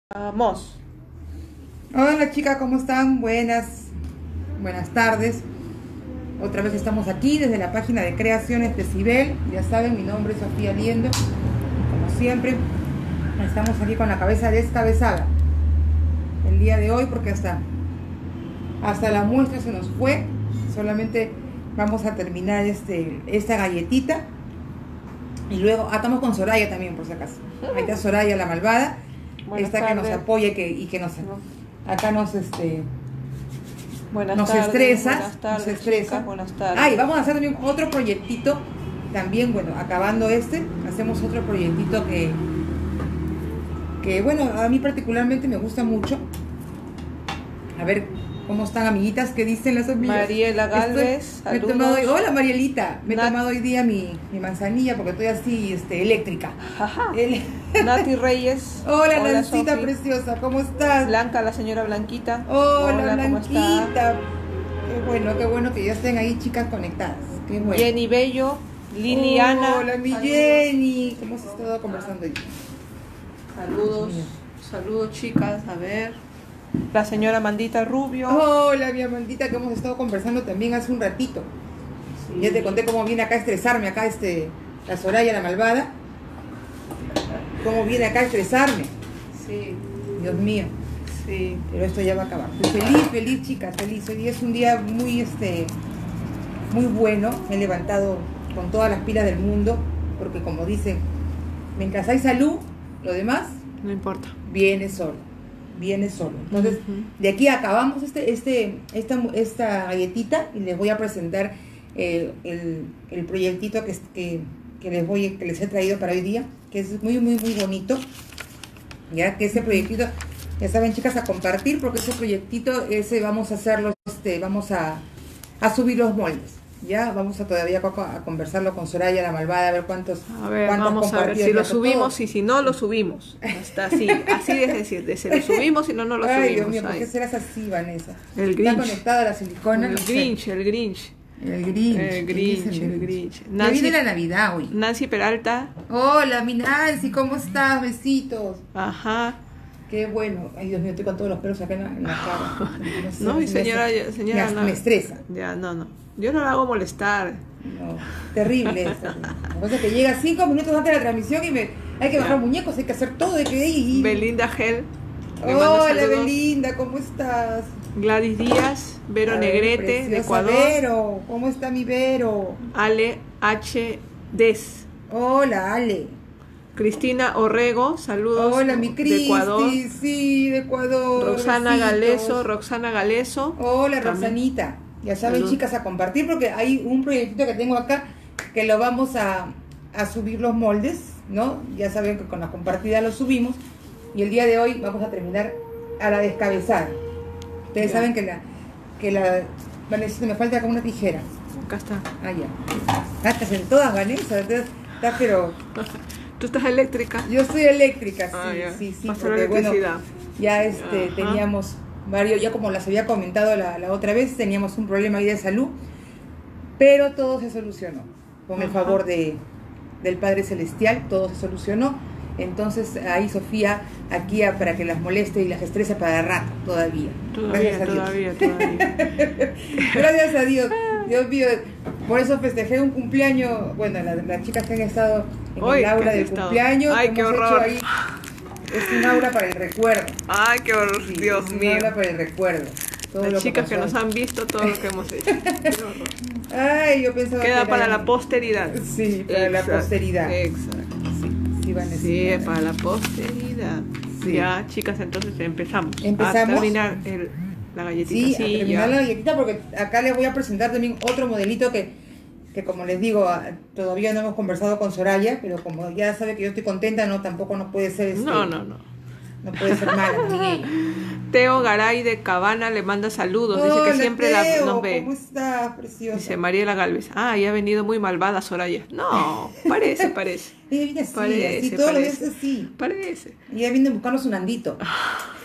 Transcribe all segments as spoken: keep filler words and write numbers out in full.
Vamos. Hola chicas, ¿cómo están? Buenas, buenas tardes. Otra vez estamos aquí desde la página de Creaciones Decibel. Ya saben, mi nombre es Sofía Liendo. Como siempre, estamos aquí con la cabeza descabezada el día de hoy porque hasta, hasta la muestra se nos fue. Solamente vamos a terminar este, esta galletita. Y luego, ah, estamos con Soraya también, por si acaso. Ahí está Soraya la malvada. Buenas Esta tardes. que nos apoya que, y que nos acá nos este Buenas nos tardes, estresa, buenas tardes, nos estresa. chicas, buenas tardes. Ah, y vamos a hacer también otro proyectito, también, bueno, acabando este, hacemos otro proyectito que, que bueno, a mí particularmente me gusta mucho. A ver, ¿cómo están, amiguitas? ¿Qué dicen las amigas? Mariela Galvez, Estoy- me he saludos. tomado hoy- hola Marielita, me he Nat- tomado hoy día mi, mi manzanilla porque estoy así, este, eléctrica. Ajá. El- Nati Reyes. Hola, Lancita Sofi. preciosa, ¿cómo estás? Blanca, la señora Blanquita. Hola, ¿cómo está? Blanquita. Qué bueno, qué bueno que ya estén ahí chicas conectadas. Qué bueno. Jenny Bello, Liliana. Hola, mi Saludos. Jenny. ¿Cómo has estado conversando hoy? Saludos, Dios mío. saludos chicas, a ver. La señora Mandita Rubio. Hola, mi Amandita, que hemos estado conversando también hace un ratito. Sí. Ya te conté cómo viene acá a estresarme, acá este, la Soraya, la malvada. Cómo viene acá a estresarme. Sí, Dios mío. sí. Pero esto ya va a acabar. Pues feliz, feliz, chicas, feliz. Hoy día es un día muy, este, muy bueno. Me he levantado con todas las pilas del mundo, porque como dicen, mientras hay salud, lo demás No importa. viene solo. Viene solo. Entonces, Ujú. de aquí acabamos este, este, esta, esta galletita y les voy a presentar el, el, el proyectito que, que, que les voy, que les he traído para hoy día, que es muy, muy, muy bonito. Ya que ese proyectito, ya saben chicas, a compartir, porque ese proyectito, ese vamos a hacerlo, este, vamos a, a subir los moldes. Ya vamos a todavía a, a conversarlo con Soraya la malvada, a ver cuántos, A ver, cuántos vamos a ver compartidos si lo ya subimos todos. y si no lo subimos. Hasta así, así de decir, de si lo subimos, si no, no lo Ay, subimos. Dios mío, ¿por Ay. qué serás así, Vanessa? El ¿Está Grinch. conectada a la silicona? El No sé. Grinch, el Grinch. El Grinch. El ¿qué Grinch, dice el Grinch. Ya Nancy- viene la Navidad hoy. Nancy Peralta, Hola, mi Nancy, ¿cómo estás? Besitos. ajá. Qué bueno. Ay, Dios mío, estoy con todos los pelos acá en la, en la cara. sé, No, mi me- señora, ya- señora, me, no. me estresa. Ya, no, no. Yo no la hago molestar. No, terrible esto. La cosa es que llega cinco minutos antes de la transmisión y me, hay que bajar Ya. muñecos, hay que hacer todo, hay que ir. Belinda Gel. le mando Hola, saludos. Belinda, ¿cómo estás? Gladys Díaz, Vero A ver, Negrete, de preciosa Ecuador. Vero, ¿cómo está mi Vero? Ale H. Des. Hola, Ale. Cristina Orrego, saludos. Hola, mi de Cristi, Ecuador. sí, de Ecuador. Roxana besitos. Galeso, Roxana Galeso. Hola, También. Roxanita. Ya saben, Salud. chicas, a compartir porque hay un proyectito que tengo acá que lo vamos a, a subir los moldes, ¿no? Ya saben que con la compartida lo subimos y el día de hoy vamos a terminar a la descabezada. Ustedes Ya. saben que la que la Vanessa, me falta como una tijera. Acá está. Ah, ya. Ah, estás en todas, Vanessa. Estás, estás, pero Tú estás eléctrica. yo soy eléctrica, sí, Ah, ya. sí, sí. Pasó la Porque, bueno, electricidad. ya este, Ajá. teníamos varios, ya como las había comentado la, la otra vez, teníamos un problema ahí de salud, pero todo se solucionó. Con el Ajá. favor de, del Padre Celestial, todo se solucionó. Entonces ahí Sofía, aquí a- para que las moleste y las estrese para rato, todavía. Todavía, Gracias a Dios. todavía, todavía. Gracias a Dios. Dios mío, por eso festejé un cumpleaños, bueno, la- las chicas que han estado en Uy, el aula ¿qué has del estado? cumpleaños, Ay, que qué hemos hecho horror. ahí, es un aula para el recuerdo. Ay, qué horror, Sí, Dios es un mío. aula para el recuerdo. Todo lo Las chicas que, pasó nos ahí. han visto todo lo que hemos hecho. Qué horror. Ay, yo pensaba que Queda era- para la posteridad. Sí, para la Exacto, posteridad. Exacto. Sí, sí, van a Sí, decir. para la posteridad. Sí. Ya, chicas, entonces empezamos. ¿Empezamos? A terminar el- la galletita. Sí, Sí, a terminar ya. la galletita porque acá les voy a presentar también otro modelito que, que como les digo, a- todavía no hemos conversado con Soraya, pero como ya sabe que yo estoy contenta, no, tampoco no puede ser este, No, no, no. no puede ser mala también ella. Teo Garay de Cabana le manda saludos. Dice que Hola, siempre la, Teo, nos ve. ¿cómo estás, preciosa? Dice Mariela Galvez. Ah, ya ha venido muy malvada Soraya. No, parece, parece. Ella viene así, Parece, así, todos los días parece. es así. Parece. Y ella viene a buscarnos un andito.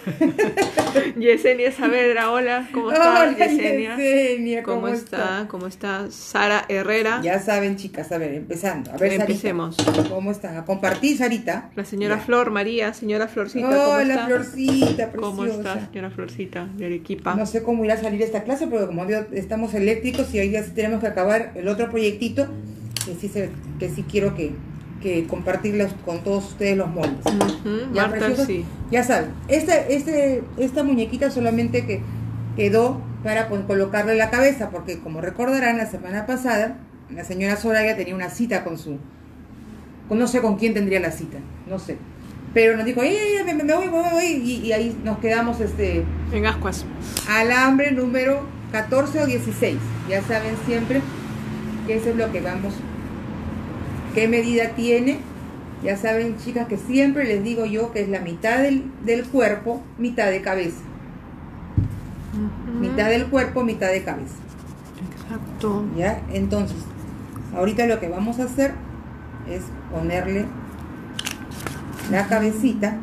Yesenia Saavedra, hola, ¿cómo estás, Hola, Yesenia? Yesenia, ¿Cómo, ¿cómo está? está? ¿Cómo está? Sara Herrera. Ya saben, chicas, a ver, empezando. A ver, Empecemos. Sarita, ¿cómo están? A compartir, Sarita. La señora Ya. Flor María, señora Florcita, ¿cómo Hola, está? Florcita, preciosa. ¿Cómo está, señora Florcita de Arequipa? No sé cómo irá a salir esta clase, pero como digo, estamos eléctricos y hoy ya sí tenemos que acabar el otro proyectito, que sí, se, que sí quiero que, que compartirlos con todos ustedes los moldes. Uh-huh, Ya, Marta, preciosas, sí. ya saben, este, este, esta muñequita solamente que quedó para pues, colocarle la cabeza, porque como recordarán, la semana pasada la señora Soraya tenía una cita con su, con, no sé con quién tendría la cita, no sé, pero nos dijo, ¡ay, ay, ay, me, me voy, me voy, me voy! Y, y ahí nos quedamos este, En ascuas. alambre número catorce o dieciséis, ya saben siempre que eso es lo que vamos, qué medida tiene. Ya saben, chicas, que siempre les digo yo que es la mitad del, del cuerpo, mitad de cabeza. Uh-huh. Mitad del cuerpo, mitad de cabeza. Exacto. ¿Ya? Entonces, ahorita lo que vamos a hacer es ponerle la cabecita.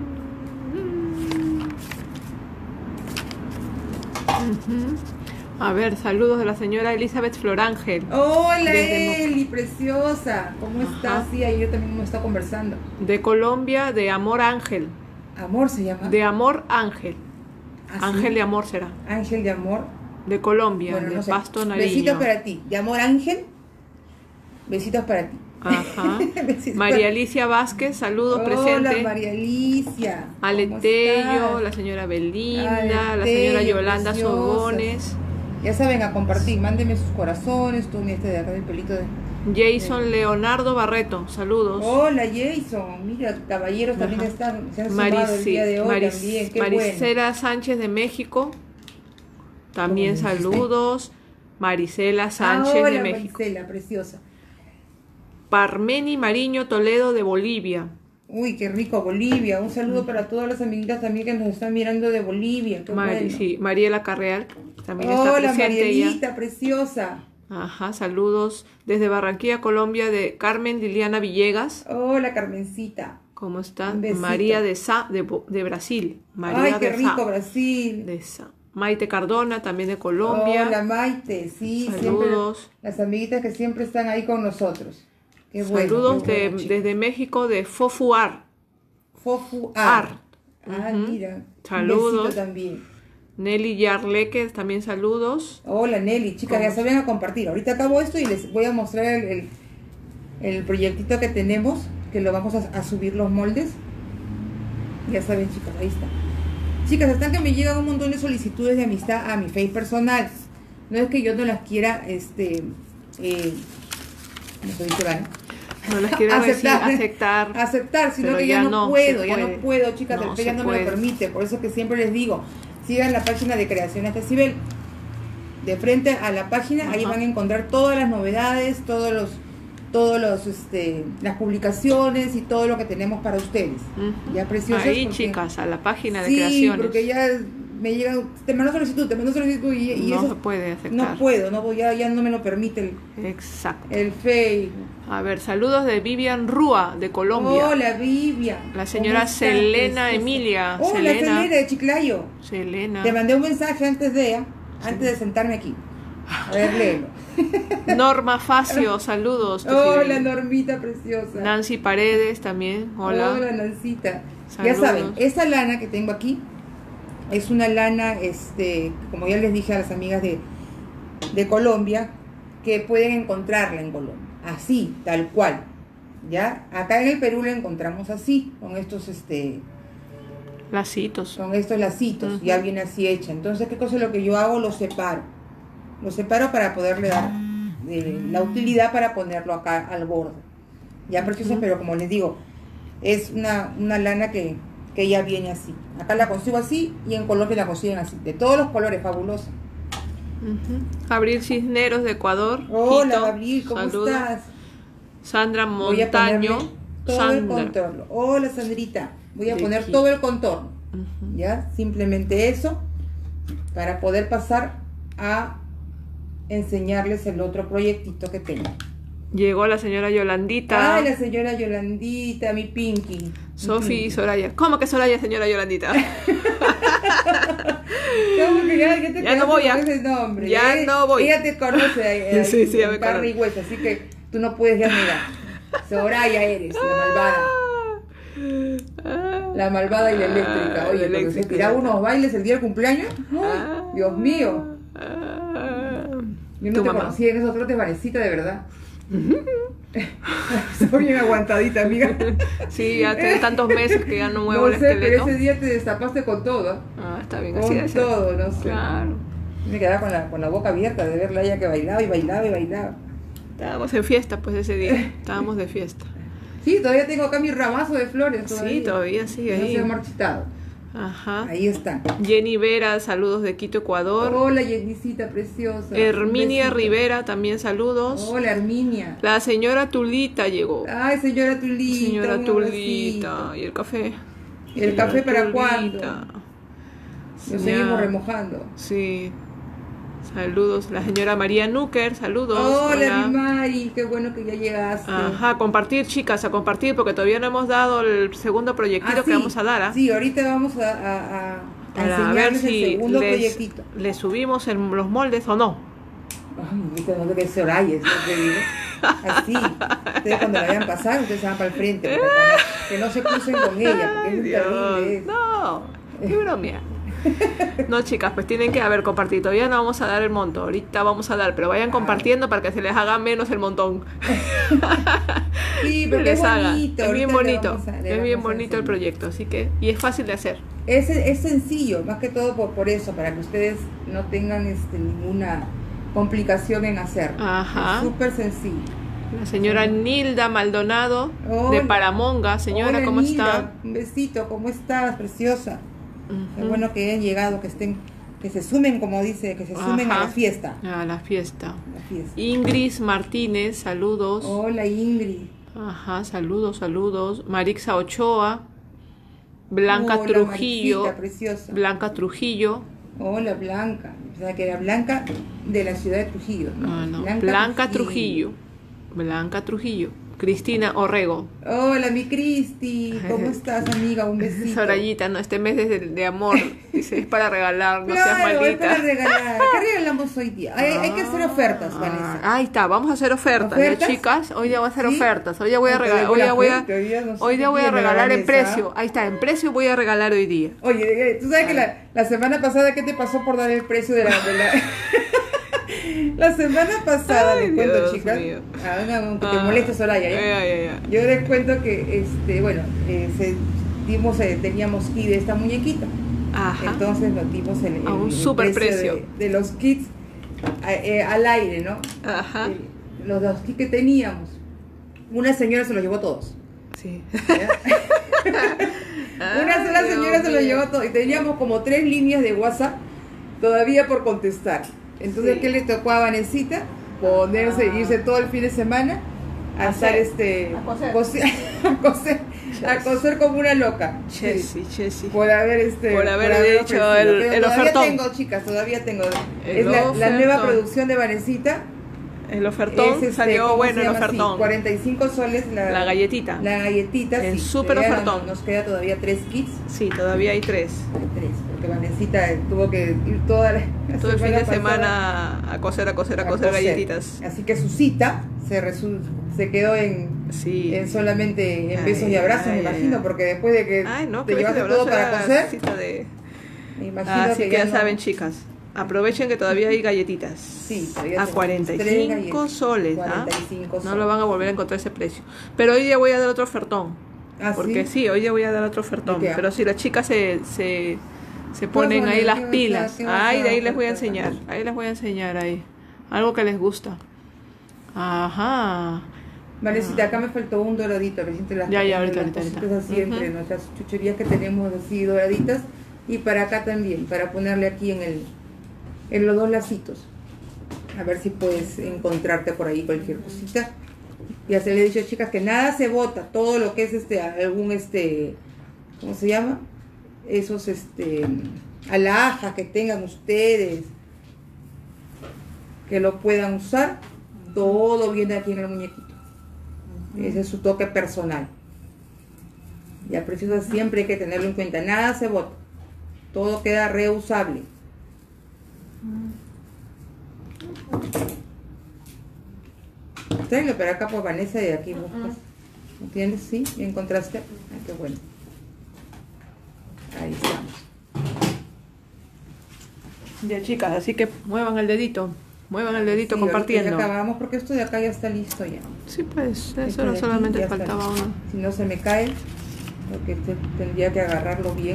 Uh-huh. A ver, saludos de la señora Elizabeth Florángel. Hola, Desde Eli, preciosa. ¿Cómo Ajá. estás? Sí, ahí yo también me está conversando. De Colombia, de Amor Ángel. Amor se llama. De Amor Ángel. ¿Ah, sí? Ángel de Amor será. Ángel de amor. De Colombia, Bueno, de no sé. Pasto Nariño. Besitos para ti. De amor, Ángel. Besitos para ti. Ajá. Besitos María para- Alicia Vázquez, saludos, Hola, presente. María Alicia. ¿Cómo Aletello, estás? la señora Belinda, la Aletello, señora Yolanda preciosas. Sobones, Ya saben, a compartir. Mándenme sus corazones. Tú, este de acá del pelito de... Jason Leonardo Barreto, saludos. Hola, Jason. Mira, caballeros también Ajá. están, se han sumado el Marisi- día de hoy Maris- también. Qué bueno. Marisela Sánchez de México, también ¿Cómo me dijiste? saludos. Marisela Sánchez ah, hola, de México. Marisela, preciosa. Parmeni Mariño Toledo de Bolivia. Uy, qué rico, Bolivia. Un saludo para todas las amiguitas también que nos están mirando de Bolivia. Qué Mari- bueno. sí, Mariela Carreal también está Hola, presente ella. Marielita, preciosa. Ajá, saludos desde Barranquilla, Colombia, de Carmen Liliana Villegas. Hola, Carmencita. ¿Cómo está? Un besito. María de Sá, de, Bo- de Brasil. María Ay, qué de rico, Sá, Brasil. de Sá. Maite Cardona, también de Colombia. Hola, Maite. Sí, Saludos. siempre. Las amiguitas que siempre están ahí con nosotros. Qué bueno. Saludos qué de- bueno, chicas. desde México de Fofuar. Fofu Art. Art. Ah, Ujú. mira. Saludos. Un besito también. Nelly Yarleque, también saludos. Hola, Nelly. Chicas, ¿Cómo? ya saben a compartir. Ahorita acabo esto y les voy a mostrar el, el, el proyectito que tenemos, que lo vamos a, a subir los moldes. Ya saben, chicas, ahí está. Chicas, están que me llegan un montón de solicitudes de amistad a mi Face personal. No es que yo no las quiera, este, eh, ¿cómo se dice, Vane? No las quiero decir, aceptar. aceptar, sino pero que ya, ya no, no puedo, se ya puede. no puedo, chicas, No el Face ya se no me lo puede. permite. Por eso que siempre les digo, sigan la página de Creaciones de Cibel. De frente a la página, ahí Ajá. van a encontrar todas las novedades, todos los, todos los, este, las publicaciones y todo lo que tenemos para ustedes. Ujú. Ya preciosas. Ahí, porque- chicas, a la página de Sí, creaciones. porque ya me llega, te mando solicitud, te mando solicitud y, y no eso se puede aceptar. no puedo, no voy, ya, ya no me lo permite el, Exacto. el Facebook. A ver, saludos de Vivian Rúa, de Colombia. Hola, Vivian. La señora ¿Cómo estás, Selena preciosa? Emilia. Hola, Selena. Selena de Chiclayo. Selena. Te mandé un mensaje antes de, ¿eh? antes de sentarme aquí. A ver, léelo. Norma Facio, saludos. Hola, Tefidel. Normita preciosa. Nancy Paredes también, hola. Hola, Nancita. Saludos. Ya saben, esta lana que tengo aquí es una lana, este, como ya les dije a las amigas de, de Colombia, que pueden encontrarla en Colombia, así, tal cual. ¿Ya? Acá en el Perú la encontramos así, con estos, este, Lacitos. con estos lacitos, Ujú. ya viene así hecha. Entonces, ¿qué cosa es lo que yo hago? Lo separo. Lo separo para poderle dar eh, la utilidad para ponerlo acá al borde. Ya preciosa, Ujú. pero como les digo, es una, una lana que, que ya viene así. Acá la consigo así y en Colombia la consiguen así. De todos los colores, fabulosa. Ujú. Gabriel Cisneros de Ecuador. Hola, Quito, Gabriel, ¿cómo saludos. estás? Sandra Voy a Montaño. ponerle todo el Sandra. contorno. Hola, Sandrita. Voy a De poner Quito. todo el contorno. Ujú. ¿Ya? Simplemente eso para poder pasar a enseñarles el otro proyectito que tengo. Llegó la señora Yolandita. Ay, la señora Yolandita, mi Pinky. Sofi y Soraya. ¿Cómo que Soraya, señora Yolandita? ¿Cómo que ya, ya te Ya no voy, ya. ese nombre? Ya ¿eh? no voy. Ella te conoce ahí, Sí, sí, ya me carne y hueso, así que tú no puedes ya negar. Soraya eres, la malvada. La malvada y la eléctrica. Oye, la cuando se tiraba unos bailes el día del cumpleaños. ¡Ay, Dios mío! Yo no Tu te mamá. conocía en esos trotes, Vanesita, de verdad. Estoy bien aguantadita, amiga. Sí, ya tiene tantos meses que ya no muevo No el sé, pero esqueleto. ese día te destapaste con todo. Ah, está bien, así Con debe ser. todo, no sé. Claro. Me quedaba con la, con la boca abierta de verla a ella que bailaba y bailaba y bailaba. Estábamos en fiesta, pues, ese día. Estábamos de fiesta. Sí, todavía tengo acá mi ramazo de flores. Todavía. Sí, todavía sigue No ahí. se ha marchitado. Ajá. Ahí está. Jenny Vera, saludos de Quito, Ecuador. Hola, Yenicita preciosa. Herminia Un besito. Rivera, también saludos. Hola, Herminia. La señora Tulita llegó. Ay, señora Tulita. Señora un Tulita. abracito. ¿Y el café? ¿Y el Señora café para Tulita. cuándo? Lo Señora- seguimos remojando. Sí. Saludos. La señora María Núquer, saludos. Hola, mi Mari. Qué bueno que ya llegaste. Ajá, compartir, chicas, a compartir, porque todavía no hemos dado el segundo proyectito Ah, que sí, vamos a dar, ¿ah? Sí, ahorita vamos a, a, a, a Para ver enseñarles el si segundo les, proyectito. les subimos en los moldes o no. Ay, ahorita no sé qué es Soraya, es lo que digo. Así. Ustedes cuando la vean pasar, ustedes se van para el frente. porque para no- que no se crucen con ella, porque es muy Dios, terrible. eso. no, qué bromea. No, chicas, pues tienen que haber compartido. Todavía no vamos a dar el monto. Ahorita vamos a dar, pero vayan compartiendo para que se les haga menos el montón. Sí, Que porque les es haga. bonito. Es bien ahorita le bonito. vamos a- le Es bien vamos a bonito el enseñar. proyecto, así que y es fácil de hacer. Es, es sencillo, más que todo por, por eso, para que ustedes no tengan este, ninguna complicación en hacer. Ajá. Es súper sencillo. La señora Nilda Maldonado de Hola. Paramonga, señora, Hola, ¿cómo Nilda, está? un besito, ¿cómo estás, preciosa? Qué Ujú. bueno que hayan llegado, que estén, que se sumen, como dice, que se sumen Ajá. a la fiesta. A la fiesta. A la fiesta. Ingrid Martínez, saludos. Hola, Ingrid. Ajá, saludos, saludos. Marixa Ochoa. Blanca Hola, Trujillo. Maricita, preciosa. Blanca Trujillo. Hola, Blanca. O sea, que era Blanca de la ciudad de Trujillo. ¿no? Ah, no. Blanca Trujillo. Blanca Trujillo. Cristina Orrego. Hola, mi Cristi. ¿Cómo estás, amiga? Un besito. Sorayita, no, este mes es de, de amor. Dice, es para regalar, no Claro, seas es maldita. para regalar. ¿Qué regalamos hoy día? Hay, hay que hacer ofertas, Ah, Vanessa. ahí está, vamos a hacer ofertas, ¿ya, ¿Ofertas? chicas? Hoy día voy a hacer ¿Sí? ofertas. Hoy día voy a Ay, te regalar, doy hoy día la voy a, gente, hoy día no sé hoy día qué voy a tiene, regalar en Vanessa. precio. Ahí está, en precio voy a regalar hoy día. Oye, eh, ¿tú sabes que la, la semana pasada qué te pasó por dar el precio de la... De la... La semana pasada, Ay, les cuento, Dios chicas. mío. Ah, no, aunque te Ah, moleste, Soraya, ¿ya? ya, ya, ya. Yo les cuento que, este, bueno, eh, se- dimos, eh, teníamos kit de esta muñequita. Ajá. Entonces nos dimos el, el- A un el super precio precio. De, de los kits a- eh, al aire, ¿no? Ajá. Eh, los dos kits que teníamos. Una señora se los llevó todos. Sí. ¿Ya? Una sola Ay, señora Dios se los mío. llevó todos. Y teníamos como tres líneas de WhatsApp todavía por contestar. Entonces, Sí. ¿qué le tocó a Vanesita? Ponerse, Ah. irse todo el fin de semana a A estar hacer, este a coser. cose- a coser, a coser como una loca. Chessy, Chessy. Por haber este Por haber hecho ofrecido. el- Pero el todavía ofertón. tengo, chicas, todavía tengo. El Es la, la nueva ofertón. producción de Vanesita. El ofertón Es, este, salió ¿cómo bueno, se el llama? Sí, ofertón. cuarenta y cinco soles la, La galletita. La galletita, El sí. súper Todavía ofertón. Nos queda todavía tres kits. Sí, todavía hay tres. Tres, porque Vanesita tuvo que ir toda la Todo el fin de pasada semana a coser, a coser, a a coser coser. galletitas. Así que su cita se, resu- se quedó en, Sí. en solamente en Ay, besos y abrazos, ay, me ay, imagino, ay. porque después de que Ay, no, te que llevaste beso de todo abrazo para era coser, cita de... me imagino Así que, que ya no- saben, chicas. Aprovechen que todavía hay galletitas. Sí, todavía A tenemos cuarenta y tres cinco galletas. soles. ¿ah? cuarenta y cinco No soles. lo van a volver a encontrar ese precio. Pero hoy día voy a dar otro ofertón. ¿Ah, Porque sí? sí, hoy día voy a dar otro ofertón. ¿De qué? Pero si las chicas se, se, se ponen vas a ahí dar? las ¿Qué vas a- pilas. qué vas a Ay, de ahí les voy a ofertar? enseñar. Ahí les voy a enseñar ahí. Algo que les gusta. Ajá. Vanesita, acá me faltó un doradito, recién te las Ya, ya, las ahorita, ahorita, cositas ahorita. así entre Ujú. nuestras chucherías que tenemos así doraditas y para acá también, para ponerle aquí en el en los dos lacitos. A ver si puedes encontrarte por ahí cualquier cosita. Ya se le he dicho, chicas, que nada se bota, todo lo que es este algún este ¿cómo se llama? Esos este alhajas que tengan ustedes que lo puedan usar, todo viene aquí en el muñequito. Ese es su toque personal. Ya, preciosa, siempre hay que tenerlo en cuenta. Nada se bota. Todo queda reusable. Tráelo para acá por Vanessa y de aquí buscas. ¿Entiendes? ¿Sí? ¿Ya encontraste? Ay, qué bueno. Ahí estamos. Ya, chicas, así que muevan el dedito. Muevan el dedito Sí, compartiendo. Ya acabamos porque esto de acá ya está listo ya. Sí, pues, Esto eso de aquí solamente ya está faltaba listo. uno. Si no se me cae, porque te- tendría que agarrarlo bien,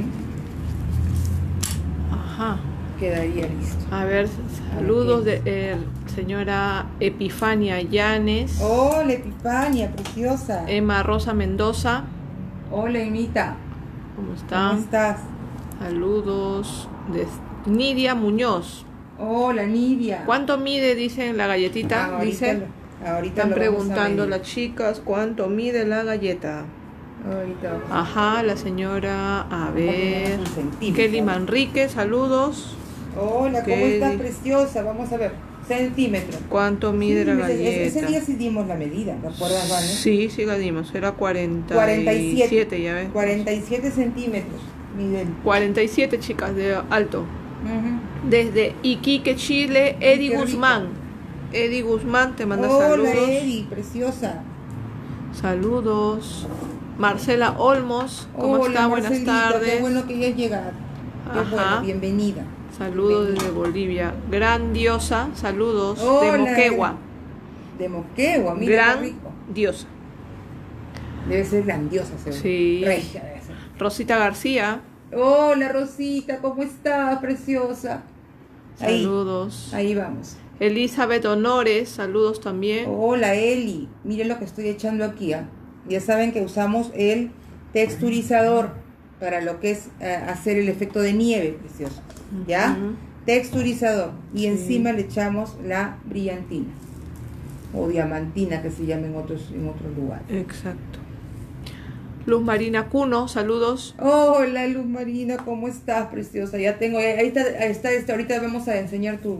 Ajá. quedaría listo. A ver, saludos de eh, señora Epifania Llanes, Hola, Epifania, preciosa. Emma Rosa Mendoza. Hola, Emita. ¿Cómo ¿Cómo están? estás? Saludos de Nidia Muñoz. Hola, Nidia. ¿Cuánto mide, dice en la galletita? Ahorita Dice. lo- ahorita Están lo vamos a preguntando medir. las chicas cuánto mide la galleta. Ahorita vamos. Ajá, la señora, a ver. tenemos un centímetro. Kelly Manrique, saludos. Hola, ¿cómo Kelly. estás, preciosa? Vamos a ver. Centímetros. ¿Cuánto mide Sí, la ese- galleta? Ese día sí dimos la medida, ¿te acuerdas, Vane? Sí, sí la dimos. Era cuarenta cuarenta y y siete. siete, ya ves. cuarenta y siete centímetros. Miden. cuarenta y siete, chicas, de alto. Ujú. Desde Iquique, Chile, Eddie qué rico. Guzmán. Eddie Guzmán te manda Hola, saludos. Eri, preciosa. Saludos. Marcela Olmos, ¿cómo Hola, está? Buenas Marcelita, tardes. Qué bueno que ya has llegado. Qué Ajá. bueno, bienvenida. Saludos Bienvenida. desde Bolivia. Grandiosa, saludos de Hola, Moquegua. De Moquegua, mira Gran qué rico. diosa. Debe ser grandiosa, seguro. Sí. Regia debe ser. Rosita García, Hola, Rosita, ¿cómo estás, preciosa? Ahí, saludos. ahí vamos. Elizabeth Honores, saludos también. Hola, Eli. Miren lo que estoy echando aquí. ¿Ah? Ya saben que usamos el texturizador para lo que es eh, hacer el efecto de nieve, precioso. ¿Ya? Ujú. Texturizador. Y Sí. encima le echamos la brillantina. O diamantina, que se llama en otros, en otros lugares. Exacto. Luz Marina Cuno, saludos. Hola, Luz Marina, ¿cómo estás, preciosa? Ya tengo, ahí está, ahí está, este, ahorita vamos a enseñar tu,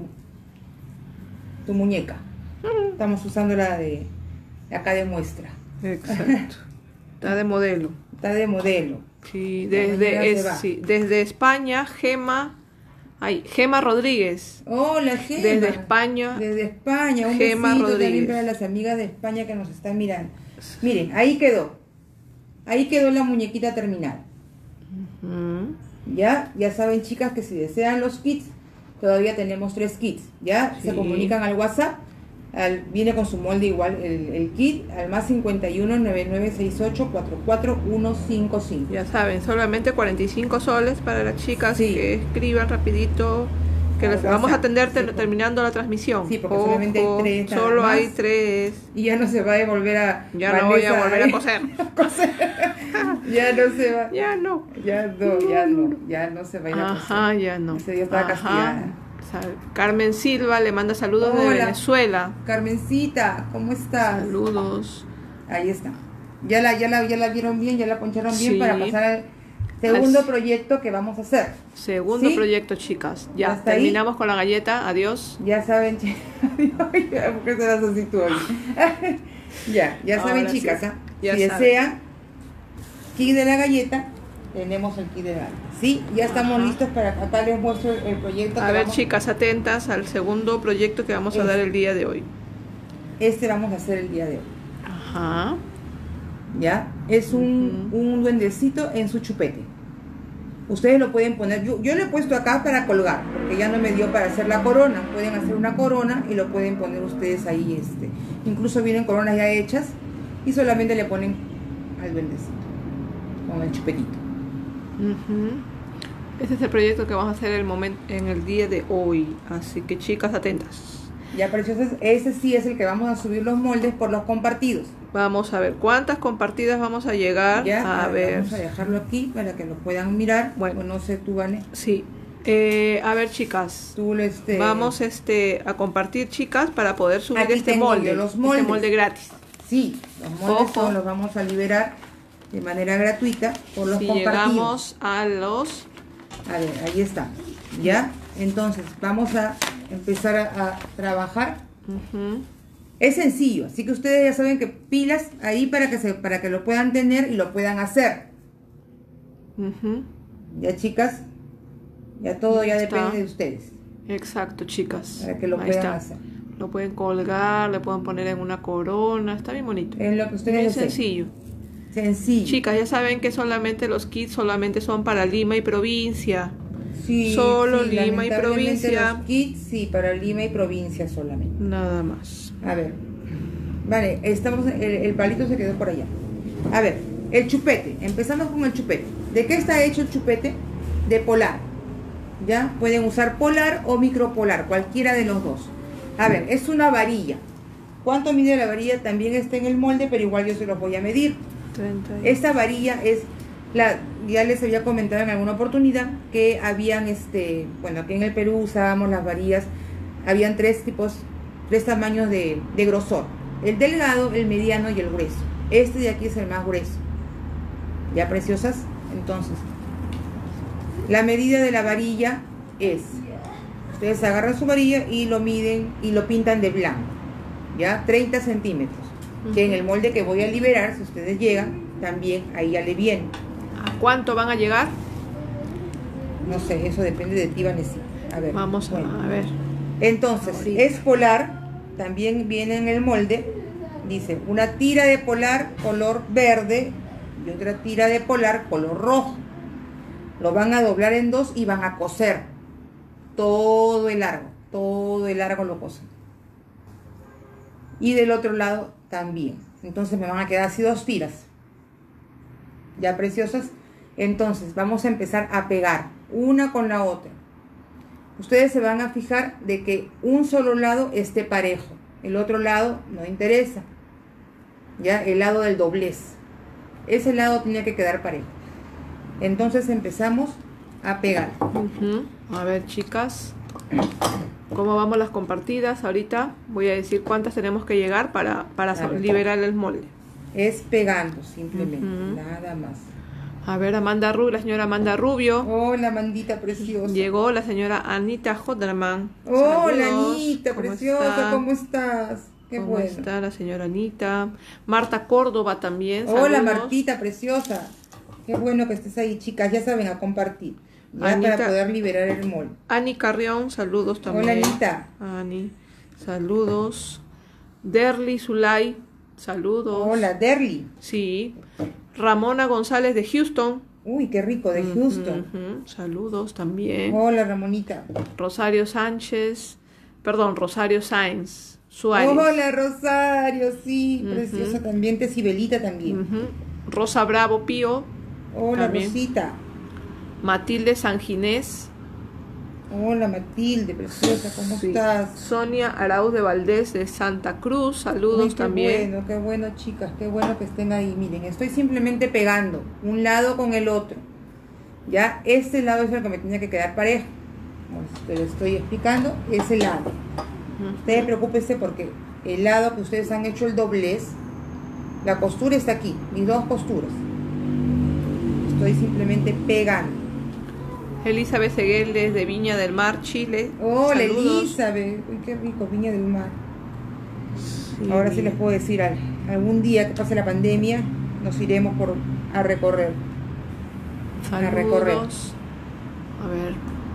tu muñeca. Estamos usando la de, acá de muestra. Exacto. Está de modelo. Está de modelo. Sí, La mañana desde, se es- va. sí, desde España, Gema, ay, Gema Rodríguez. Hola, Gema. Desde España, Desde España. Un Gema besito Rodríguez. también para las amigas de España que nos están mirando. Miren, ahí quedó. Ahí quedó la muñequita terminada. Mm, ¿Ya? Ya saben, chicas, que si desean los kits, todavía tenemos tres kits. ¿Ya? Se Sí. comunican al WhatsApp. Al, viene con su molde igual el, el kit al más cincuenta y uno, noventa y nueve sesenta y ocho, cuarenta y cuatro, ciento cincuenta y cinco. ya saben, solamente cuarenta y cinco soles para las chicas Sí. que escriban rapidito. Que Al les vamos a WhatsApp. atender Sí, ter- porque- terminando la transmisión. Sí, porque solamente hay tres nada Solo más. hay tres. Y ya no se va a volver a... Ya no voy a Vanessa, volver a ¿eh? coser. Ya no se va. Ya no. Ya no, ya no. Ya no se va a ir a coser. Ajá, ya no. Ese día estaba Ajá. castigada. Sal- Carmen Silva le manda saludos de Hola. Venezuela. Carmencita, ¿cómo estás? Saludos. Ahí está. Ya la, ya la, ya la vieron bien, ya la poncharon bien Sí. para pasar al segundo Al- proyecto que vamos a hacer. Segundo ¿Sí? proyecto, chicas. Ya, ¿Hasta ahí? terminamos con la galleta. Adiós. Ya saben, chicas. ¿Por qué serás así tú hoy? Ya, ya saben, Ahora sí. chicas. ¿Ah? Ya si saben. desean kit de la galleta, tenemos el kit de la galleta. Sí, ya estamos Ajá. listos para acá les muestro el, el proyecto. A que ver, vamos- chicas, atentas al segundo proyecto que vamos a Es- dar el día de hoy. Este vamos a hacer el día de hoy. Ajá. ¿Ya? Es un, Ujú. un duendecito en su chupete. Ustedes lo pueden poner, yo, yo lo he puesto acá para colgar, porque ya no me dio para hacer la corona. Pueden hacer una corona y lo pueden poner ustedes ahí. Este. Incluso vienen coronas ya hechas y solamente le ponen al duendecito con el chupetito. Ujú. Este es el proyecto que vamos a hacer el momento, en el día de hoy. Así que, chicas, atentas. Ya, preciosas, ese sí es el que vamos a subir los moldes por los compartidos. Vamos a ver cuántas compartidas vamos a llegar. Ya, a ver. vamos a dejarlo aquí para que lo puedan mirar. Bueno. O no sé, tú, Vane. Sí. Eh, a ver, chicas. Tú, este, Vamos este a compartir, chicas, para poder subir Aquí este tengo molde. yo los moldes. Este molde gratis. Sí, los moldes Ojo. todos los vamos a liberar de manera gratuita por los Si compartidos. llegamos a los... A ver, ahí está. ¿Ya? Entonces, vamos a empezar a, a trabajar. Ujú. Es sencillo, así que ustedes ya saben que pilas ahí para que, se, para que lo puedan tener y lo puedan hacer. Ujú. Ya, chicas, ya todo ya Está. depende de ustedes, Exacto, chicas. para que lo Ahí puedan está. hacer. Lo pueden colgar, le pueden poner en una corona. Está bien bonito. Es lo que ustedes Bien deseen. sencillo. Sencillo. Chicas, ya saben que solamente los kits solamente son para Lima y provincia. Sí, Solo sí, Lima y lamentablemente provincia. los kits, sí, para Lima y provincia solamente. Nada más. A ver, vale, estamos, el, el palito se quedó por allá. A ver, el chupete, empezamos con el chupete. ¿De qué está hecho el chupete? De polar. ¿Ya? Pueden usar polar o micropolar, cualquiera de los dos. A ver, es una varilla. ¿Cuánto mide la varilla? También está en el molde, pero igual yo se los voy a medir. treinta y- Esta varilla es la, ya les había comentado en alguna oportunidad que habían, este, bueno, aquí en el Perú usábamos las varillas, habían tres tipos, tres tamaños de, de grosor: el delgado, el mediano y el grueso. Este de aquí es el más grueso. ¿Ya, preciosas? Entonces, la medida de la varilla es, ustedes agarran su varilla y lo miden y lo pintan de blanco, ¿ya? treinta centímetros, que en el molde que voy a liberar, si ustedes llegan, también ahí ya le viene. ¿A cuánto van a llegar? No sé, eso depende de ti, Vanessa. A ver. Vamos a, bueno. a ver. Entonces, Ahorita. es polar, también viene en el molde, dice, una tira de polar color verde y otra tira de polar color rojo. Lo van a doblar en dos y van a coser todo el largo, todo el largo lo cosen. Y del otro lado también. Entonces me van a quedar así dos tiras. ¿Ya, preciosas? Entonces vamos a empezar a pegar una con la otra. Ustedes se van a fijar de que un solo lado esté parejo, el otro lado no interesa, ya, el lado del doblez, ese lado tenía que quedar parejo. Entonces empezamos a pegar. Ujú. A ver, chicas, ¿cómo vamos las compartidas? Ahorita voy a decir cuántas tenemos que llegar para, para A ver. liberar el molde. Es pegando simplemente, Ujú. nada más. A ver, Amanda Rubio, la señora Amanda Rubio. Hola, Mandita preciosa. Llegó la señora Anita Joderman. Hola, Saludos. Anita ¿Cómo preciosa, está? ¿cómo estás? Qué ¿Cómo bueno. está la señora Anita? Marta Córdoba también. Hola, saludos. Martita preciosa. Qué bueno que estés ahí, chicas. Ya saben, a compartir. Ya Anita- para poder liberar el molde. Ani Carrión, saludos también. Hola, Anita. Ani, saludos. Derly Zulay, saludos. Hola, Derly. Sí. Ramona González de Houston. Uy, qué rico, de Houston. Ujú, saludos también. Hola, Ramonita. Rosario Sánchez, perdón, Rosario Sáenz Suárez. Hola, Rosario, sí, Ujú. preciosa también. Tecibelita también. Ujú. Rosa Bravo Pío. Hola, También. Rosita. Matilde Sanginés. Hola, Matilde, preciosa, ¿cómo Sí. estás? Sonia Arauz de Valdés de Santa Cruz. Saludos Uy, qué también. bueno, qué bueno, chicas, qué bueno que estén ahí. Miren, estoy simplemente pegando un lado con el otro. Ya, este lado es el que me tenía que quedar parejo. Como te lo estoy explicando, ese lado. Ujú. Ustedes preocúpense porque el lado que ustedes han hecho el doblez, la costura está aquí, mis dos costuras. Estoy simplemente pegando. Elizabeth Seguel desde Viña del Mar, Chile. Hola, Saludos. Elizabeth. Uy, qué rico, Viña del Mar. Sí. Ahora sí les puedo decir, al- algún día que pase la pandemia, nos iremos por, a recorrer. a recorrer. Saludos. A ver.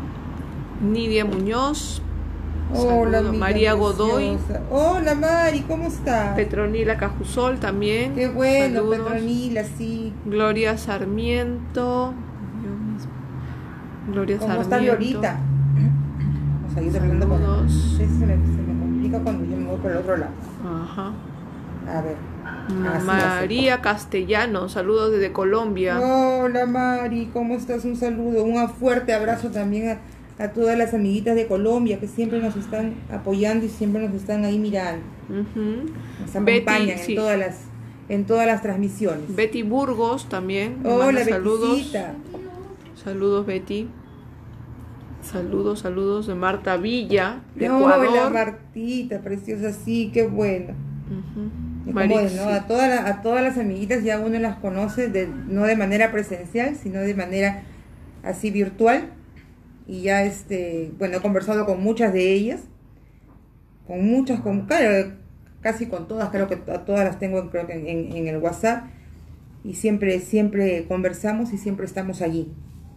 Nidia Muñoz. Hola, Saludos. amiga María Godoy. preciosa. Hola, Mari, ¿cómo estás? Petronila Cajusol también. Qué bueno, Saludos. Petronila, sí. Gloria Sarmiento. Yo misma. Gloria ¿Cómo Sarmiento. está Glorita? Vamos a ir hablando con Saludos. Sí, se me, se me complica cuando yo me voy por el otro lado. Ajá. A ver. así va a ser. María Castellano, saludos desde Colombia. Hola, Mari, ¿cómo estás? Un saludo, un fuerte abrazo también a, a todas las amiguitas de Colombia que siempre nos están apoyando y siempre nos están ahí mirando. Ujú. Nos Betty, acompañan sí. en todas las en todas las transmisiones. Betty Burgos también. me Hola, manda saludos. Betisita. Saludos, Betty. Saludos, saludos de Marta Villa, de Hola, Ecuador. Martita, preciosa, sí, qué bueno. Ujú. Y Mari- como es, ¿no? A todas las, a todas las amiguitas ya uno las conoce, de, no de manera presencial, sino de manera así virtual. Y ya, este, bueno, he conversado con muchas de ellas. Con muchas, con, claro, casi con todas, creo que a todas las tengo creo que en, en, en el WhatsApp. Y siempre, siempre conversamos y siempre estamos allí.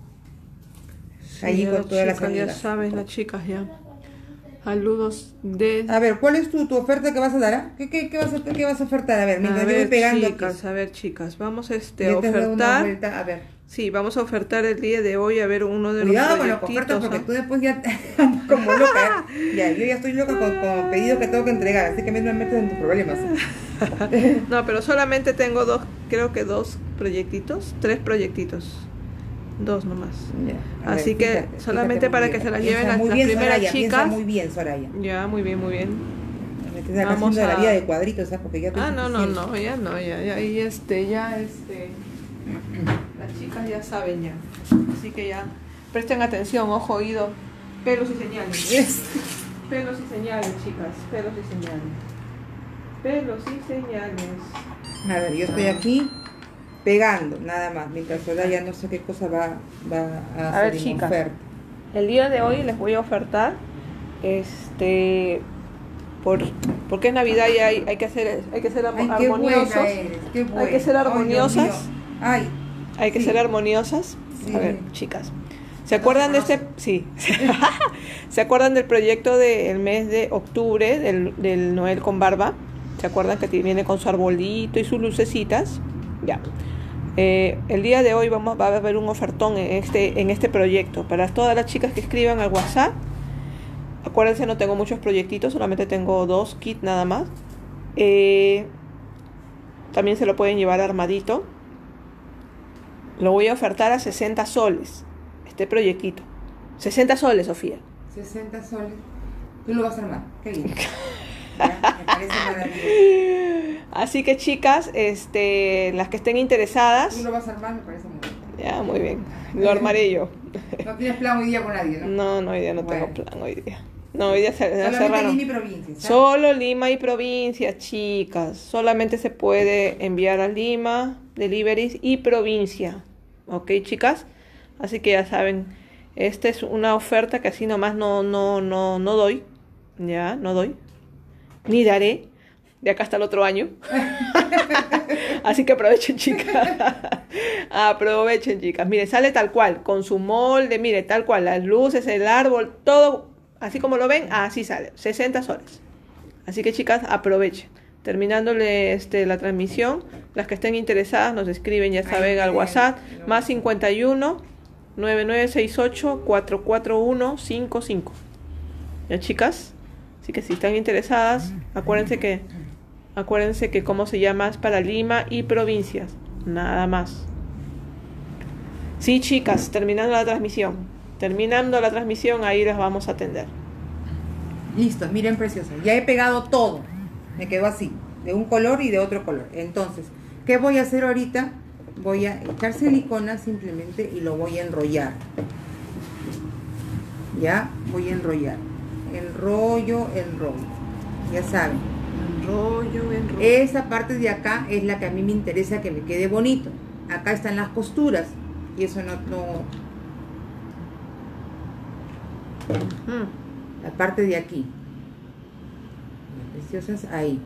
Sí, allí con todas las chicas, amigas. ya saben, las chicas ya. Saludos de... A ver, ¿cuál es tu, tu oferta que vas a dar? ah? ¿Qué, qué, qué, vas a, ¿Qué vas a ofertar? A ver, mientras A yo voy ver, pegando chicas, aquí. a ver, chicas, vamos este, a Yo te doy una ofertar. vuelta, a ver. Sí, vamos a ofertar el día de hoy, a ver, uno de Cuidado los con lo que ofertas proyectitos. porque ¿ah? tú después ya andas como loca. ¿eh? Ya, yo ya estoy loca con, con pedidos que tengo que entregar, así que no me metes en tus problemas. No, pero solamente tengo dos, creo que dos proyectitos, tres proyectitos. Dos nomás. Ya, a Así ver, que fíjate, solamente fíjate para muy que bien. se las Piensa lleven las, muy las bien, primeras Soraya, piensa chicas. muy bien, Soraya. Ya, muy bien, muy bien. Me estás acá Vamos haciendo a- la vida de cuadritos, ¿sabes? Porque ya estoy Ah, no, no, suficiente. no, ya no, ya, ya, y este, ya, este, las chicas ya saben ya. Así que ya, presten atención, ojo, oído, pelos y señales. Es- Pelos y señales, chicas, pelos y señales. Pelos y señales. A ver, yo estoy aquí pegando, nada más. Mientras Soraya no sé qué cosa va, va a A ver, hacer en chicas. oferta. El día de hoy les voy a ofertar, este, por, porque es Navidad y hay, hay que hacer, hay que ser Ay, armo- qué armoniosos. buena eres, qué buena. Hay que ser Ay, Dios armoniosas. mío. Ay, Hay que sí. ser armoniosas. Sí. A ver, chicas. ¿Se acuerdan de este? Sí. ¿Se acuerdan del proyecto del mes de octubre, del, del Noel con barba? ¿Se acuerdan que viene con su arbolito y sus lucecitas? Ya. Eh, el día de hoy vamos, va a haber un ofertón en este, en este proyecto. Para todas las chicas que escriban al WhatsApp. Acuérdense, no tengo muchos proyectitos, solamente tengo dos kits nada más. Eh, también se lo pueden llevar armadito. Lo voy a ofertar a sesenta soles. Este proyectito. sesenta soles, Sofía. sesenta soles. Tú lo vas a armar. Qué lindo. Ya, me parece maravilloso. Así que chicas, este, las que estén interesadas, Tú lo vas a armar, me parece muy bien. ya, muy bien. Lo armaré yo. No tienes plan hoy día con nadie, ¿no? No, no, hoy día no Bueno. tengo plan hoy día. No, hoy día se, se Solamente cerraron. Lima y provincia, ¿sabes? Solo Lima y provincia, chicas. Solamente se puede enviar a Lima, deliveries y provincia. ¿Ok, chicas? Así que ya saben, esta es una oferta que así nomás no, no, no, no doy. Ya, no doy. Ni daré. De acá hasta el otro año. Así que aprovechen, chicas. Aprovechen, chicas. Miren, sale tal cual, con su molde, mire, tal cual, las luces, el árbol, todo, así como lo ven, así sale. sesenta soles. Así que, chicas, aprovechen. Terminándole este, la transmisión, las que estén interesadas nos escriben, ya saben, al WhatsApp, más cincuenta y uno, nueve nueve seis ocho, cuatro cuatro uno, cinco cinco. ¿Ya, chicas? Así que si están interesadas, acuérdense que, acuérdense que cómo se llama es para Lima y provincias, nada más. Sí, chicas, terminando la transmisión, terminando la transmisión, ahí las vamos a atender. Listo, miren preciosa. Ya he pegado todo. Me quedó así, de un color y de otro color. Entonces, ¿qué voy a hacer ahorita? Voy a echar silicona simplemente y lo voy a enrollar. Ya, voy a enrollar. Enrollo, enrollo. Ya saben. Enrollo, enrollo. Esa parte de acá es la que a mí me interesa que me quede bonito. Acá están las costuras. Y eso no... no Ujú. la parte de aquí. Las preciosas ahí.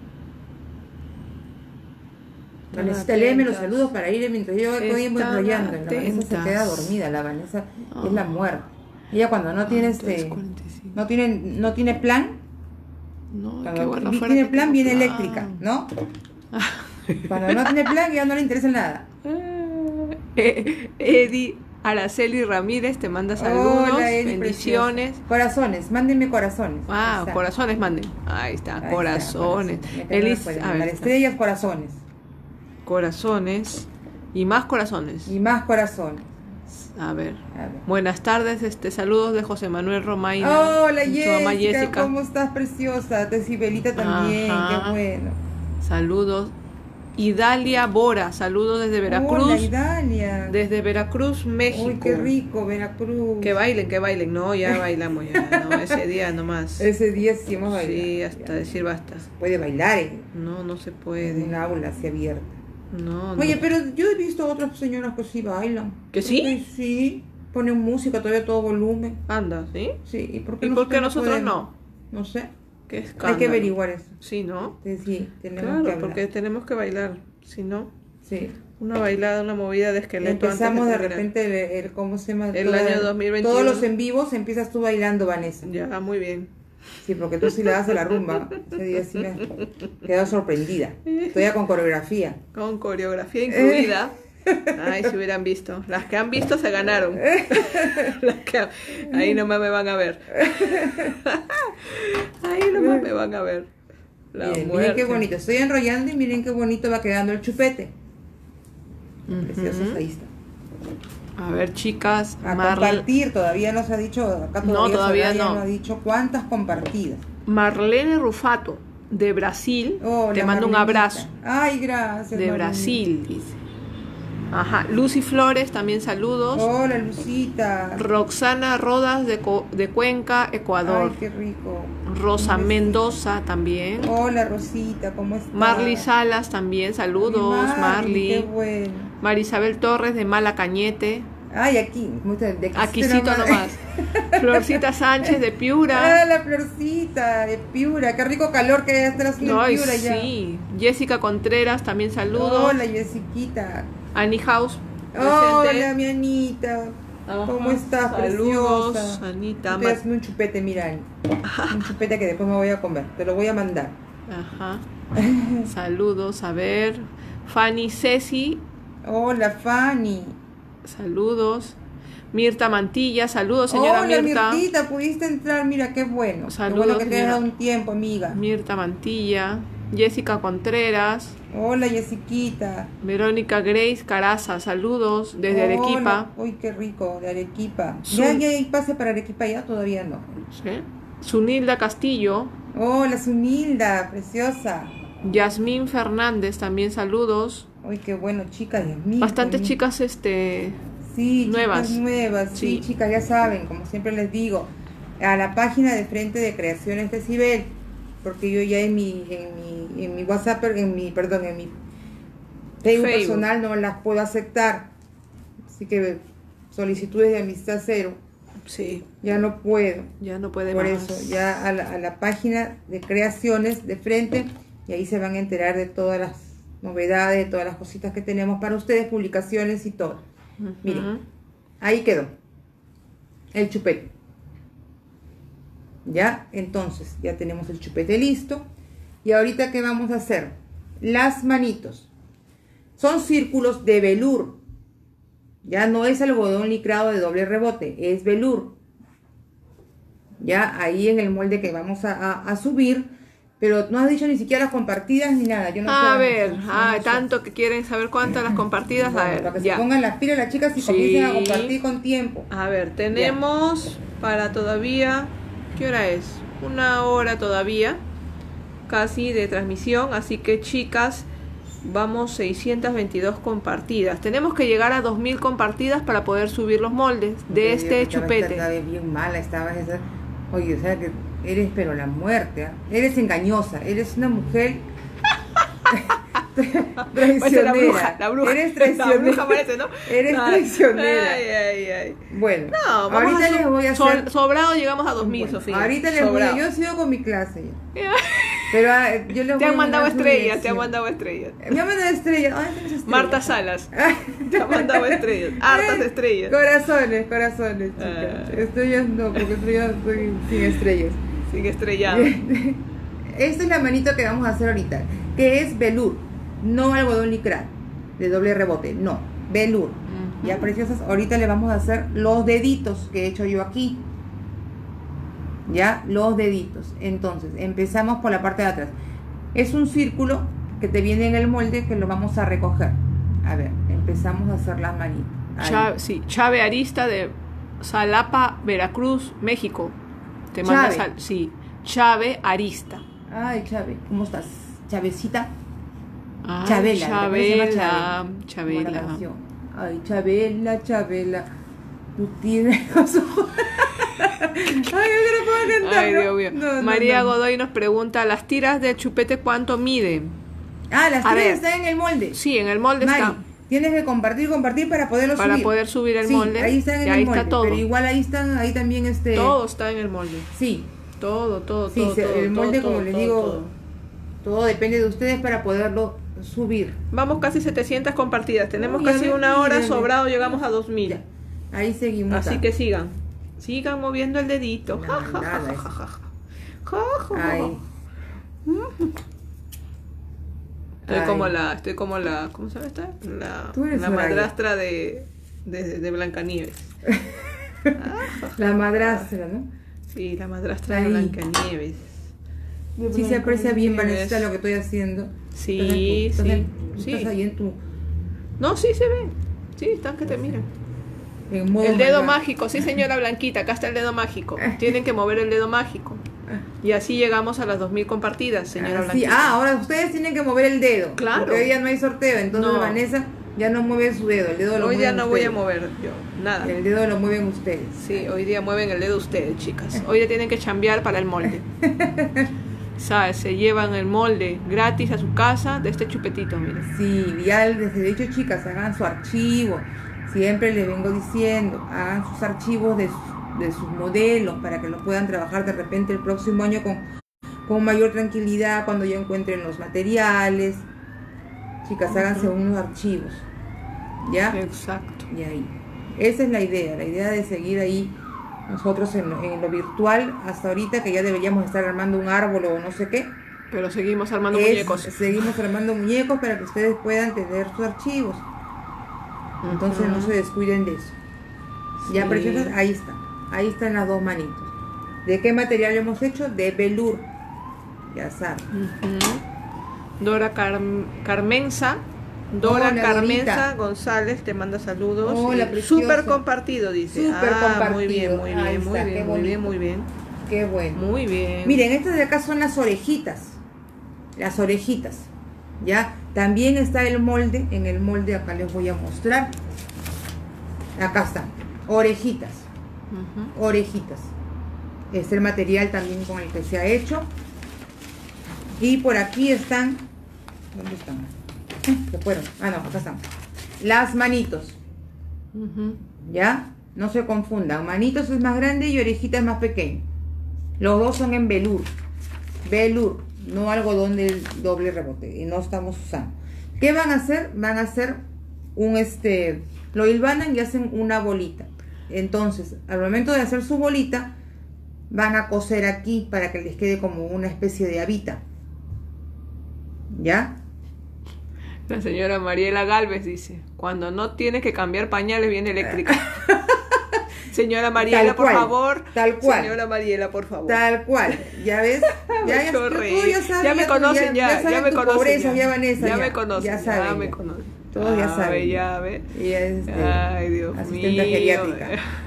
Vanessa, Están léeme los atentas. saludos para ir mientras yo estoy Están enrollando. La Vanessa se atentas. queda dormida. La Vanessa Ah. es la muerte. Ella cuando no tiene Entonces, este... cuarenta y cinco. No tiene, no tiene plan. No, qué Cuando bueno vi- fuera tiene que plan, tengo viene plan. eléctrica, ¿no? Cuando no tiene plan, ya no le interesa nada. Eh, Eddie Araceli Ramírez te manda saludos, Hola, Eli, bendiciones. preciosa. Corazones, mándenme corazones. Ah, Ahí está. corazones manden. Ahí está, Ahí está, corazones. corazones. Me Elis, pueden a mandar ver, estrellas, corazones. corazones y más corazones. Y más corazones. A ver. A ver. Buenas tardes, este saludos de José Manuel Romaina. Hola, su Jessica, mamá Jessica. ¿cómo estás, preciosa? De Sibelita también, Ajá. qué bueno. Saludos. Idalia Bora, saludos desde Veracruz. Hola, Idalia. Desde Veracruz, México. Uy, qué rico, Veracruz. Que bailen, que bailen. No, ya bailamos ya. No, ese día nomás. Ese día sí hemos bailado. Sí, hasta decir basta. Puede bailar en No, no se en puede. un aula así abierta. No, no. Oye, pero yo he visto a otras señoras que sí bailan. ¿Que sí? Porque sí, ponen música todavía a todo volumen. Anda, ¿sí? Sí, ¿y por qué, ¿Y por qué nosotros podemos? no? No sé. Qué Hay escándalo. que averiguar eso. Sí, ¿no? Sí, sí, tenemos Claro, que hablar. porque tenemos que bailar. Si no, Sí. una bailada, una movida de esqueleto. Empezamos antes de terminar. repente el, el- ¿cómo se llama? El Toda- año dos mil veintiuno. Todos los en vivos empiezas tú bailando, Vanessa. Ya, muy bien. Sí, porque tú sí le das a la rumba. Ese día sí me he quedado sorprendida. Todavía con coreografía. Con coreografía incluida. Ay, si hubieran visto. Las que han visto se ganaron. Las que han- Ahí nomás me van a ver. Ahí nomás me van a ver. La Miren, miren muerte. qué bonito. Estoy enrollando y miren qué bonito va quedando el chupete. Ujú. Preciosos, ahí está. A ver, chicas. A Mar- compartir, todavía no se ha dicho, acá No, todavía, todavía Soraya no. no ha dicho cuántas compartidas. Marlene Rufato, de Brasil. Hola, Te mando un Marlenita. abrazo. Ay, gracias. De Marlenita. Brasil, dice. Ajá. Lucy Flores, también saludos. Hola, Lucita. Roxana Rodas, de, Co- de Cuenca, Ecuador. Ay, qué rico. Rosa Un besito. Mendoza, también. Hola, Rosita, ¿cómo estás? Marly Salas, también saludos. Ay, Marly. Qué bueno. Marisabel Torres, de Malacañete. Ay, aquí. muestra de Aquícito nomás. Florcita Sánchez, de Piura. Ah, la florcita de Piura. Qué rico calor que está haciendo Ay, en Piura ya. sí. Jessica Contreras, también saludos. Hola, Jessiquita. Annie House, Hola, presente. mi Anita. Ajá. ¿Cómo estás, Saludos, preciosa? Anita. Estoy haciendo un chupete, mira, Ani. Un chupete que después me voy a comer. Te lo voy a mandar. Ajá. Saludos, a ver. Fanny Ceci, Hola, Fanny. saludos. Mirta Mantilla, saludos, señora Hola, Mirta. Mirtita, pudiste entrar. Mira, qué bueno. Saludos, Qué bueno que te has señora. dado un tiempo, amiga. Mirta Mantilla. Jessica Contreras. Hola, Jessiquita. Verónica Grace Caraza, saludos desde Hola. Arequipa. Uy, qué rico, de Arequipa. Su- ¿Ya, ya hay pase para Arequipa ya? Todavía no. ¿Sí? Sunilda Castillo. Hola, Sunilda, preciosa. Yasmín Fernández, también saludos. Uy, qué bueno, chicas, Dios mío. Bastantes qué bien. chicas este Sí, nuevas. chicas nuevas. Sí. Sí. chicas, ya saben, como siempre les digo, a la página de frente de Creaciones Decibel, porque yo ya en mi, en mi, en mi WhatsApp, en mi, perdón, en mi Facebook, Facebook. personal no las puedo aceptar. Así que solicitudes de amistad cero, Sí, ya no puedo. ya no puede Por más. eso, ya a la, a la página de Creaciones de frente, y ahí se van a enterar de todas las novedades, de todas las cositas que tenemos para ustedes, publicaciones y todo. Ujú. Miren, ahí quedó el chupete. Ya, entonces, ya tenemos el chupete listo. Y ahorita, ¿qué vamos a hacer? Las manitos. Son círculos de velur. Ya no es algodón licrado de doble rebote, es velur. Ya, ahí en el molde que vamos a, a- a subir. Pero no has dicho ni siquiera las compartidas ni nada. Yo no A sé, ver, no sé, ah, no sé. tanto que quieren saber cuántas las compartidas. A Bueno, ver, para que ya. se pongan las pilas las chicas y Sí. comiencen a compartir con tiempo. A ver, tenemos para todavía, ¿qué hora es? Una hora todavía, casi de transmisión, así que chicas, vamos seiscientas veintidós compartidas. Tenemos que llegar a dos mil compartidas para poder subir los moldes de Oye, este estaba- chupete. Estaba bien mala, estabas esa. Oye, o sea que eres pero la muerte, ¿ah? Eres engañosa, eres una mujer traicionera. Parece la bruja, la bruja. Eres La traicionera. bruja parece, ¿no? Eres Ay, traicionera. Ay, ay, ay. Bueno, No, vamos ahorita a les voy a so- hacer. sobrado llegamos a dos mil, Bueno, Sofía. ahorita les voy Sobrado. a. Yo sigo con mi clase ya. Pero ah, yo les Te voy a han mandado mandar su estrellas, te dirección. han mandado estrellas. Me han mandado estrellas. Ay, tienes estrellas. Marta Salas, te han mandado estrellas, hartas estrellas. Corazones, corazones, chicas. Ah. Estrellas no, porque estrellas estoy sin estrellas. Sin estrellado. Esta es la manito que vamos a hacer ahorita, que es velur, no algodón licrado de doble rebote, no, velur. Ujú. Ya, preciosas, ahorita le vamos a hacer los deditos que he hecho yo aquí. Ya, los deditos. Entonces, empezamos por la parte de atrás. Es un círculo que te viene en el molde que lo vamos a recoger. A ver, empezamos a hacer las manitas. Ahí. Chave, sí, Chave Arista de Salapa, Veracruz, México. Te manda Chave. sal, sí, Chave Arista. Ay, Chave, ¿cómo estás? Chavecita. Ay, Chabela, me parece que se llama Chabela, Chave, como la Chabela. canción. Ay, Chabela, Chabela. Tú tienes los ojos. Ay, yo no puedo cantar. Ay, ¿no? Dios mío. No, no, María no. Godoy nos pregunta, ¿las tiras de chupete cuánto miden? Ah, las A tres ver. están en el molde. Sí, en el molde Mari, está. tienes que compartir, compartir para poderlo Para subir. poder subir el Sí, molde. ahí están en y el ahí molde. está todo. Pero igual ahí están, ahí también este. Todo está en el molde. Sí, Todo, todo, Sí, todo, se- todo, el molde, todo, como les todo, digo, todo. todo depende de ustedes para poderlo subir. Vamos casi setecientas compartidas. Tenemos Uy, a casi ver, una hora mírenle. sobrado, llegamos a dos mil. Ya, ahí seguimos. Así acá. que sigan. Sigan moviendo el dedito. No, Ja, ja, nada, ja, eso. ja, ja, ja. Ja, ja, ja. Ahí. Estoy Ay. como la, estoy como la, ¿cómo se llama esta? La, Tú eres la Soraya. madrastra de, de, de Blancanieves. La madrastra, ¿no? Sí, la madrastra Ahí. de Blancanieves. De Sí se aprecia bien, Blancanieves. Vanessa, lo que estoy haciendo. Sí, Estás en tu- sí, estás- sí. Estás ahí en tu... No, sí se ve. Sí, están que te miran. en modo El dedo manual. mágico, sí señora Blanquita, acá está el dedo mágico. Tienen que mover el dedo mágico. Y así llegamos a las dos mil compartidas, señora Ah, sí. Blanquita. Ah, ahora ustedes tienen que mover el dedo. Claro. Porque hoy día no hay sorteo, entonces No. Vanessa ya no mueve su dedo. El dedo lo Hoy día mueven no voy a ustedes. mover yo, nada. El dedo lo mueven ustedes. Sí, hoy día mueven el dedo ustedes, chicas. Hoy día tienen que chambear para el molde. ¿Sabes? Se llevan el molde gratis a su casa de este chupetito, miren. Sí, ya les he dicho, chicas, hagan su archivo. Siempre les vengo diciendo, hagan sus archivos de sus, de sus modelos para que lo puedan trabajar de repente el próximo año con, con mayor tranquilidad cuando ya encuentren los materiales. Chicas, háganse unos archivos. ¿Ya? Exacto. Y ahí. Esa es la idea, la idea de seguir ahí nosotros en, lo- en lo virtual hasta ahorita, que ya deberíamos estar armando un árbol o no sé qué. Pero seguimos armando Es- muñecos. Seguimos armando muñecos para que ustedes puedan tener sus archivos. Entonces no se descuiden de eso. Ya Sí. preciosas, ahí está. Ahí están las dos manitos. ¿De qué material lo hemos hecho? De velour. Ya saben. Ujú. Dora Carm- Carmenza. Dora Hola, Carmenza Dorita. González te manda saludos. Hola, Y preciosa. súper compartido, dice. Súper ah, compartido. Muy bien, muy bien, Ahí muy está, qué bien, muy bien, bonito. muy bien. Qué bueno. Muy bien. Miren, estas de acá son las orejitas. Las orejitas. ¿Ya? También está el molde. En el molde acá les voy a mostrar. Acá están. Orejitas. Ujú. Orejitas. Este es el material también con el que se ha hecho. Y por aquí están. ¿Dónde están? ¿Se fueron? Ah, no, acá están. Las manitos. Ujú. ¿Ya? No se confundan. Manitos es más grande y orejitas más pequeño. Los dos son en velour. Velour, no algodón del doble rebote. Y no estamos usando. ¿Qué van a hacer? Van a hacer un este. Lo hilvanan y hacen una bolita. Entonces, al momento de hacer su bolita, van a coser aquí para que les quede como una especie de habita. ¿Ya? La señora Mariela Galvez dice, cuando no tiene que cambiar pañales viene eléctrica. Señora Mariela, Tal por cual, favor. tal cual. Señora Mariela, por favor. Tal cual, ¿ya ves? Me Ya, he ya, hecho tú reír. sabes, Ya me tú conocen, ya, ya, saben me tu conocen. pobreza, ya, ya, Vanessa, ya ya, me conocen, ya ya, saben, me ya. conocen. Todos ya Ah, saben. ve, ya ve. Ella es este, Ay, Dios asistente mío. geriátrica.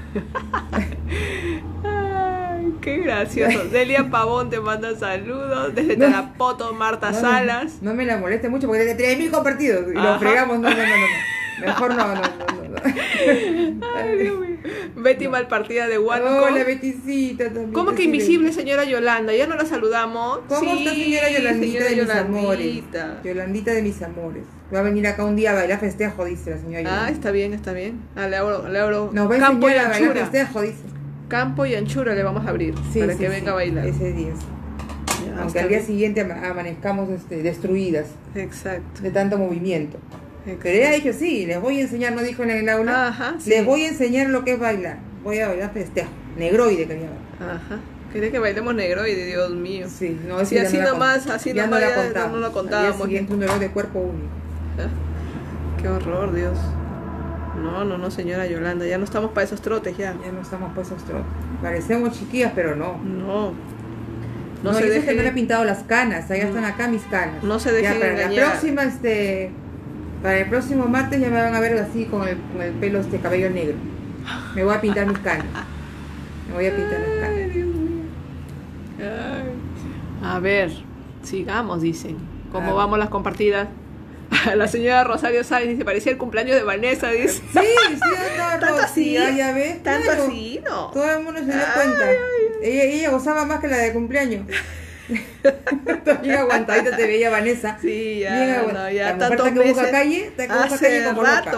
Ay, qué gracioso. Delia Pavón te manda saludos. Desde No. Tarapoto, Marta No me- Salas. No me la moleste mucho porque tiene tres mil compartidos y Ajá. lo fregamos. No, no, no, no, no. Mejor no, no, no, no. no. Ay, Dios mío. Betty Malpartida de Huánuco. Hola, Beticita también. ¿Cómo que Así de- invisible, señora Yolanda? ¿Ya no la saludamos? ¿Cómo Sí, está, señora Yolandita señora de mis Yolandita. amores? Yolandita de mis amores. Va a venir acá un día a bailar festejo, dice la señora Ah, Yolanda. está bien, está bien. Ah, le abro, le abro Nos va a campo y enseñar a bailar anchura. festejo, dice. Campo y anchura le vamos a abrir Sí, para sí, que sí, venga a bailar. ese día. Ya, Aunque está al día bien. siguiente ama- amanezcamos este, destruidas Exacto. de tanto movimiento. exacto. Pero ella ha dicho, sí, les voy a enseñar, no dijo en el aula, Ajá, sí. les voy a enseñar lo que es bailar. Voy a bailar festejo. Negroide quería bailar. Aja. ¿Querés que bailemos negro? Y Dios mío. Sí, no, Sí, esa ya así no la nomás, cont- así ya nomás, no ya la contamos. no lo Al contábamos. día siguiente un dolor de cuerpo único. Ah, qué horror, Dios. No, no, no, señora Yolanda, ya no estamos para esos trotes ya. Ya no estamos pues trotes. Parecemos chiquillas, pero no. No. No, No, se yo sé dejen. que no le he pintado las canas, allá No. están acá mis canas. No se dejen Ya para engañar. la próxima, este, para el próximo martes ya me van a ver así con el, con el pelo, este cabello negro. Me voy a pintar mis canas. Me voy a pintar las canas. Ay, Dios mío. Ay. A ver, sigamos, dicen. ¿Cómo Ah. vamos las compartidas? La señora Rosario Sáenz dice, parecía el cumpleaños de Vanessa, dice. Sí, sí, no, ¿Tanto Rosy, así? ya, ya ves. ¿Tanto claro. así? No. Todo el mundo se dio Ay, cuenta. ay, Ella, ella gozaba más que la de cumpleaños. Bien aguantadita te veía Vanessa. Sí, Bien ya, aguant- no, ya la mujer tantos está que busca meses. calle, está que busca Hace calle como loca. rato.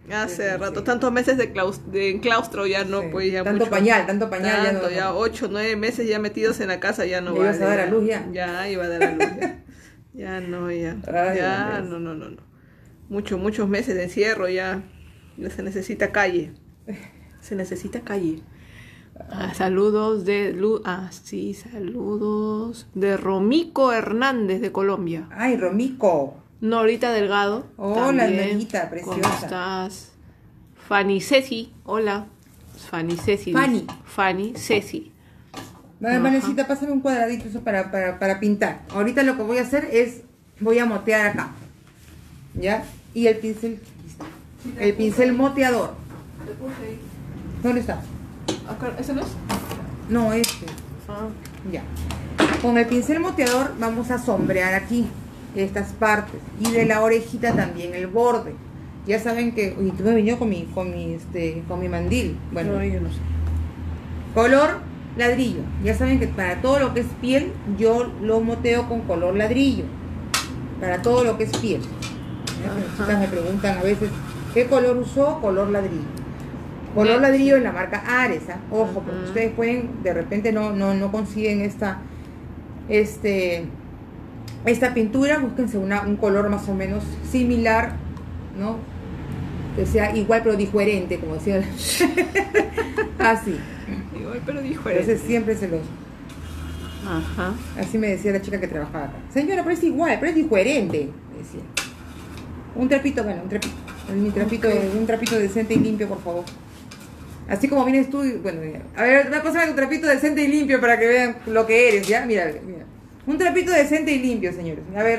Hace Sí, rato, sí. tantos meses de, claus- de claustro ya no, Sí. pues ya Tanto mucho. pañal, tanto pañal, ya Tanto, no- ya ocho, nueve meses ya metidos en la casa, ya no Ya va. ibas a dar a luz ya. Ya iba a dar a luz ya. Ya no, ya. Ay, ya, Dios. no, no, no, no. Muchos, muchos meses de encierro ya. Ya se necesita calle. Se necesita calle. Ah, saludos de Lu ah, sí, saludos de Romico Hernández de Colombia. Ay, Romico. Norita Delgado. Hola, también. Norita, preciosa. ¿Cómo estás? Fanny Ceci, hola. Fanny Ceci. Fanny. dice. Fanny Ceci. Vale, Ajá. Vanesita, pásame un cuadradito eso para, para, para pintar. Ahorita lo que voy a hacer es, voy a motear acá. ¿Ya? Y el pincel, el pincel moteador. ¿Dónde está? ¿Ese no es? No, este. Ah. Ya. Con el pincel moteador vamos a sombrear aquí estas partes y de la orejita también el borde. Ya saben que, uy, tú me venido con mi, con mi, este, con mi mandil. Bueno, No, yo no sé. color ladrillo. Ya saben que para todo lo que es piel yo lo moteo con color ladrillo. Para todo lo que es piel. Ya, las chicas me preguntan a veces qué color usó, color ladrillo. Color Bien. ladrillo en la marca Ares, ¿ah? Ojo, porque Ujú. ustedes pueden, de repente no, no, no consiguen esta, este, esta pintura, búsquense una, un color más o menos similar, ¿no? Que sea igual pero diferente, como decía. Así. Igual, pero dijo Entonces siempre se los, Ajá. así me decía la chica que trabajaba acá. Señora, pero es igual, pero es diferente, decía. Un trapito, bueno, un trapito. Mi trapito, Ok. un trapito decente y limpio, por favor. Así como vienes tú, y- bueno, mira. A ver, va a pasar tu trapito decente y limpio para que vean lo que eres, ¿ya? Mira, mira. Un trapito decente y limpio, señores. A ver.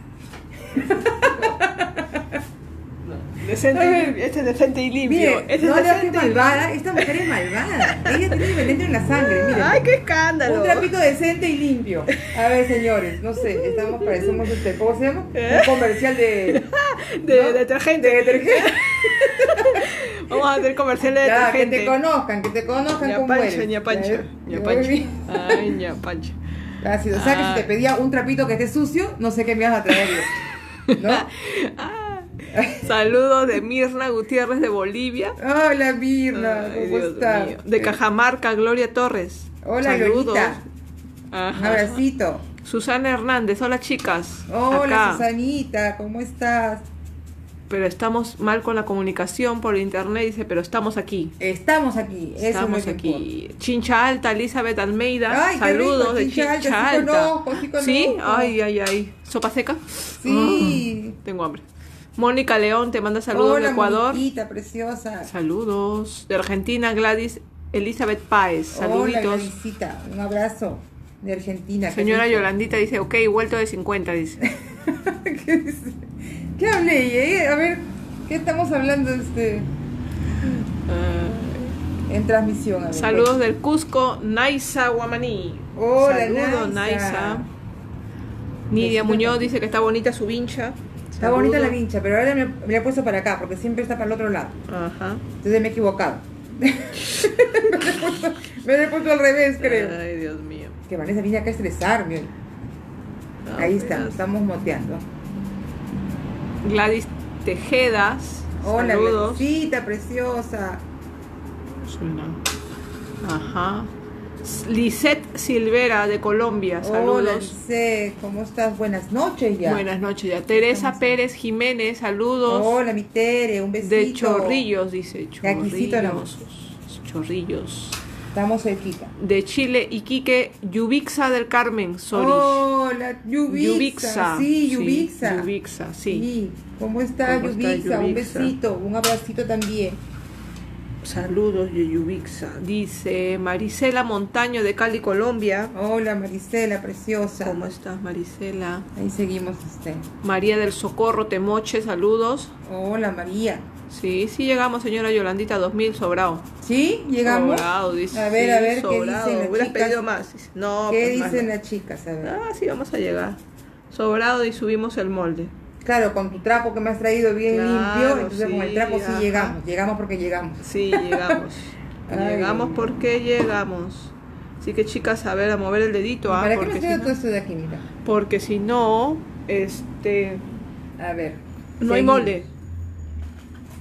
Decente y limpio. Este es decente y limpio. Mire, Este no es le hagas decente y malvada. Esta mujer es malvada. Ella tiene veneno en la sangre, mira. ¡Ay, qué escándalo! Un trapito decente y limpio. A ver, señores, no sé, estamos, parecemos este, ¿cómo se llama? ¿Eh? Un comercial de... De ¿no? detergente. De detergente. Vamos a hacer comercial de Ya, que detergente. te conozcan, que te conozcan Ña cómo pancha, eres. ña pancha, Ya, ña ya, pancha. muy Ay, ña pancha. Así, o sea que Ah. si te pedía un trapito que esté sucio, no sé qué me vas a traer yo. ¿No? Ah, saludos de Mirna Gutiérrez de Bolivia. Hola Mirna, Ay, ¿cómo Dios estás? mío. De Cajamarca, Gloria Torres. Hola, saludos. Glorita. Un Ajá. abracito. Susana Hernández, hola chicas. Hola Acá. Susanita, ¿cómo estás? Pero estamos mal con la comunicación por internet, dice, pero estamos aquí. Estamos aquí, eso Estamos es lo que importa. aquí. Chincha Alta, Elizabeth Almeida. Ay, qué saludos rico, de Chincha Chincha Alta, sí Alta. conozco, sí conozco. ¿Sí? Ay, ay, ay. ¿Sopa seca? Sí. Mm, tengo hambre. Mónica León te manda saludos Hola, de Ecuador. Moniquita, preciosa. Saludos. De Argentina, Gladys Elizabeth Páez. Hola, Saluditos. Gladysita, un abrazo de Argentina. qué Señora rico. Yolandita dice, ok, vuelto de cincuenta, dice. ¿Qué dice? ¿Qué hablé? eh? A ver, ¿qué estamos hablando este Ah, en transmisión? A ver, saludos del Cusco, Naisa Guamaní. Hola, Saludos, Naisa. Naisa. Nidia Besito, Muñoz Naisa. dice que está bonita su vincha. Está bonita la Saludos. vincha, pero ahora me, me la he puesto para acá, porque siempre está para el otro lado. Ajá. Entonces me he equivocado. me, la he puesto, me la he puesto al revés, creo. Ay, Dios mío. Que Vanessa viene acá a estresarme hoy. No, Ahí pues, está, estamos moteando. Gladys Tejedas. Hola, Saludos. Gladysita, preciosa. Ajá. Lisette Silvera de Colombia. Hola, Saludos. Lice, ¿cómo estás? Buenas noches ya. Buenas noches ya. Teresa Estamos- Pérez Jiménez. Saludos. Hola, mi Tere, un besito. De Chorrillos, dice. Aquisito Chorrillos. Chorrillos. Estamos cerquita. De Chile, Iquique, Yubixa del Carmen, sorry. Hola, Yubixa. Sí, Yubixa. Yubixa, sí. Sí, ¿cómo está ¿Cómo está Yubixa? Un Yubixa? besito, un abracito también. Saludos de Yubixa. Dice Marisela Montaño de Cali, Colombia. Hola, Marisela, preciosa. ¿Cómo estás, Marisela? Ahí seguimos este. María del Socorro Temoche, saludos. Hola, María. Sí, sí llegamos, señora Yolandita, dos mil sobrado. ¿Sí? ¿Llegamos? Sobrado, dice. A ver, sí, a ver, ¿qué sobrado. dicen las Hubieras chicas? pedido más. Dice, no, ¿Qué pues, más dicen no. las chicas? A ver. Ah, sí, vamos a llegar. Sobrado y subimos el molde. Claro, con tu trapo que me has traído bien Claro, limpio, entonces con el sí, trapo sí ajá. llegamos. Llegamos porque llegamos. Sí, llegamos. Ay. Llegamos porque llegamos. Así que chicas, a ver, a mover el dedito, ¿ah? ¿Para qué me Porque has traído si todo no, esto de aquí, mira? porque si no, este, A ver. no hay seguimos. molde.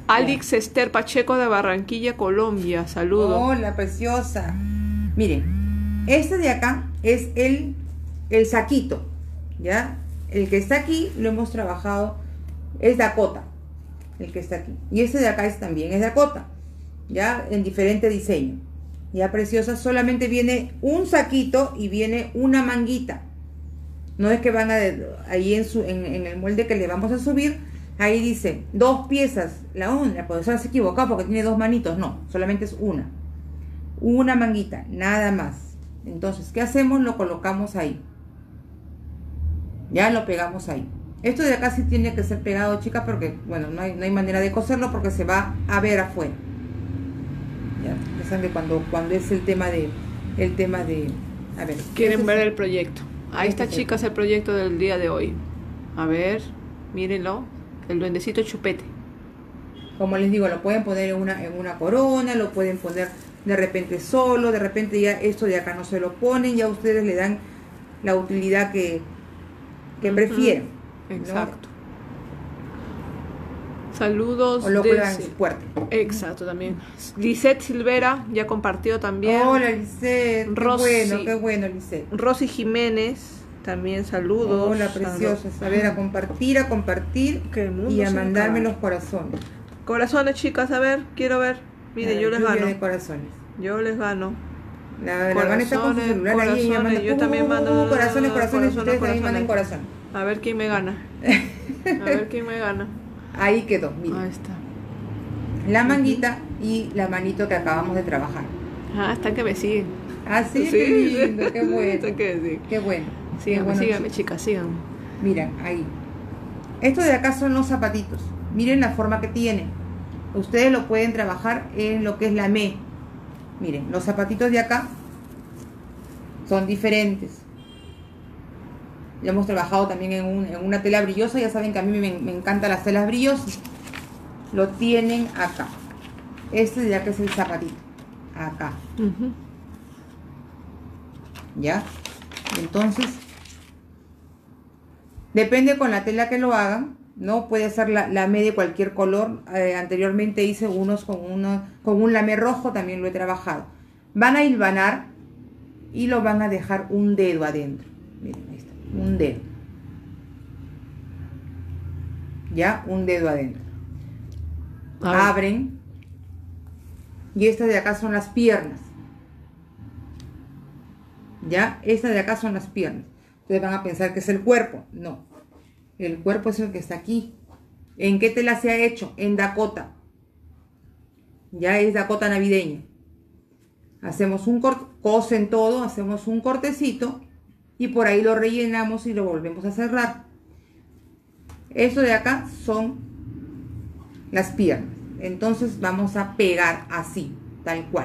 Alix Esther Pacheco de Barranquilla, Colombia. Saludos. Hola, preciosa. Miren, este de acá es el, el saquito, ¿ya? El que está aquí lo hemos trabajado, es Dakota, el que está aquí. Y este de acá es, también es Dakota, ¿ya? En diferente diseño. Ya, preciosa, solamente viene un saquito y viene una manguita. No es que van a, ahí en, su, en, en el molde que le vamos a subir, ahí dice dos piezas. La una, la profesora se equivocó porque tiene dos manitos. No, solamente es una. Una manguita, nada más. Entonces, ¿qué hacemos? Lo colocamos ahí. Ya lo pegamos ahí. Esto de acá sí tiene que ser pegado, chicas, porque, bueno, no hay, no hay manera de coserlo porque se va a ver afuera. Ya, ya saben cuando, cuando es el tema de, el tema de, a ver. Quieren ver es, el proyecto. Ahí este está, es el- chicas, el proyecto del día de hoy. A ver, mírenlo. El duendecito chupete. Como les digo, lo pueden poner en una, en una corona, lo pueden poner de repente solo, de repente ya esto de acá no se lo ponen, ya ustedes le dan la utilidad que, que Ujú, prefieran. ¿no? exacto. Saludos O lo cuelgan en desde- su puerta. Exacto, también. Lisette Silvera ya compartió también. Hola, Lisette. Qué Rosy. bueno, qué bueno, Lisette. Rosy Jiménez también, saludos. Hola, preciosas. A ver, a compartir, a compartir Que el mundo y a se mandarme acaba. los corazones. Corazones, chicas, a ver, quiero ver. Miren, A yo ver, les lluvia gano. de corazones. Yo les gano. La, la Van está con su Corazones, celular ahí y ella manda corazones, yo pu, también pu, pu, mando pu, corazones, corazones, y corazones, ustedes también manden corazones. corazón. A ver quién me gana. A ver quién me gana. Ahí quedó, mira. Ahí está. La manguita y la manito que acabamos de trabajar. Ah, están que me siguen. Ah, sí, Sí, qué lindo, qué bueno. Están que me siguen. Qué bueno. Qué Síganme, bueno, síganme, chicos. chicas, síganme. Miren, ahí. Estos de acá son los zapatitos. Miren la forma que tiene. Ustedes lo pueden trabajar en lo que es la M E. Miren, los zapatitos de acá son diferentes. Ya hemos trabajado también en, un- en una tela brillosa. Ya saben que a mí me, me encantan las telas brillosas. Lo tienen acá. Este de acá es el zapatito. Acá. Ujú. ¿Ya? Entonces, depende con la tela que lo hagan, ¿no? Puede ser la, lamé de cualquier color. Eh, anteriormente hice unos con, uno, con un lamé rojo, también lo he trabajado. Van a hilvanar y lo van a dejar un dedo adentro. Miren, ahí está, un dedo. ¿Ya? Un dedo adentro. A ver. Abren. Y estas de acá son las piernas. ¿Ya? Estas de acá son las piernas. Ustedes van a pensar que es el cuerpo. No. El cuerpo es el que está aquí. ¿En qué tela se ha hecho? En Dakota. Ya es Dakota navideña. Hacemos un corte, cosen todo, hacemos un cortecito y por ahí lo rellenamos y lo volvemos a cerrar. Esto de acá son las piernas. Entonces vamos a pegar así, tal cual.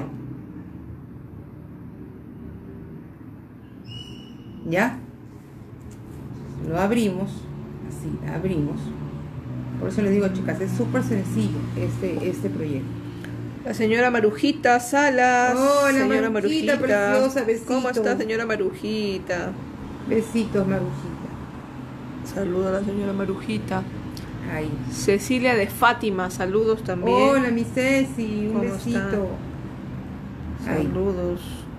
¿Ya? Lo abrimos, así, abrimos. Por eso les digo, chicas, es súper sencillo este, este proyecto. La señora Marujita Salas. Hola, señora Marujita, preciosa, besito. ¿Cómo está, señora Marujita? Besitos, Marujita. Saludo a la señora Marujita. Ahí. Cecilia de Fátima, saludos también. Hola, mi Ceci, un ¿Cómo besito. Ahí. Saludos.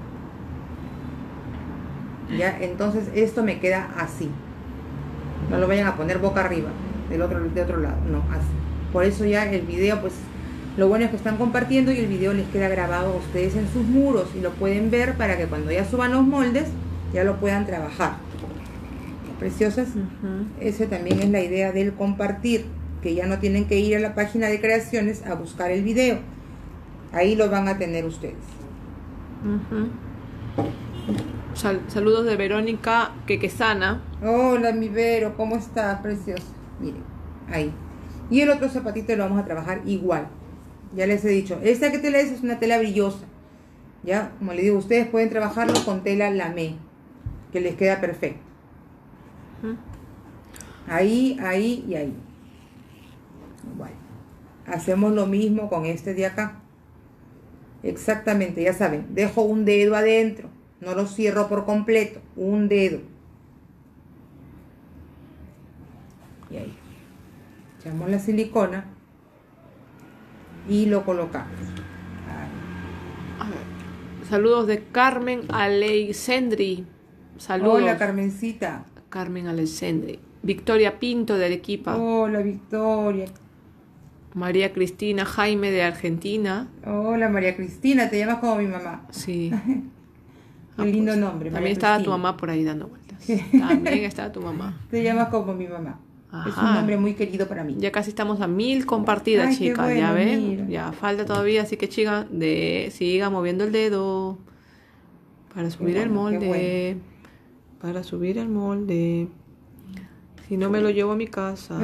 Ya, entonces esto me queda así. No lo vayan a poner boca arriba, del otro, de otro lado, no, así. Por eso ya el video, pues, lo bueno es que están compartiendo y el video les queda grabado a ustedes en sus muros y lo pueden ver para que cuando ya suban los moldes, ya lo puedan trabajar. Preciosas, Ujú. esa también es la idea del compartir, que ya no tienen que ir a la página de creaciones a buscar el video. Ahí lo van a tener ustedes. Ujú. Sal- saludos de Verónica Quequesana. Hola, mi Vero, ¿cómo estás, preciosa? Miren, ahí. Y el otro zapatito lo vamos a trabajar igual. Ya les he dicho, esta que tela es, es una tela brillosa. Ya, como les digo, ustedes pueden trabajarlo con tela lamé, que les queda perfecto. Ujú. Ahí, ahí y ahí. Igual. Hacemos lo mismo con este de acá. Exactamente, ya saben, dejo un dedo adentro. No lo cierro por completo, un dedo. Y ahí. Echamos la silicona. y lo colocamos. A ver. Saludos de Carmen Aleixandri. Saludos. Hola, Carmencita. Carmen Aleixandri. Victoria Pinto de Arequipa. Hola, Victoria. María Cristina Jaime de Argentina. Hola, María Cristina, te llamas como mi mamá. Sí. Qué lindo pues, nombre. También estaba tu mamá por ahí dando vueltas. También está tu mamá. Te llamas como mi mamá. Ajá. Es un nombre muy querido para mí. Ya casi estamos a mil compartidas, ay, chicas. Bueno, ya ven. Mira. Ya falta todavía, así que chicas, de siga moviendo el dedo para subir bueno, el molde. Bueno. Para subir el molde. Si no me lo llevo a mi casa.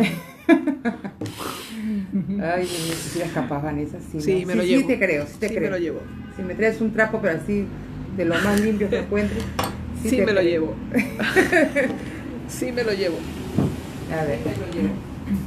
Ay, si las capas, Vanessa. Sí, sí, ¿no? me sí, lo sí, llevo. Sí, te creo, sí te sí creo. me lo llevo. Si me traes un trapo, pero así, de lo más limpio que encuentres. Sí, sí me creo. Lo llevo. Sí me lo llevo. A ver. Sí me lo llevo.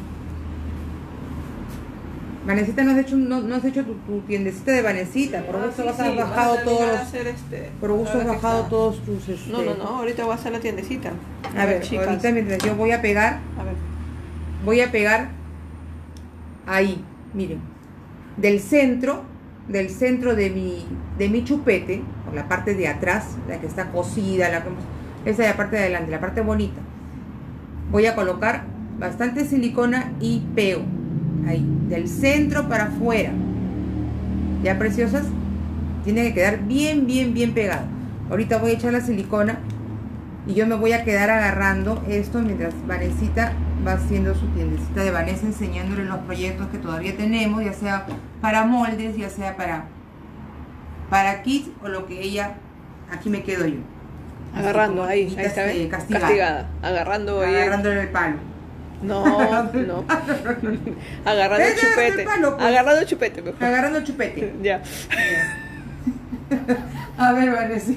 Vanesita, ¿no has hecho, no, no has hecho tu, tu tiendecita de Vanesita? Por gusto ah, sí, has sí, bajado todos los, este, por gusto has bajado está. todos tus... Este... No, no, no, ahorita voy a hacer la tiendecita. A, a ver, ver, chicas. Ahorita mientras yo voy a pegar... A ver. Voy a pegar ahí, miren. Del centro, del centro de mi, de mi chupete, por la parte de atrás, la que está cosida, la, esa es la parte de adelante, la parte bonita. Voy a colocar bastante silicona y pego. Ahí, del centro para afuera. Ya, preciosas, tiene que quedar bien, bien, bien pegado. Ahorita voy a echar la silicona y yo me voy a quedar agarrando esto mientras Vanesita va haciendo su tiendecita de Vanessa, enseñándole los proyectos que todavía tenemos, ya sea para moldes, ya sea para para kits o lo que ella, aquí me quedo yo. Agarrando, ahí, ahí está, eh, castigada. castigada. Agarrando Agarrándole el palo. No, no. Agarrando el chupete. El palo, pues. Agarrando el chupete, mejor. Agarrando el chupete. Ya. A ver, Vanessa.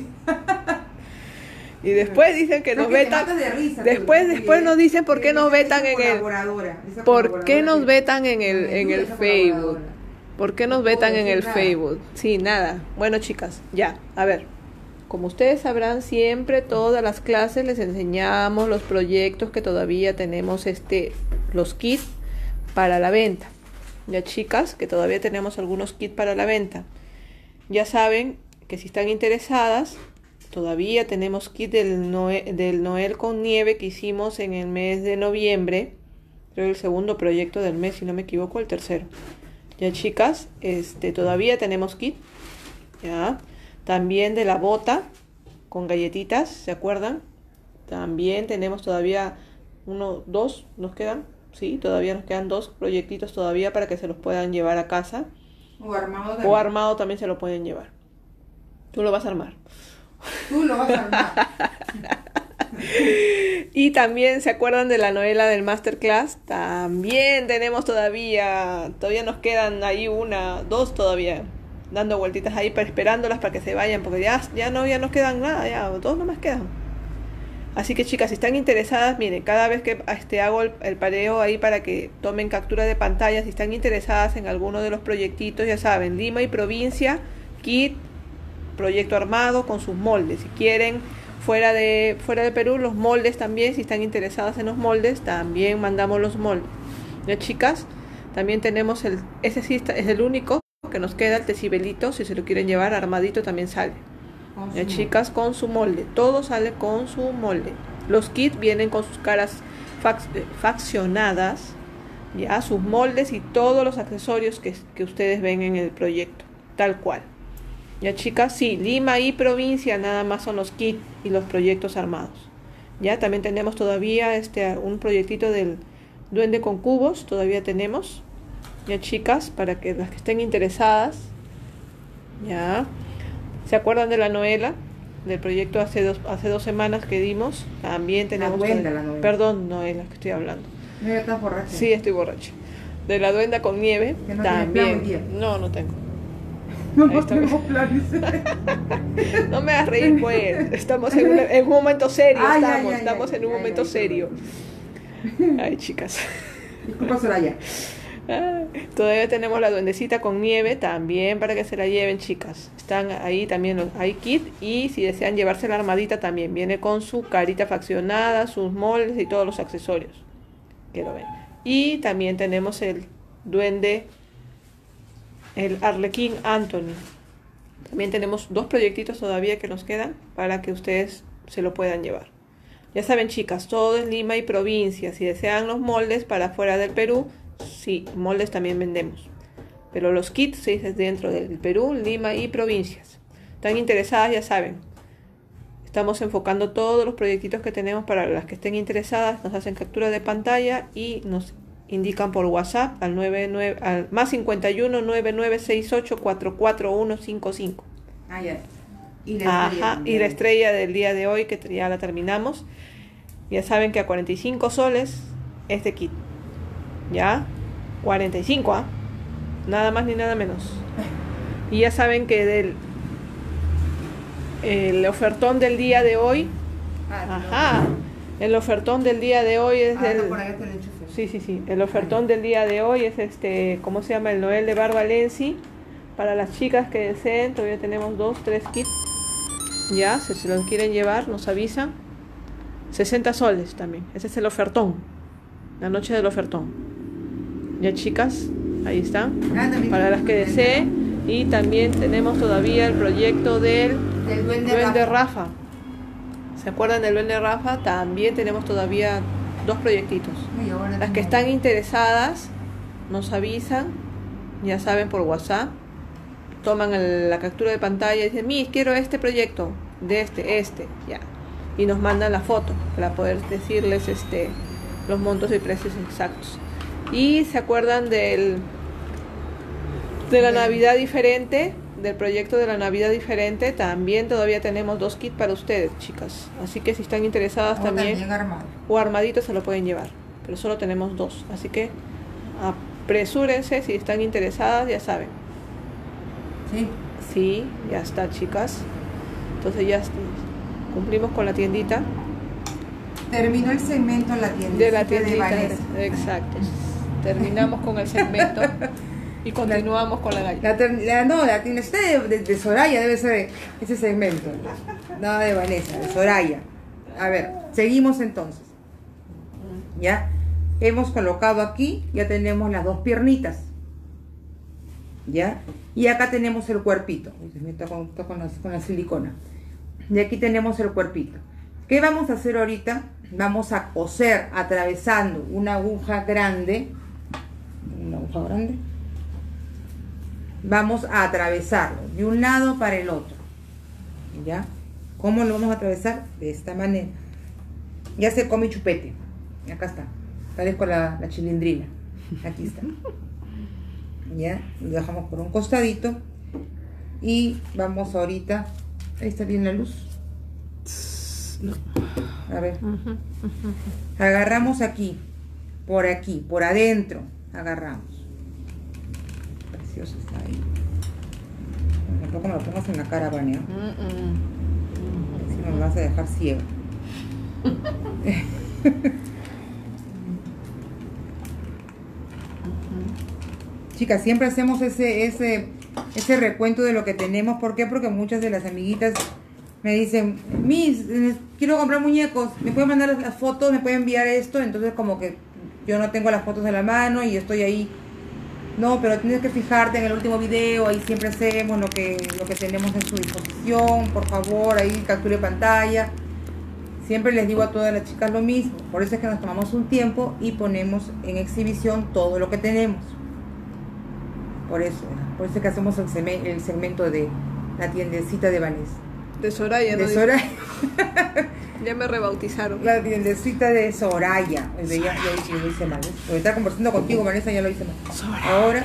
Y después dicen que nos vetan. De risa, después, después nos dicen por qué nos vetan en el. ¿Por qué nos vetan en el en el Facebook? ¿Por qué nos vetan en el Facebook? Sí, nada. Bueno, chicas, ya. A ver. Como ustedes sabrán, siempre todas las clases les enseñamos los proyectos que todavía tenemos, este, los kits para la venta. Ya, chicas, que todavía tenemos algunos kits para la venta. Ya saben que si están interesadas, todavía tenemos kit del Noel, del Noel con nieve que hicimos en el mes de noviembre. Creo el segundo proyecto del mes, si no me equivoco, el tercero. Ya, chicas, este, todavía tenemos kit. Ya. También de la bota con galletitas, ¿se acuerdan? También tenemos todavía uno, dos, ¿nos quedan? Sí, todavía nos quedan dos proyectitos todavía para que se los puedan llevar a casa. O armado también. O armado también se lo pueden llevar. Tú lo vas a armar. Tú lo vas a armar. Y también, ¿se acuerdan de la novela del Masterclass? También tenemos todavía, todavía nos quedan ahí una, dos todavía. Dando vueltitas ahí, para, esperándolas para que se vayan, porque ya, ya no ya no quedan nada, ya dos nomás quedan. Así que chicas, si están interesadas, miren, cada vez que este, hago el, el pareo ahí para que tomen captura de pantalla, si están interesadas en alguno de los proyectitos, ya saben, Lima y provincia, kit, proyecto armado con sus moldes. Si quieren fuera de, fuera de Perú, los moldes también, si están interesadas en los moldes, también mandamos los moldes. Ya, chicas, también tenemos el, ese sí está, es el único que nos queda, el tecibelito, si se lo quieren llevar armadito también sale. Ya, chicas, con su molde, todo sale con su molde. Los kits vienen con sus caras fac faccionadas, ya, sus moldes y todos los accesorios que, que ustedes ven en el proyecto, tal cual. Ya, chicas, sí, Lima y provincia nada más son los kits y los proyectos armados. Ya, también tenemos todavía este un proyectito del duende con cubos, todavía tenemos. Ya, chicas, para que las que estén interesadas, ya, ¿se acuerdan de la novela? Del proyecto hace dos, hace dos semanas que dimos, también tenemos... La duenda, la novela. Perdón, novela, que estoy hablando. ¿No ya estás borracha? Sí, estoy borracha. De la duenda con nieve, ¿Que no también. Plan, no, no tengo. No tengo planes. No me hagas reír, pues. Estamos en un, en un momento serio, ay, estamos, ay, ay, estamos ay, en un ay, momento ay, serio. Ay, chicas. Disculpa, Soraya. Ah, todavía tenemos la duendecita con nieve también para que se la lleven, chicas. Están ahí también los hay kit, y si desean llevarse la armadita también viene con su carita faccionada, sus moldes y todos los accesorios que lo ven. Y también tenemos el duende el Arlequín Anthony. También tenemos dos proyectitos todavía que nos quedan para que ustedes se lo puedan llevar. Ya saben, chicas, todo es Lima y provincia. Si desean los moldes para fuera del Perú, sí, moldes también vendemos. Pero los kits sí es dentro del Perú, Lima y provincias. Están interesadas, ya saben. Estamos enfocando todos los proyectitos que tenemos para las que estén interesadas. Nos hacen captura de pantalla y nos indican por WhatsApp al, nueve nueve, al más cincuenta y uno, nueve nueve seis ocho, cuatro cuatro uno cinco cinco. Ah, ya. Y la estrella. Ajá, y la estrella del día de hoy, que ya la terminamos. Ya saben que a cuarenta y cinco soles este kit. ¿Ya? cuarenta y cinco, ¿ah? Nada más ni nada menos. Y ya saben que del el ofertón del día de hoy. Ah, Ajá. No. El ofertón del día de hoy es ah, del. No, por ahí te lo enchufé. Sí, sí, sí. El ofertón del día de hoy es este, ¿cómo se llama? El Noel de Bar Valenci. Para las chicas que deseen, todavía tenemos dos, tres kits. Ya, si se los quieren llevar, nos avisan. sesenta soles también. Ese es el ofertón. La noche del ofertón. Ya, chicas, ahí están. Ah, para las que deseen. Y también tenemos todavía el proyecto del, del Duende, Duende Rafa. Rafa. ¿Se acuerdan del Duende Rafa? También tenemos todavía dos proyectitos. Ay, las que están interesadas nos avisan, ya saben, por WhatsApp. Toman el, la captura de pantalla y dicen, Miss, quiero este proyecto, de este, este, ya. Y nos mandan la foto para poder decirles este, los montos y precios exactos. Y se acuerdan del de la Navidad diferente, del proyecto de la Navidad diferente, también todavía tenemos dos kits para ustedes, chicas. Así que si están interesadas o también, también armado. o armaditos, se lo pueden llevar. Pero solo tenemos dos, así que apresúrense si están interesadas, ya saben. Sí. Sí, ya está, chicas. Entonces ya cumplimos con la tiendita. Terminó el segmento la tiendita de la tiendita. De exacto. Terminamos con el segmento y continuamos la, con la gallina. La, la, no, la tiendita de, de, de Soraya debe ser ese segmento. Nada de Vanessa, de Soraya. A ver, seguimos entonces. Ya hemos colocado aquí, ya tenemos las dos piernitas. ¿Ya? Y acá tenemos el cuerpito. Está con, está con, la, con la silicona. Y aquí tenemos el cuerpito. ¿Qué vamos a hacer ahorita? Vamos a coser atravesando una aguja grande. Una aguja grande. Vamos a atravesarlo de un lado para el otro. ¿Ya? ¿Cómo lo vamos a atravesar? De esta manera. Ya se come chupete. Acá está. Parezco la, la chilindrina. Aquí está. Ya, lo dejamos por un costadito y vamos ahorita. Ahí está bien la luz. No. A ver, uh-huh, uh-huh. Agarramos aquí, por aquí, por adentro. Agarramos. Precioso está ahí. Tampoco me lo pongas en la cara, Vania. Uh-uh. Si no me vas a dejar ciego. Chicas, siempre hacemos ese, ese, ese recuento de lo que tenemos. ¿Por qué? Porque muchas de las amiguitas me dicen, Miss, quiero comprar muñecos, ¿me pueden mandar las fotos? ¿Me pueden enviar esto? Entonces como que yo no tengo las fotos en la mano y estoy ahí. No, pero tienes que fijarte en el último video, ahí siempre hacemos lo que, lo que tenemos en su disposición. Por favor, ahí capture de pantalla. Siempre les digo a todas las chicas lo mismo. Por eso es que nos tomamos un tiempo y ponemos en exhibición todo lo que tenemos. Por eso, por eso es que hacemos el, segmento, el segmento de la tiendecita de Vanessa. De Soraya, de ¿no? Soraya. Ya me rebautizaron. La tiendecita de Soraya. Ya, ya, ya lo hice mal. Por estar conversando contigo, Vanessa, ya lo hice mal. Soraya. Ahora.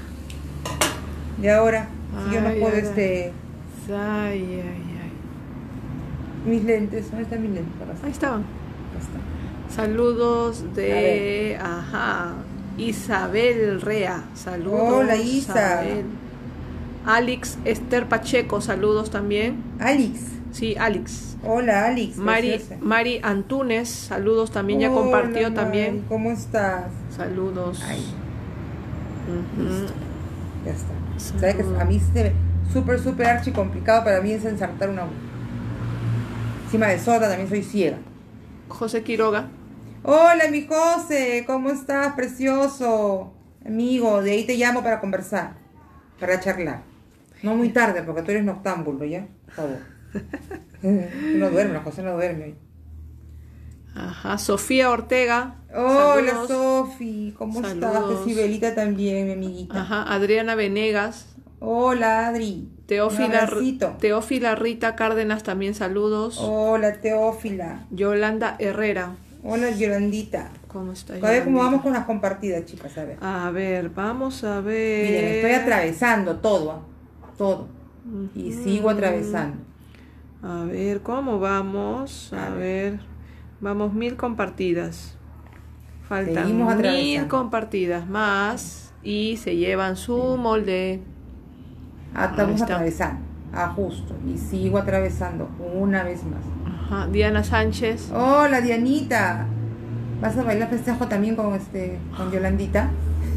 Y ahora, ay, si yo no puedo, ay, este. Ay, ay, ay. Mis lentes, ¿dónde están mis lentes? Ahí estaban. Ahí está. Saludos de. Ajá. Isabel Rea, saludos. Hola, Isa. Isabel. Alex Esther Pacheco, saludos también. Alex. Sí, Alex. Hola, Alex. Mari, Mari Antunes, saludos también. Hola, ya compartió Mari, también. ¿Cómo estás? Saludos. Ay. Uh-huh. Ya está. ¿Sabes que a mí se ve súper, súper archi complicado para mí es ensartar una aguja? Encima de soda también soy ciega. José Quiroga. Hola, mi José, ¿cómo estás, precioso? Amigo, de ahí te llamo para conversar. para charlar. No muy tarde, porque tú eres noctámbulo, ¿ya? Por favor. Tú no duermes, José no duerme. Ajá, Sofía Ortega. Hola, saludos. Sofi, ¿cómo Saludos. estás? Sibelita también, mi amiguita. Ajá, Adriana Venegas. Hola, Adri. Teófila, Un abracito. Teófila Rita Cárdenas también saludos. Hola, Teófila. Yolanda Herrera. Hola, Yolandita. ¿Cómo está? A ver cómo Yolandita? vamos con las compartidas, chicas, a ver. A ver, vamos a ver. Miren, estoy atravesando todo, ¿ah? todo. Y Ujú. sigo atravesando. A ver, ¿cómo vamos? A, A ver. Vamos mil compartidas. Faltan Seguimos mil atravesando. compartidas más y se llevan su molde. Ah, Ahí estamos está. atravesando. Ah, justo. Y sigo atravesando una vez más. Ajá, Diana Sánchez. Hola, Dianita. ¿Vas a bailar festejo también con este con Yolandita?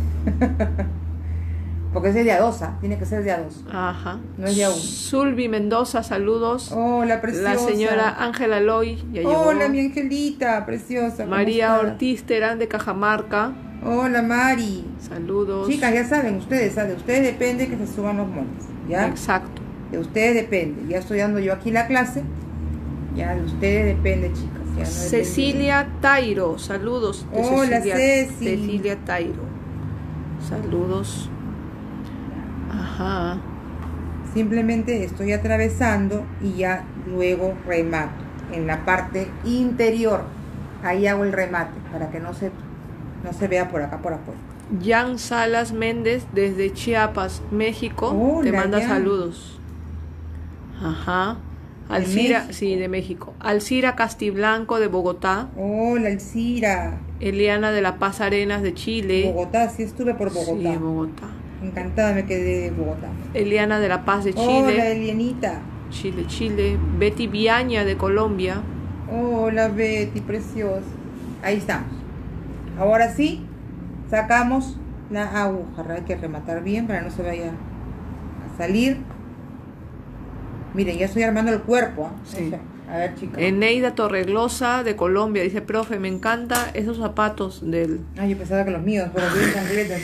Porque es de a dos, ¿ah? Tiene que ser de a dos. Ajá. No es de a uno. Sulvi Mendoza, saludos. Hola, preciosa. La señora Ángela Loy, ya llegó. Hola, mi angelita, preciosa. ¿cómo María está? Ortiz Terán de Cajamarca, Hola, Mari. saludos. Chicas, ya saben, ustedes, ¿ah? De ustedes depende que se suban los moldes, ¿ya? Exacto. De ustedes depende. Ya estoy dando yo aquí la clase. Ya de ustedes depende, chicas. Ya no depende. Cecilia Tairo, saludos. de Hola, Cecilia, Ceci. Cecilia Tairo, saludos. Ajá. Simplemente estoy atravesando y ya luego remato en la parte interior. Ahí hago el remate para que no se, no se vea por acá, por afuera. Jan Salas Méndez desde Chiapas, México, te Hola, manda Jan. saludos. Ajá. ¿De Alcira, México? sí, de México. Alcira Castiblanco de Bogotá. Hola, Elcira. Eliana de la Paz Arenas de Chile. Bogotá, sí estuve por Bogotá. Sí, Bogotá. Encantada me quedé de Bogotá. Eliana de la Paz de Hola, Chile. Elianita. Chile, Chile. Betty Viaña de Colombia. Hola, Betty, preciosa. Ahí estamos. Ahora sí, sacamos la aguja. Hay que rematar bien para no se vaya a salir. Miren, ya estoy armando el cuerpo. ¿ah? Sí. O sea, a ver, chicas. Eneida Torreglosa de Colombia. Dice, profe, me encanta esos zapatos del... Ay, yo pensaba que los míos, pero los míos chancletas.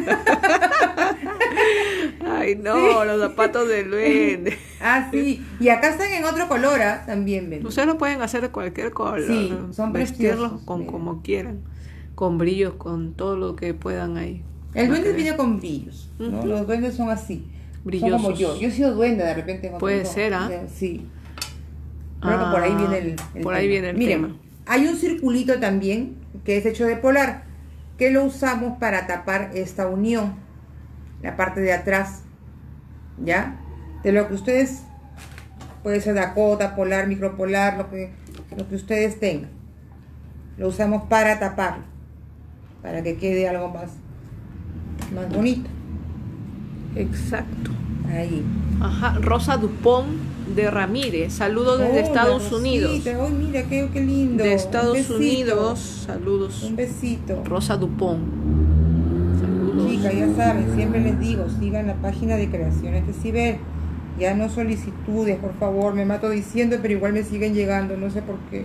Ay, no, Sí. los zapatos del duende. Ah, sí. Y acá están en otro color, ¿ah? También, ven. Ustedes lo pueden hacer de cualquier color. Sí, son vestirlos preciosos, con miren. como quieran. Con brillos, con todo lo que puedan ahí. El duende Para que viene con brillos, ¿no? Ujú. Los duendes son así. Brillosos. Son como yo. Yo he sido duende de repente. en otro Puede lugar. ser, ¿ah? O sea, sí. Creo que por ahí Ah, viene el, el por ahí tema. viene el Miren, tema. hay un circulito también que es hecho de polar, que lo usamos para tapar esta unión, la parte de atrás, ¿ya? De lo que ustedes, puede ser Dakota, polar, micropolar, lo que, lo que ustedes tengan. Lo usamos para taparlo, para que quede algo más, más bonito. Exacto. Ahí. Ajá, Rosa Dupont de Ramírez. Saludos desde Hola, Estados Rosita. Unidos. Ay, mira, qué, qué lindo. De Un Estados besito. Unidos. Saludos. Un besito. Rosa Dupont. Saludos. Chicas, ya saben, siempre les digo, sigan la página de Creaciones de Cibel. Ya no solicitudes, por favor, me mato diciendo, pero igual me siguen llegando, no sé por qué.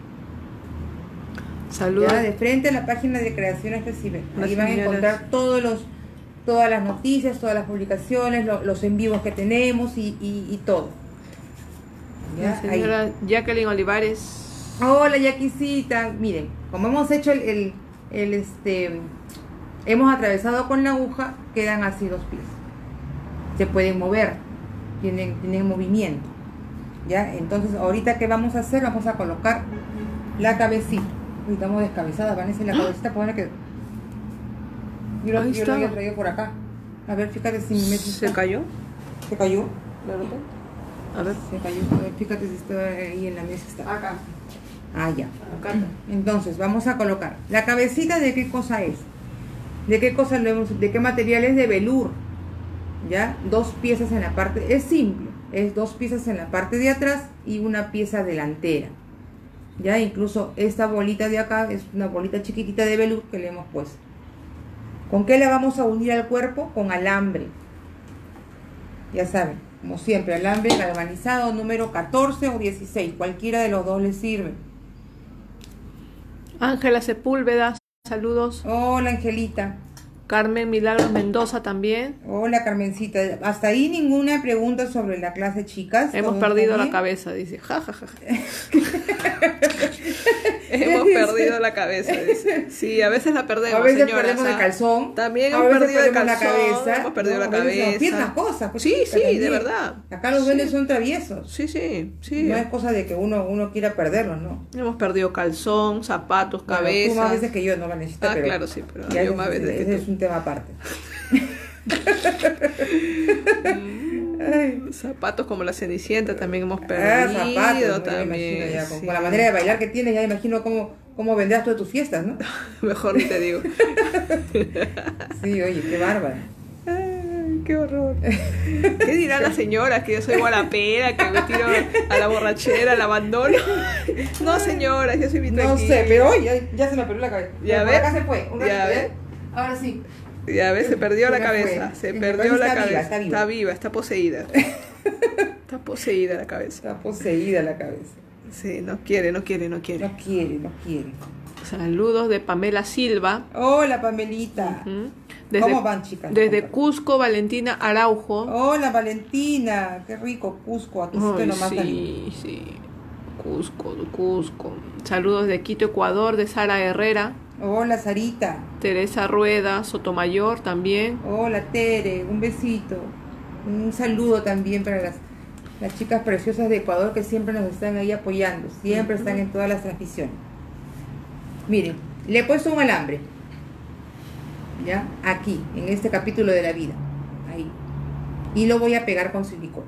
Saludos. Ya, de frente a la página de Creaciones de Cibel. Las Ahí van a señoras. encontrar todos los, todas las noticias, todas las publicaciones, lo- los en vivos que tenemos y, y, y todo. La Ya, ahí. señora Jacqueline Olivares. Hola, Yaquisita. Miren, como hemos hecho el, el, el, este, hemos atravesado con la aguja, quedan así los pies. Se pueden mover, tienen, tienen movimiento. ¿Ya? Entonces, ahorita, ¿qué vamos a hacer? Vamos a colocar la cabecita. Uy, estamos descabezadas, Vanessa, y la cabecita, pues, que yo lo, Ahí yo lo había está. traído por acá. A ver, fíjate si me metes. ¿Se cayó? ¿Se cayó? de repente? A ver. Se cayó. A ver, fíjate si está ahí en la mesa. Está. Acá. Ah, ya. Acá. Entonces, vamos a colocar la cabecita. ¿De qué cosa es? ¿De qué cosa lo hemos, de qué material es? De velur. ¿Ya? Dos piezas en la parte, es simple, es dos piezas en la parte de atrás y una pieza delantera. ¿Ya? Incluso esta bolita de acá es una bolita chiquitita de velur que le hemos puesto. ¿Con qué la vamos a unir al cuerpo? Con alambre. Ya saben, como siempre, alambre galvanizado número catorce o dieciséis, cualquiera de los dos les sirve. Ángela Sepúlveda, saludos. Hola, Angelita. Carmen Milagros Mendoza también. Hola, Carmencita. Hasta ahí ninguna pregunta sobre la clase, chicas. Hemos perdido la cabeza, dice. Ja, ja, ja. Hemos perdido la cabeza, dice. Sí, a veces la perdemos, A veces señoras, perdemos ¿ah? el calzón. También a hemos veces perdido el perdemos calzón, la cabeza. hemos perdido no, la a veces cabeza. nos pierden cosas. Pues, sí, chicas, sí, también. de verdad. Acá los sí. duendes son traviesos. Sí, sí, sí. No es cosa de que uno, uno quiera perderlos, ¿no? Hemos perdido calzón, zapatos, Bueno, cabeza. tú más veces que yo, no, Vanesita. Ah, pero claro, sí, pero ya yo ese- más veces ese que es tú. un tema aparte. Mm, zapatos como la Cenicienta también hemos Ah, perdido. zapatos, ¿no? también, Ya me imagino ya, con, sí. con la manera de bailar que tienes, ya me imagino cómo, cómo vendrás tú a tus fiestas, ¿no? Mejor ni te digo. Sí, oye, qué bárbara. Ay, qué horror. ¿Qué dirán las señoras? Que yo soy guarapera, que me tiro a la borrachera, al abandono. No, señoras, yo soy bien No tranquila. sé, pero hoy ya, ya se me perdió la cabeza. Ya Por ves, acá se fue. Un ya ratito, ves. ¿eh? Ahora sí. Ya ves, se perdió Se la me cabeza. fue. Se Mi perdió cabeza la está cabeza. viva, está viva. Está viva, está poseída. Está poseída la cabeza. Está poseída la cabeza. Sí, no quiere, no quiere, no quiere. No quiere, no quiere. Saludos de Pamela Silva. Hola, Pamelita. Ujú. ¿Cómo van, chicas? Desde ¿Cómo van? Cusco, Valentina Araujo. Hola, Valentina. Qué rico, Cusco. Aquí sí Ay, te nomás salió. sí, sí. Cusco, Cusco. Saludos de Quito, Ecuador, de Sara Herrera. Hola, Sarita. Teresa Rueda, Sotomayor también. Hola, Tere. Un besito. Un saludo también para las, las chicas preciosas de Ecuador que siempre nos están ahí apoyando. Siempre están en todas las transmisiones. Miren, le he puesto un alambre. ¿Ya? Aquí, en este capítulo de la vida. Ahí. Y lo voy a pegar con silicona.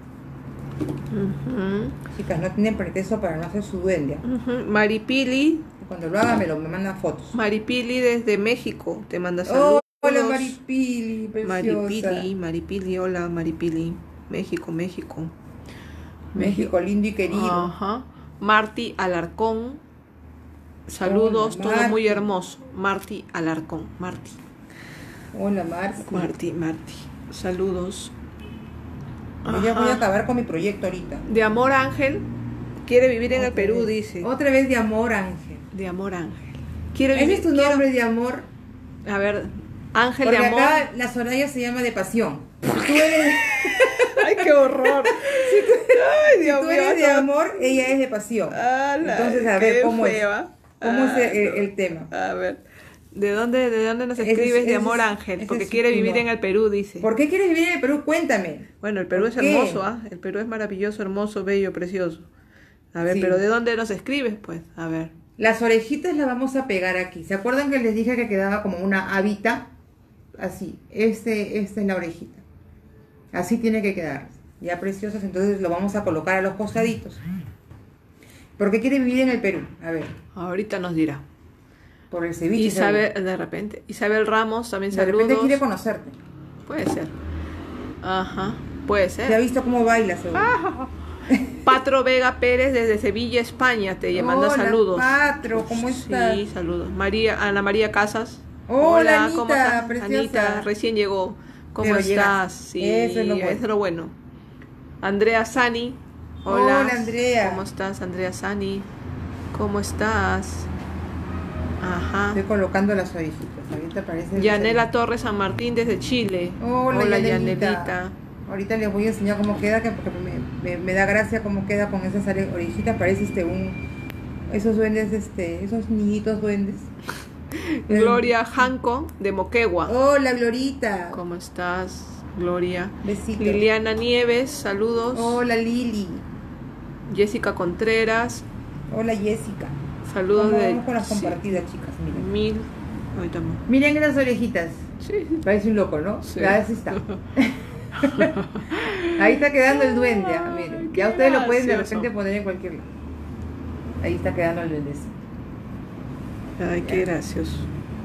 Ujú, Chicas, no tienen pretexto para no hacer su duende. ujú. Maripili, Cuando lo haga me lo me mandan fotos. Maripili desde México, te manda Oh, saludos. hola Maripili, preciosa. Maripili, Maripili, hola Maripili. México, México. México lindo y querido. Ajá. Marti Alarcón. Saludos, Hola, todo muy Marti. hermoso. Marti Alarcón, Marti. Hola Marci. Marti, Marti. Saludos. Yo ya voy a Ajá. acabar con mi proyecto ahorita. De Amor Ángel. Quiere vivir en el Otra Perú, vez. dice. Otra vez de amor, Ángel. De Amor Ángel. Quiere ¿Ese vivir. es tu quiero- nombre de amor? A ver, Ángel Porque de Amor. acá la Soraya se llama de pasión. Si tú eres, Ay, qué horror. Ay, si Dios tú mío. eres de no. amor, ella es de pasión. Ala, Entonces, a ver, qué ¿cómo es? fea. ¿Cómo es Ah, el, no. el tema? A ver. ¿De dónde, de dónde nos Ese es- escribes ese de es- Amor Ángel? ese Porque es quiere tu vivir no. en el Perú, dice. ¿Por qué quieres vivir en el Perú? Cuéntame. Bueno, el Perú ¿Por es qué? hermoso, ¿ah? El Perú es maravilloso, hermoso, bello, precioso. A ver, Sí. pero ¿de dónde nos escribes? Pues, a ver. Las orejitas las vamos a pegar aquí. ¿Se acuerdan que les dije que quedaba como una habita? Así. Este, esta es la orejita. Así tiene que quedar. Ya preciosas, entonces lo vamos a colocar a los costaditos. ¿Por qué quiere vivir en el Perú? A ver, Ahorita nos dirá. por el ceviche. Isabel, de repente. Isabel Ramos, también seguro. De repente saludos. quiere conocerte. Puede ser. Ajá, puede Ya ha ser. visto cómo baila, seguro. Patro Vega Pérez desde Sevilla, España, te manda Hola, saludos. Patro, ¿cómo estás? Sí, saludos. María, Ana María Casas. Hola, ¿cómo Anita, estás? preciosa. Anita, recién llegó. ¿Cómo Pero estás? llegas. Sí, Eso es lo bueno. eso es lo bueno. Andrea Sani. Hola. Hola, Andrea. ¿Cómo estás, Andrea Sani? ¿Cómo estás? Ajá. Estoy colocando las orejitas. Ahorita parece. Yanela Torres San Martín desde Chile. Hola, Hola Yanelita. Yanelita. Ahorita les voy a enseñar cómo queda, que porque me, me, me da gracia cómo queda con esas are- orejitas. Parece este un esos duendes, este, esos niñitos duendes. Gloria Janco de Moquegua. Hola, Glorita. ¿Cómo estás, Gloria? Besitos. Liliana Nieves, saludos. Hola, Lili. Jessica Contreras, Hola, Jessica. saludos Vamos, de vamos con las sí, compartidas, chicas. Miren. mil. Ahorita no. Miren esas orejitas. Sí. Parece un loco, ¿no? Sí. Ya así está. Ahí está quedando el duende. ah, Miren. Ya qué ustedes lo pueden de gracioso. repente poner en cualquier lado. Ahí está quedando el duendecito. Ay, qué gracioso.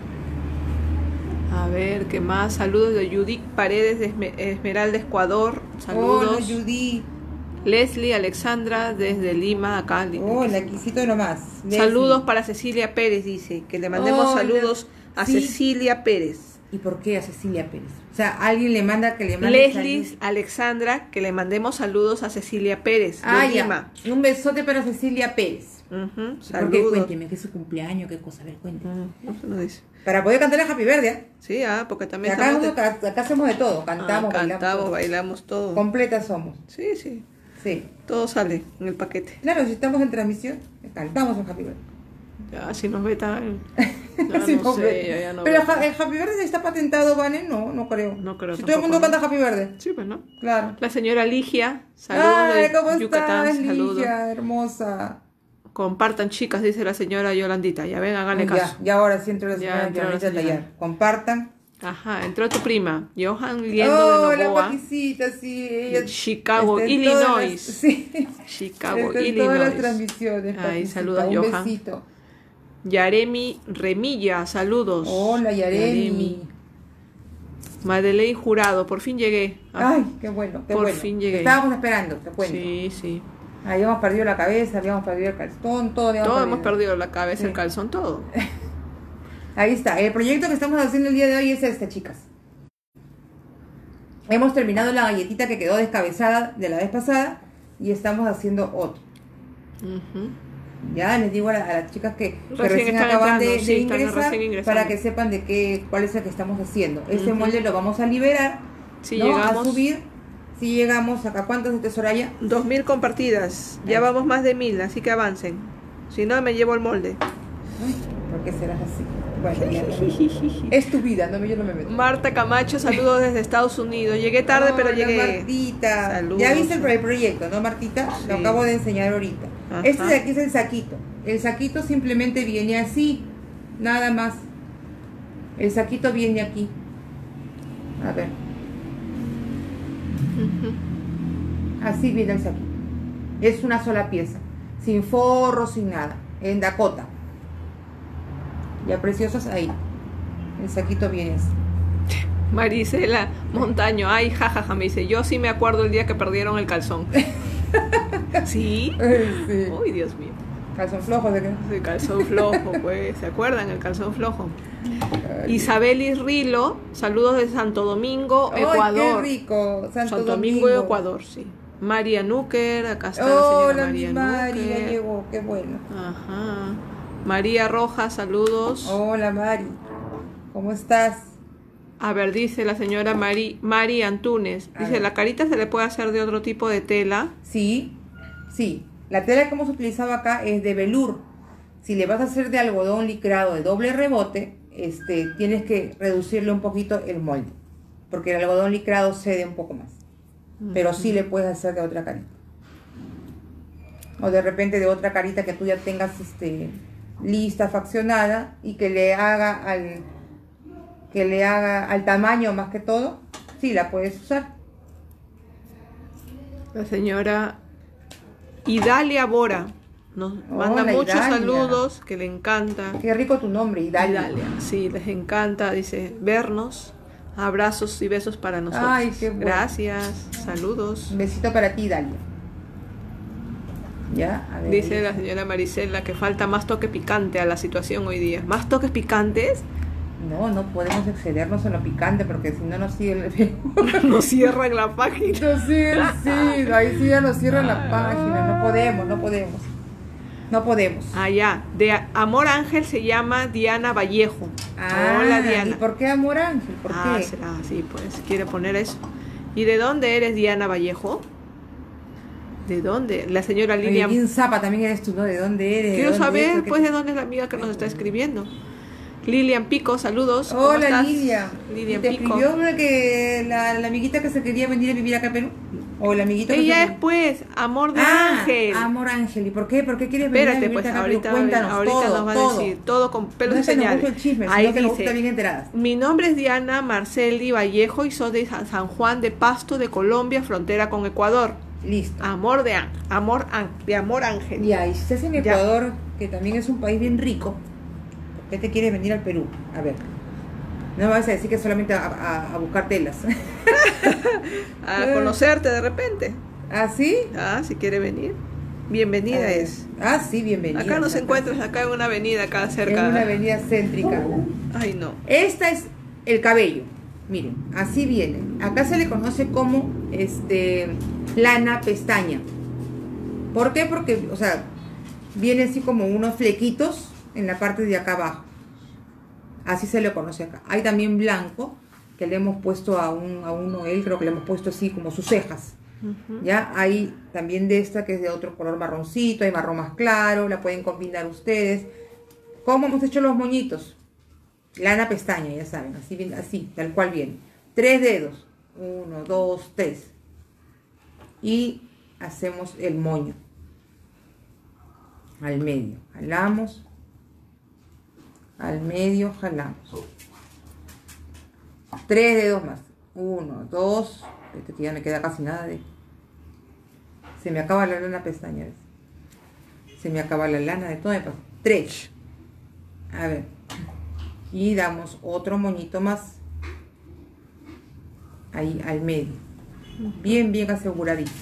A ver, ¿qué más? Saludos de Judith Paredes de Esme- Esmeralda, Ecuador. Saludos. Hola, Judy. Leslie Alexandra desde Lima, acá. Li- Hola, quisito nomás. Saludos Leslie. para Cecilia Pérez, dice. Que le mandemos Hola. saludos a Sí. Cecilia Pérez. ¿Y por qué a Cecilia Pérez? O sea, alguien le manda que le mande Leslie saludos. Alexandra, que le mandemos saludos a Cecilia Pérez de Ah, Lima. ya. Un besote para Cecilia Pérez. Ujú, ¿Por qué? saludos. Cuénteme, ¿qué es su cumpleaños? ¿Qué cosa? A ver, cuénteme. Mm, no se nos dice. Para poder cantar el Happy Birthday, ¿eh? Sí, ah, porque Que también acá, estamos de- acá, acá hacemos de todo, ah, cantamos, bailamos. cantamos, todo. bailamos todo. Completas somos, Sí, sí, sí. todo sale en el paquete. Claro, si estamos en transmisión, cantamos el Happy Birthday. Ya, si nos ve tan... Ya Sí, no hombre. sé, ya, ya no Pero veo. ja- el Happy Birthday está patentado, ¿vale? No, no creo. No creo Si todo el tampoco, mundo ¿no? canta Happy Birthday. Sí, pues no. Claro. La señora Ligia, saludos Ay, de ¿cómo Yucatán, estás, saludos. Ligia, hermosa? Compartan, chicas, dice la señora Yolandita. Ya ven, háganle Ya, caso. ya ahora sí entró la Ya señora entró la Yolandita a señora. tallar. Compartan. Ajá, entró tu prima, Johan Liendo Oh, de la Novoa, Paquisita, sí. Ella Chicago, está en todas Illinois. las- sí. Chicago, Está en Illinois. todas las transmisiones. Ay, Paquisita. saludos, Un Johan. besito. Yaremi Remilla, saludos. Hola, Yaremi. Madeleine Jurado, por fin llegué. Ah, Ay, qué bueno, qué por bueno. fin llegué. Estábamos esperando, te cuento. sí, sí. Habíamos perdido la cabeza, habíamos perdido el calzón, todo habíamos Todos perdido. hemos perdido la cabeza, Sí. el calzón, todo. Ahí está. El proyecto que estamos haciendo el día de hoy es este, chicas. Hemos terminado la galletita que quedó descabezada de la vez pasada y estamos haciendo otro. Ujú. Ya les digo a, la- a las chicas que, que Recién recién están acaban de, entrando, de sí, están ingresar recién ingresando. para que sepan de qué, cuál es el que estamos haciendo. Este Ujú. molde lo vamos a liberar, Si ¿no? llegamos, a subir. Si llegamos acá, ¿cuántas de Soraya? dos mil compartidas. Ya Ahí. vamos más de mil, así que avancen. Si no, me llevo el molde. Ay, ¿por qué serás así? Bueno, ya, ya. Es tu vida, no me, yo no me meto. Marta Camacho, saludos desde Estados Unidos. Llegué tarde, pero Hola, llegué. Martita. Saludos. Ya viste el, el proyecto, ¿no, Martita? Sí. Lo acabo de enseñar ahorita. Ajá. Este de aquí es el saquito. El saquito simplemente viene así, nada más. El saquito viene aquí. A ver. Ujú. Así viene el saquito. Es una sola pieza. Sin forro, sin nada. En Dakota. Ya preciosas ahí. El saquito viene así. Marisela Montaño, ay, jajaja, me dice, yo sí me acuerdo el día que perdieron el calzón. ¿Sí? Sí. Uy, Dios mío. Calzón flojo de que. El calzón flojo, pues, ¿se acuerdan? El calzón flojo. Isabelis Rilo, saludos de Santo Domingo, ¡Ay, Ecuador. qué rico! Santo, Santo Domingo, Ecuador, sí. María Núquer, acá está la señora Hola, María mi Mari, ya Núquer. llegó, qué bueno. Ajá. María Rojas, saludos. Hola, Mari. ¿Cómo estás? A ver, dice la señora Mari, Mari Antunes. A Dice, ver. la carita se le puede hacer de otro tipo de tela. Sí, sí. La tela que hemos utilizado acá es de velur. Si le vas a hacer de algodón licrado de doble rebote, este, tienes que reducirle un poquito el molde. Porque el algodón licrado cede un poco más. Pero sí le puedes hacer de otra carita. O de repente de otra carita que tú ya tengas este, lista, faccionada y que le haga al que le haga al tamaño más que todo, sí la puedes usar. La señora Idalia Bora nos manda Hola, muchos Idalia. saludos, que le encanta. Qué rico tu nombre, Idalia. Idalia, sí, les encanta, dice, vernos. Abrazos y besos para nosotros. Ay, qué bueno. Gracias, saludos. Un besito para ti, Idalia. Ya, a ver. Dice la señora Marisela que falta más toque picante a la situación hoy día. ¿Más toques picantes? No, no podemos excedernos en lo picante porque si no nos sigue el... Nos cierran la página. Nos sigue, sí, ahí sí ya nos cierran la Ay. página. No podemos, no podemos. No podemos. Ah, ya. De Amor Ángel se llama Diana Vallejo. Ah, Hola, ¿y Diana. por qué Amor Ángel? ¿Por Ah, qué? será así, pues quiere poner eso. ¿Y de dónde eres, Diana Vallejo? ¿De dónde? La señora Oye, Lilian. bien zapa también eres tú, ¿no? ¿De dónde eres? ¿De Quiero dónde saber, eres? pues, de dónde es la amiga que nos está escribiendo. Lilian Pico, saludos. ¿Cómo Hola, estás? Lilia. Lilian ¿Te Pico. escribió una que la, la amiguita que se quería venir a vivir acá a Perú? ¿O el amiguito que Ella se... es, pues, Amor de Ah, Ángel. Amor Ángel. ¿Y por qué? ¿Por qué quieres venir a Espérate, vivir pues, acá a Perú? ahorita, Cuéntanos ahorita todo, nos va todo. a decir todo con pelos No y es que nos señales. gusta el chisme, Ahí sino que nos gusta dice, bien enteradas. mi nombre es Diana Marceli Vallejo y soy de San San Juan de Pasto, de Colombia, frontera con Ecuador. Listo. Amor de Ángel, amor Ángel, de Amor Ángel. Ya, y si estás en Ya. Ecuador, que también es un país bien rico, ¿por qué te quieres venir al Perú? A ver. No me vas a decir que solamente a, a- a buscar telas. A conocerte de repente. ¿Ah, sí? Ah, si quiere venir. Bienvenida A ver. es. Ah, sí, bienvenida. Acá nos encuentras, acá en una avenida, acá cerca. En una avenida céntrica. Ay, no. Esta es el cabello. Miren, así viene. Acá se le conoce como este lana pestaña. ¿Por qué? Porque, o sea, viene así como unos flequitos en la parte de acá abajo. Así se le conoce acá. Hay también blanco, que le hemos puesto a, un, a uno, él creo que le hemos puesto así como sus cejas. Uh-huh. Ya hay también de esta que es de otro color marroncito, hay marrón más claro, la pueden combinar ustedes. ¿Cómo hemos hecho los moñitos? Lana pestaña, ya saben, así, así, tal cual viene. Tres dedos, uno, dos, tres. Y hacemos el moño. Al medio, jalamos. Al medio, jalamos. Tres dedos más. Uno, dos. Este que ya me queda casi nada de... Se me acaba la lana pestaña. ¿Ves? Se me acaba la lana de todo. Tres. A ver. Y damos otro moñito más. Ahí, al medio. Bien, bien aseguradito.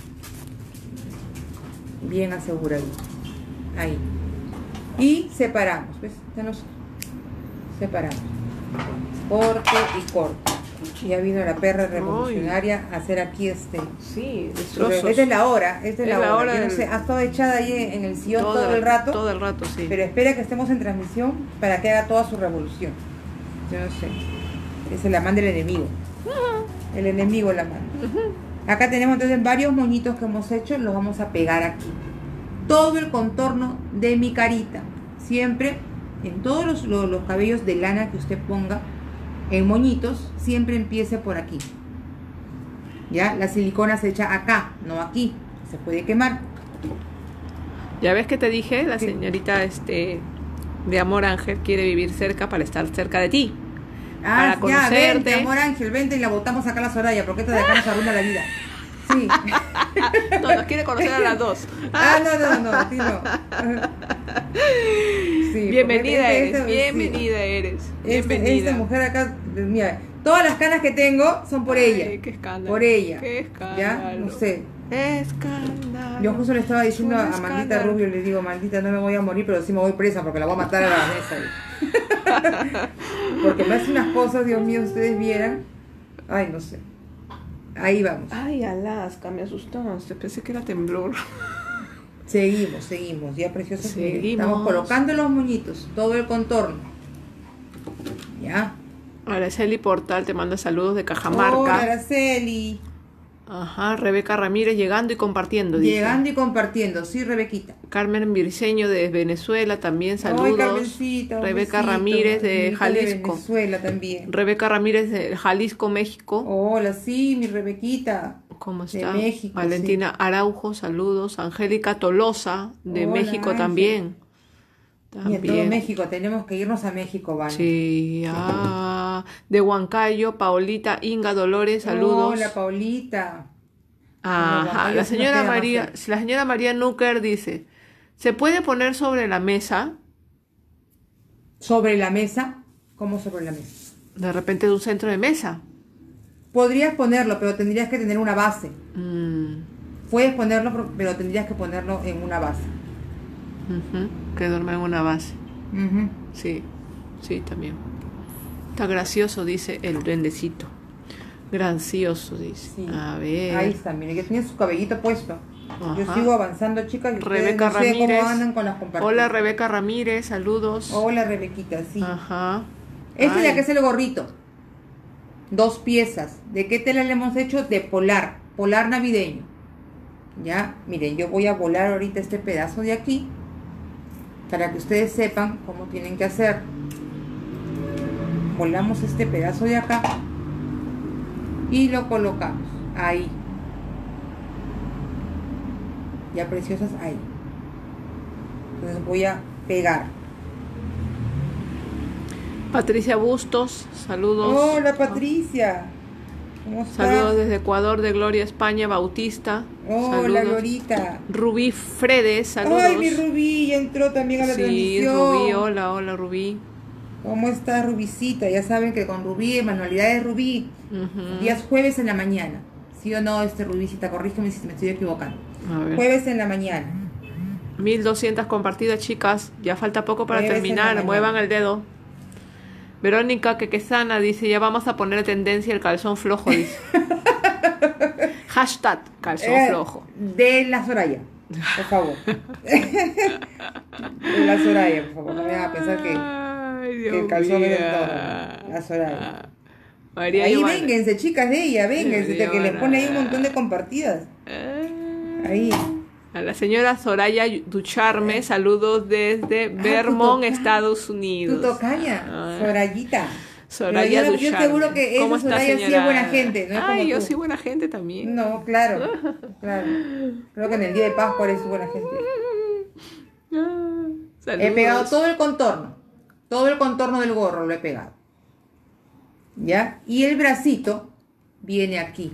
Bien aseguradito. Ahí. Y separamos. ¿Ves? Ya nos separamos. Corte y corte. Y ha venido la perra revolucionaria a hacer aquí este. Sí, destrozos. Esta es la hora. Esta es, es la, la hora. hora Yo no sé, ha estado echada ahí en el sillón todo, todo el rato. Todo el rato, sí. Pero espera que estemos en transmisión para que haga toda su revolución. Yo no sé. Es la manda del enemigo. Uh-huh. El enemigo la manda. Uh-huh. Acá tenemos entonces varios moñitos que hemos hecho. Los vamos a pegar aquí. Todo el contorno de mi carita. Siempre en todos los, los, los cabellos de lana que usted ponga en moñitos, siempre empiece por aquí. Ya, la silicona se echa acá, no aquí. Se puede quemar. Ya ves que te dije, la señorita este de Amor Ángel quiere vivir cerca para estar cerca de ti. Ah, para conocerte. Ya, vente, Amor Ángel, vente y la botamos acá a la Soraya, porque esta de acá nos arruina la vida. Sí. No, nos quiere conocer a las dos. Ah, no, no, no, a ti no. Sí, bienvenida este, eres, este, bienvenida sí. eres. Bienvenida. Esta, esta mujer acá, mira, todas las canas que tengo son por Ay, ella. Qué escándalo. Por ella. Qué escándalo. Ya, no sé. Escándalo. Yo justo le estaba diciendo a, a Maldita Rubio, le digo, Maldita, no me voy a morir, pero sí me voy presa porque la voy a matar a la mesa. Porque me hace unas cosas, Dios mío, ustedes vieran. Ay, no sé. Ahí vamos. Ay, Alaska, me asustó. Pensé que era temblor. Seguimos, seguimos. Ya, preciosos. Seguimos. Estamos colocando los moñitos, todo el contorno. Ya. Araceli Portal te manda saludos de Cajamarca. Hola, Araceli. Ajá, Rebeca Ramírez llegando y compartiendo. Llegando dice. y compartiendo, sí, Rebequita. Carmen Virseño de Venezuela también, saludos. Ay, Carmencita, Rebeca besito, Ramírez de Jalisco. De Venezuela también. Rebeca Ramírez de Jalisco, México. Hola, sí, mi Rebequita. ¿Cómo está? De México. Valentina sí. Araujo, saludos. Angélica Tolosa de Hola, México Ángel. también. También. Y a todo México, tenemos que irnos a México, ¿vale? Sí, ah, de Huancayo, Paolita Inga Dolores, saludos. Hola, Paolita. Ajá, la señora María, la señora María Núquer dice, ¿se puede poner sobre la mesa? ¿Sobre la mesa? ¿Cómo sobre la mesa? De repente de un centro de mesa. Podrías ponerlo, pero tendrías que tener una base. Mm. Puedes ponerlo, pero tendrías que ponerlo en una base. Uh-huh. Que duerma en una base. Uh-huh. Sí, sí, también. Está gracioso, dice el duendecito. Gracioso, dice. Sí. A ver. Ahí está, miren, que tiene su cabellito puesto. Ajá. Yo sigo avanzando, chicas. Y Rebeca no sé Ramírez. Cómo andan con las compartidas. Hola, Rebeca Ramírez, saludos. Hola, Rebequita, sí. Ajá. Este de acá es el gorrito. Dos piezas. ¿De qué tela le hemos hecho? De polar. Polar navideño. Ya, miren, yo voy a volar ahorita este pedazo de aquí. Para que ustedes sepan cómo tienen que hacer. Volamos este pedazo de acá. Y lo colocamos. Ahí. Ya, preciosas, ahí. Entonces voy a pegar. Patricia Bustos, saludos. Hola, Patricia. ¿Cómo estás? Saludos desde Ecuador, de Gloria España, Bautista. Hola, saludos. Glorita. Rubí Fredes, saludos. Ay, mi Rubí, ya entró también a la sí, transmisión. Rubí, hola, hola, Rubí. ¿Cómo está, Rubicita? Ya saben que con Rubí, manualidades Rubí, uh-huh. días jueves en la mañana. ¿Sí o no, este Rubicita? Corrígeme si me estoy equivocando. A ver. Jueves en la mañana. mil doscientas compartidas, chicas. Ya falta poco para jueves terminar. Muevan el dedo. Verónica Quequesana dice, ya vamos a poner tendencia el calzón flojo, dice. Hashtag calzón eh, flojo. De la Soraya. por favor. La Soraya, por favor, no me hagas pensar que, Ay, Dios que el calzón es del mío. todo. La Soraya. María Ahí Giovanna. vénganse, chicas de ella, vénganse, María que les pone ahí un Giovanna. montón de compartidas. Ahí. A la señora Soraya Ducharme, saludos desde Ah, Vermont, tu toca- Estados Tu Unidos. tocaña, Ah. Sorayita. Soraya Pero yo, yo Ducharme. seguro que esa ¿Cómo está, Soraya sí es señora? buena gente, no es Ay, como yo tú. soy buena gente también. No, claro, claro. Creo que en el día de Pascua eres buena gente. Ah, He saludos. pegado todo el contorno, todo el contorno del gorro lo he pegado. ¿Ya? Y el bracito viene aquí.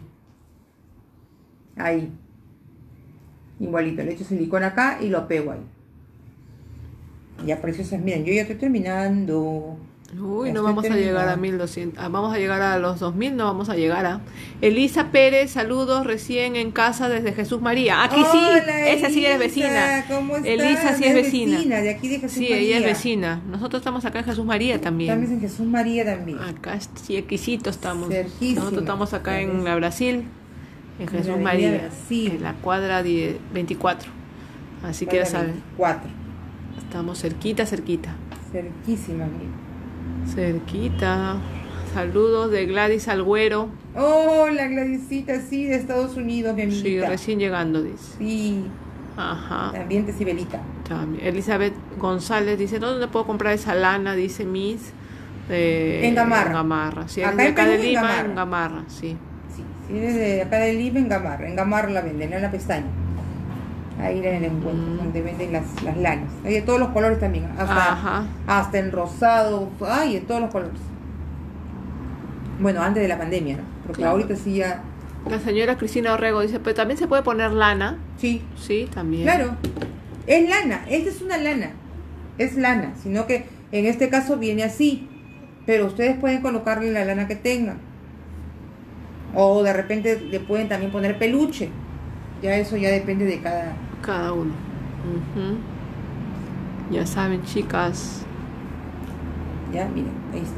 Ahí. Igualito, le echo silicona acá y lo pego ahí. Ya, preciosas, miren, yo ya estoy terminando. Uy, Ya no estoy vamos a llegar a terminando. mil doscientos. Ah, vamos a llegar a los dos mil, no vamos a llegar a. Elisa Pérez, saludos recién en casa desde Jesús María. Aquí sí, Hola, esa sí es Elisa, vecina. ¿cómo estás? Elisa sí es vecina. de aquí de Jesús Sí, María. ella es vecina. Nosotros estamos acá en Jesús María También también. en Jesús María también. Acá sí, exquisito estamos. Cerquísima. Nosotros estamos acá en Cerquísima. la Brasil, en En Jesús la avenida María, Brasil. en la cuadra die- veinticuatro. Así que ya saben, Cuatro. estamos cerquita, cerquita. Cerquísima, mira. Cerquita. Saludos de Gladys Algüero. Hola, Gladysita, sí, de Estados Unidos, mi amiguita. Sí, recién llegando, dice. Sí, Ajá. también de Sibelita. También. Elizabeth González dice, ¿dónde puedo comprar esa lana? Dice Miss. eh, En Gamarra. En Gamarra. Si eres Acá de en acá de Perú, en Lima, Gamarra. en Gamarra, sí. Sí, si eres de acá de Lima, en Gamarra. En Gamarra la venden, no en la pestaña. Ahí en el encuentro, Mm. donde venden las, las lanas. Hay de todos los colores también. Hasta, Ajá. hasta en rosado. Ay, en todos los colores. Bueno, antes de la pandemia, ¿no? Porque Claro. ahorita sí ya. La señora Cristina Orrego dice, pero también se puede poner lana. Sí, Sí, también. claro. Es lana. Esta es una lana. Es lana. Sino que en este caso viene así. Pero ustedes pueden colocarle la lana que tengan. O de repente le pueden también poner peluche. Ya eso ya depende de cada. Cada uno. Ujú. Ya saben, chicas. Ya, miren, ahí está.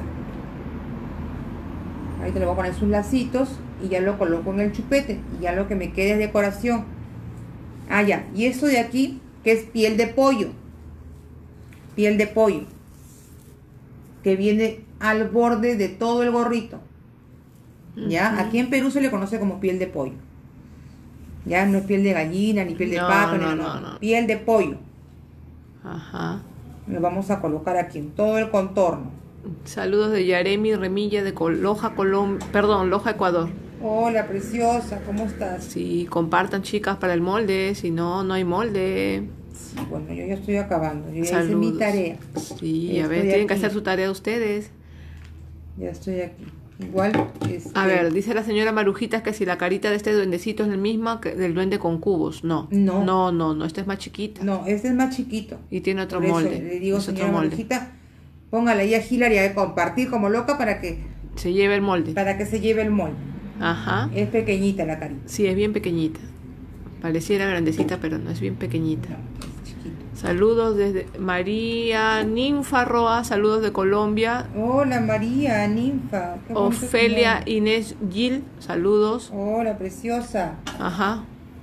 Ahí te le voy a poner sus lacitos y ya lo coloco en el chupete. Y ya lo que me quede es decoración. Ah, ya. Y esto de aquí, que es piel de pollo. Piel de pollo. Que viene al borde de todo el gorrito. ¿Ya? Ujú. Aquí en Perú se le conoce como piel de pollo. Ya no es piel de gallina, ni piel de No, pato, no, ni no, no, no. Piel de pollo. Ajá. Lo vamos a colocar aquí en todo el contorno. Saludos de Yaremi Remilla de Col- Loja, Colombia. Perdón, Loja, Ecuador. Hola, preciosa, ¿cómo estás? Sí, compartan, chicas, para el molde. Si no, no hay molde. Sí, bueno, yo ya estoy acabando. Yo ya hice Saludos. mi tarea. Sí, a Estoy ver, tienen que aquí. hacer su tarea ustedes. Ya estoy aquí. Igual, este, A ver, dice la señora Marujitas que si la carita de este duendecito es la misma que del duende con cubos. No. No. No, no, no. Esta es más chiquita. No, este es más chiquito. Y tiene otro Por eso molde. le digo, es otro señora molde. Marujita, póngala ahí a Hilary a compartir como loca para que, Se lleva el molde. para que se lleve el molde. Ajá. Es pequeñita la carita. Sí, es bien pequeñita. Pareciera grandecita, pero no, es bien pequeñita. No, es chiquito. Saludos desde María Ninfa Roa, saludos de Colombia. Hola María, ninfa. Qué bonito tu Ofelia nombre. Inés Gil, saludos. Hola, preciosa. Ajá.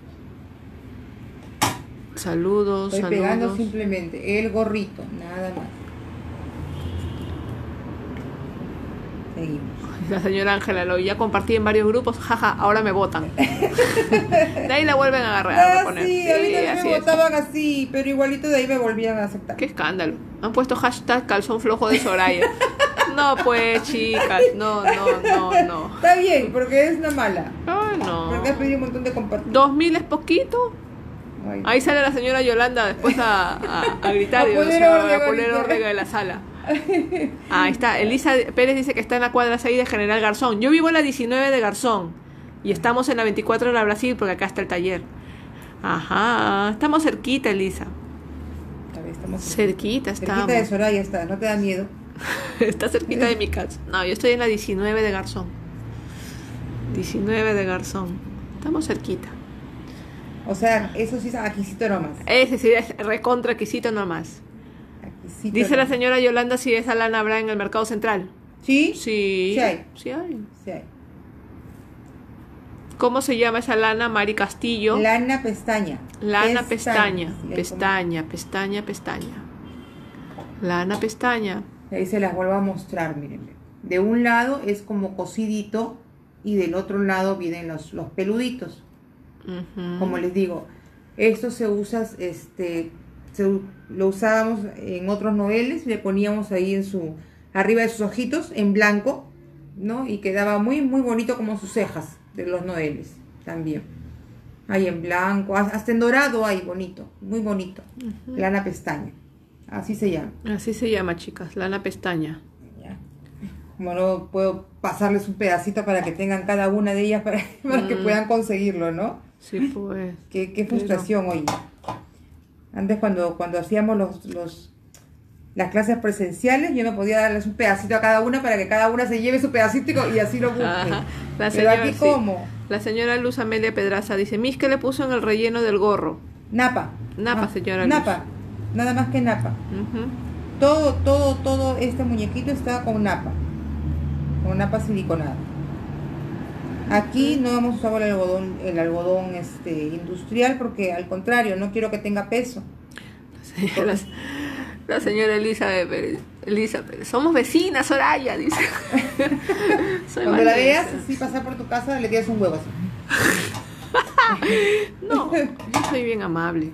Saludos, Estoy pegando saludos. simplemente el gorrito, nada más. Seguimos. La señora Ángela lo ya compartí en varios grupos, jaja, ahora me votan. De ahí la vuelven a agarrar, a Ah, reponer. sí, a mí también así me es. votaban así, pero igualito de ahí me volvían a aceptar. Qué escándalo. Han puesto hashtag calzón flojo de Soraya. No, pues, chicas, no, no, no, no. Está bien, porque es una mala. Ay, no. Porque has pedido un montón de compartir. ¿Dos mil es poquito? Ay, Ahí sale la señora Yolanda después a, a, a gritar A y, poner o sea, orden a poner ahorita. orden en la sala. Ah, ahí está. Elisa Pérez dice que está en la cuadra seis de General Garzón. Yo vivo en la diecinueve de Garzón. Y estamos en la veinticuatro de la Brasil porque acá está el taller. Ajá. Estamos cerquita, Elisa. A ver, estamos Cerquita estamos. cerquita de Soraya está, no te da miedo. Está cerquita de mi casa. No, yo estoy en la diecinueve de Garzón. diecinueve de Garzón. Estamos cerquita. O sea, eso sí es aquisito nomás. Ese sí es recontraquisito nomás. Aquisito Dice la nomás. señora Yolanda si esa lana habrá en el mercado central. ¿Sí? Sí. Sí hay. Sí hay. Sí hay. ¿Cómo se llama esa lana? Mari Castillo. Lana pestaña. Lana pestaña. Sí, ahí Pestaña, pestaña, pestaña. Lana pestaña. como- Ahí se las vuelvo a mostrar, miren. De un lado es como cosidito y del otro lado vienen los, los peluditos. Ujú. Como les digo, esto se usa, este, se u- lo usábamos en otros noveles, le poníamos ahí en su, arriba de sus ojitos, en blanco, ¿no? Y quedaba muy, muy bonito como sus cejas de los noveles también. Ahí en blanco, has- hasta en dorado hay bonito, muy bonito. Ujú. Lana pestaña, así se llama. Así se llama, chicas, lana pestaña. Ya. Como no puedo pasarles un pedacito para que tengan cada una de ellas para, para que Mm. puedan conseguirlo, ¿no? Sí, pues. Qué, qué Pero- frustración, oye. Antes cuando, cuando hacíamos los, los, las clases presenciales, yo me podía darles un pedacito a cada una para que cada una se lleve su pedacito y, co- y así lo busque. Ajá. La Pero señora, aquí, sí. ¿cómo? La señora Luz Amelia Pedraza dice, Miss, ¿qué le puso en el relleno del gorro? Napa. Napa, señora Luz. Napa. Nada más que napa. Ujú. Todo, todo, todo este muñequito está con napa. Con napa siliconada. Aquí no hemos usado el algodón, el algodón este, industrial porque al contrario, no quiero que tenga peso. La, la señora Elizabeth Pérez, Elisa Pérez, somos vecinas, Soraya, dice. Soy Cuando la Vanessa. veas así pasar por tu casa, le tiras un huevo así. No, yo soy bien amable.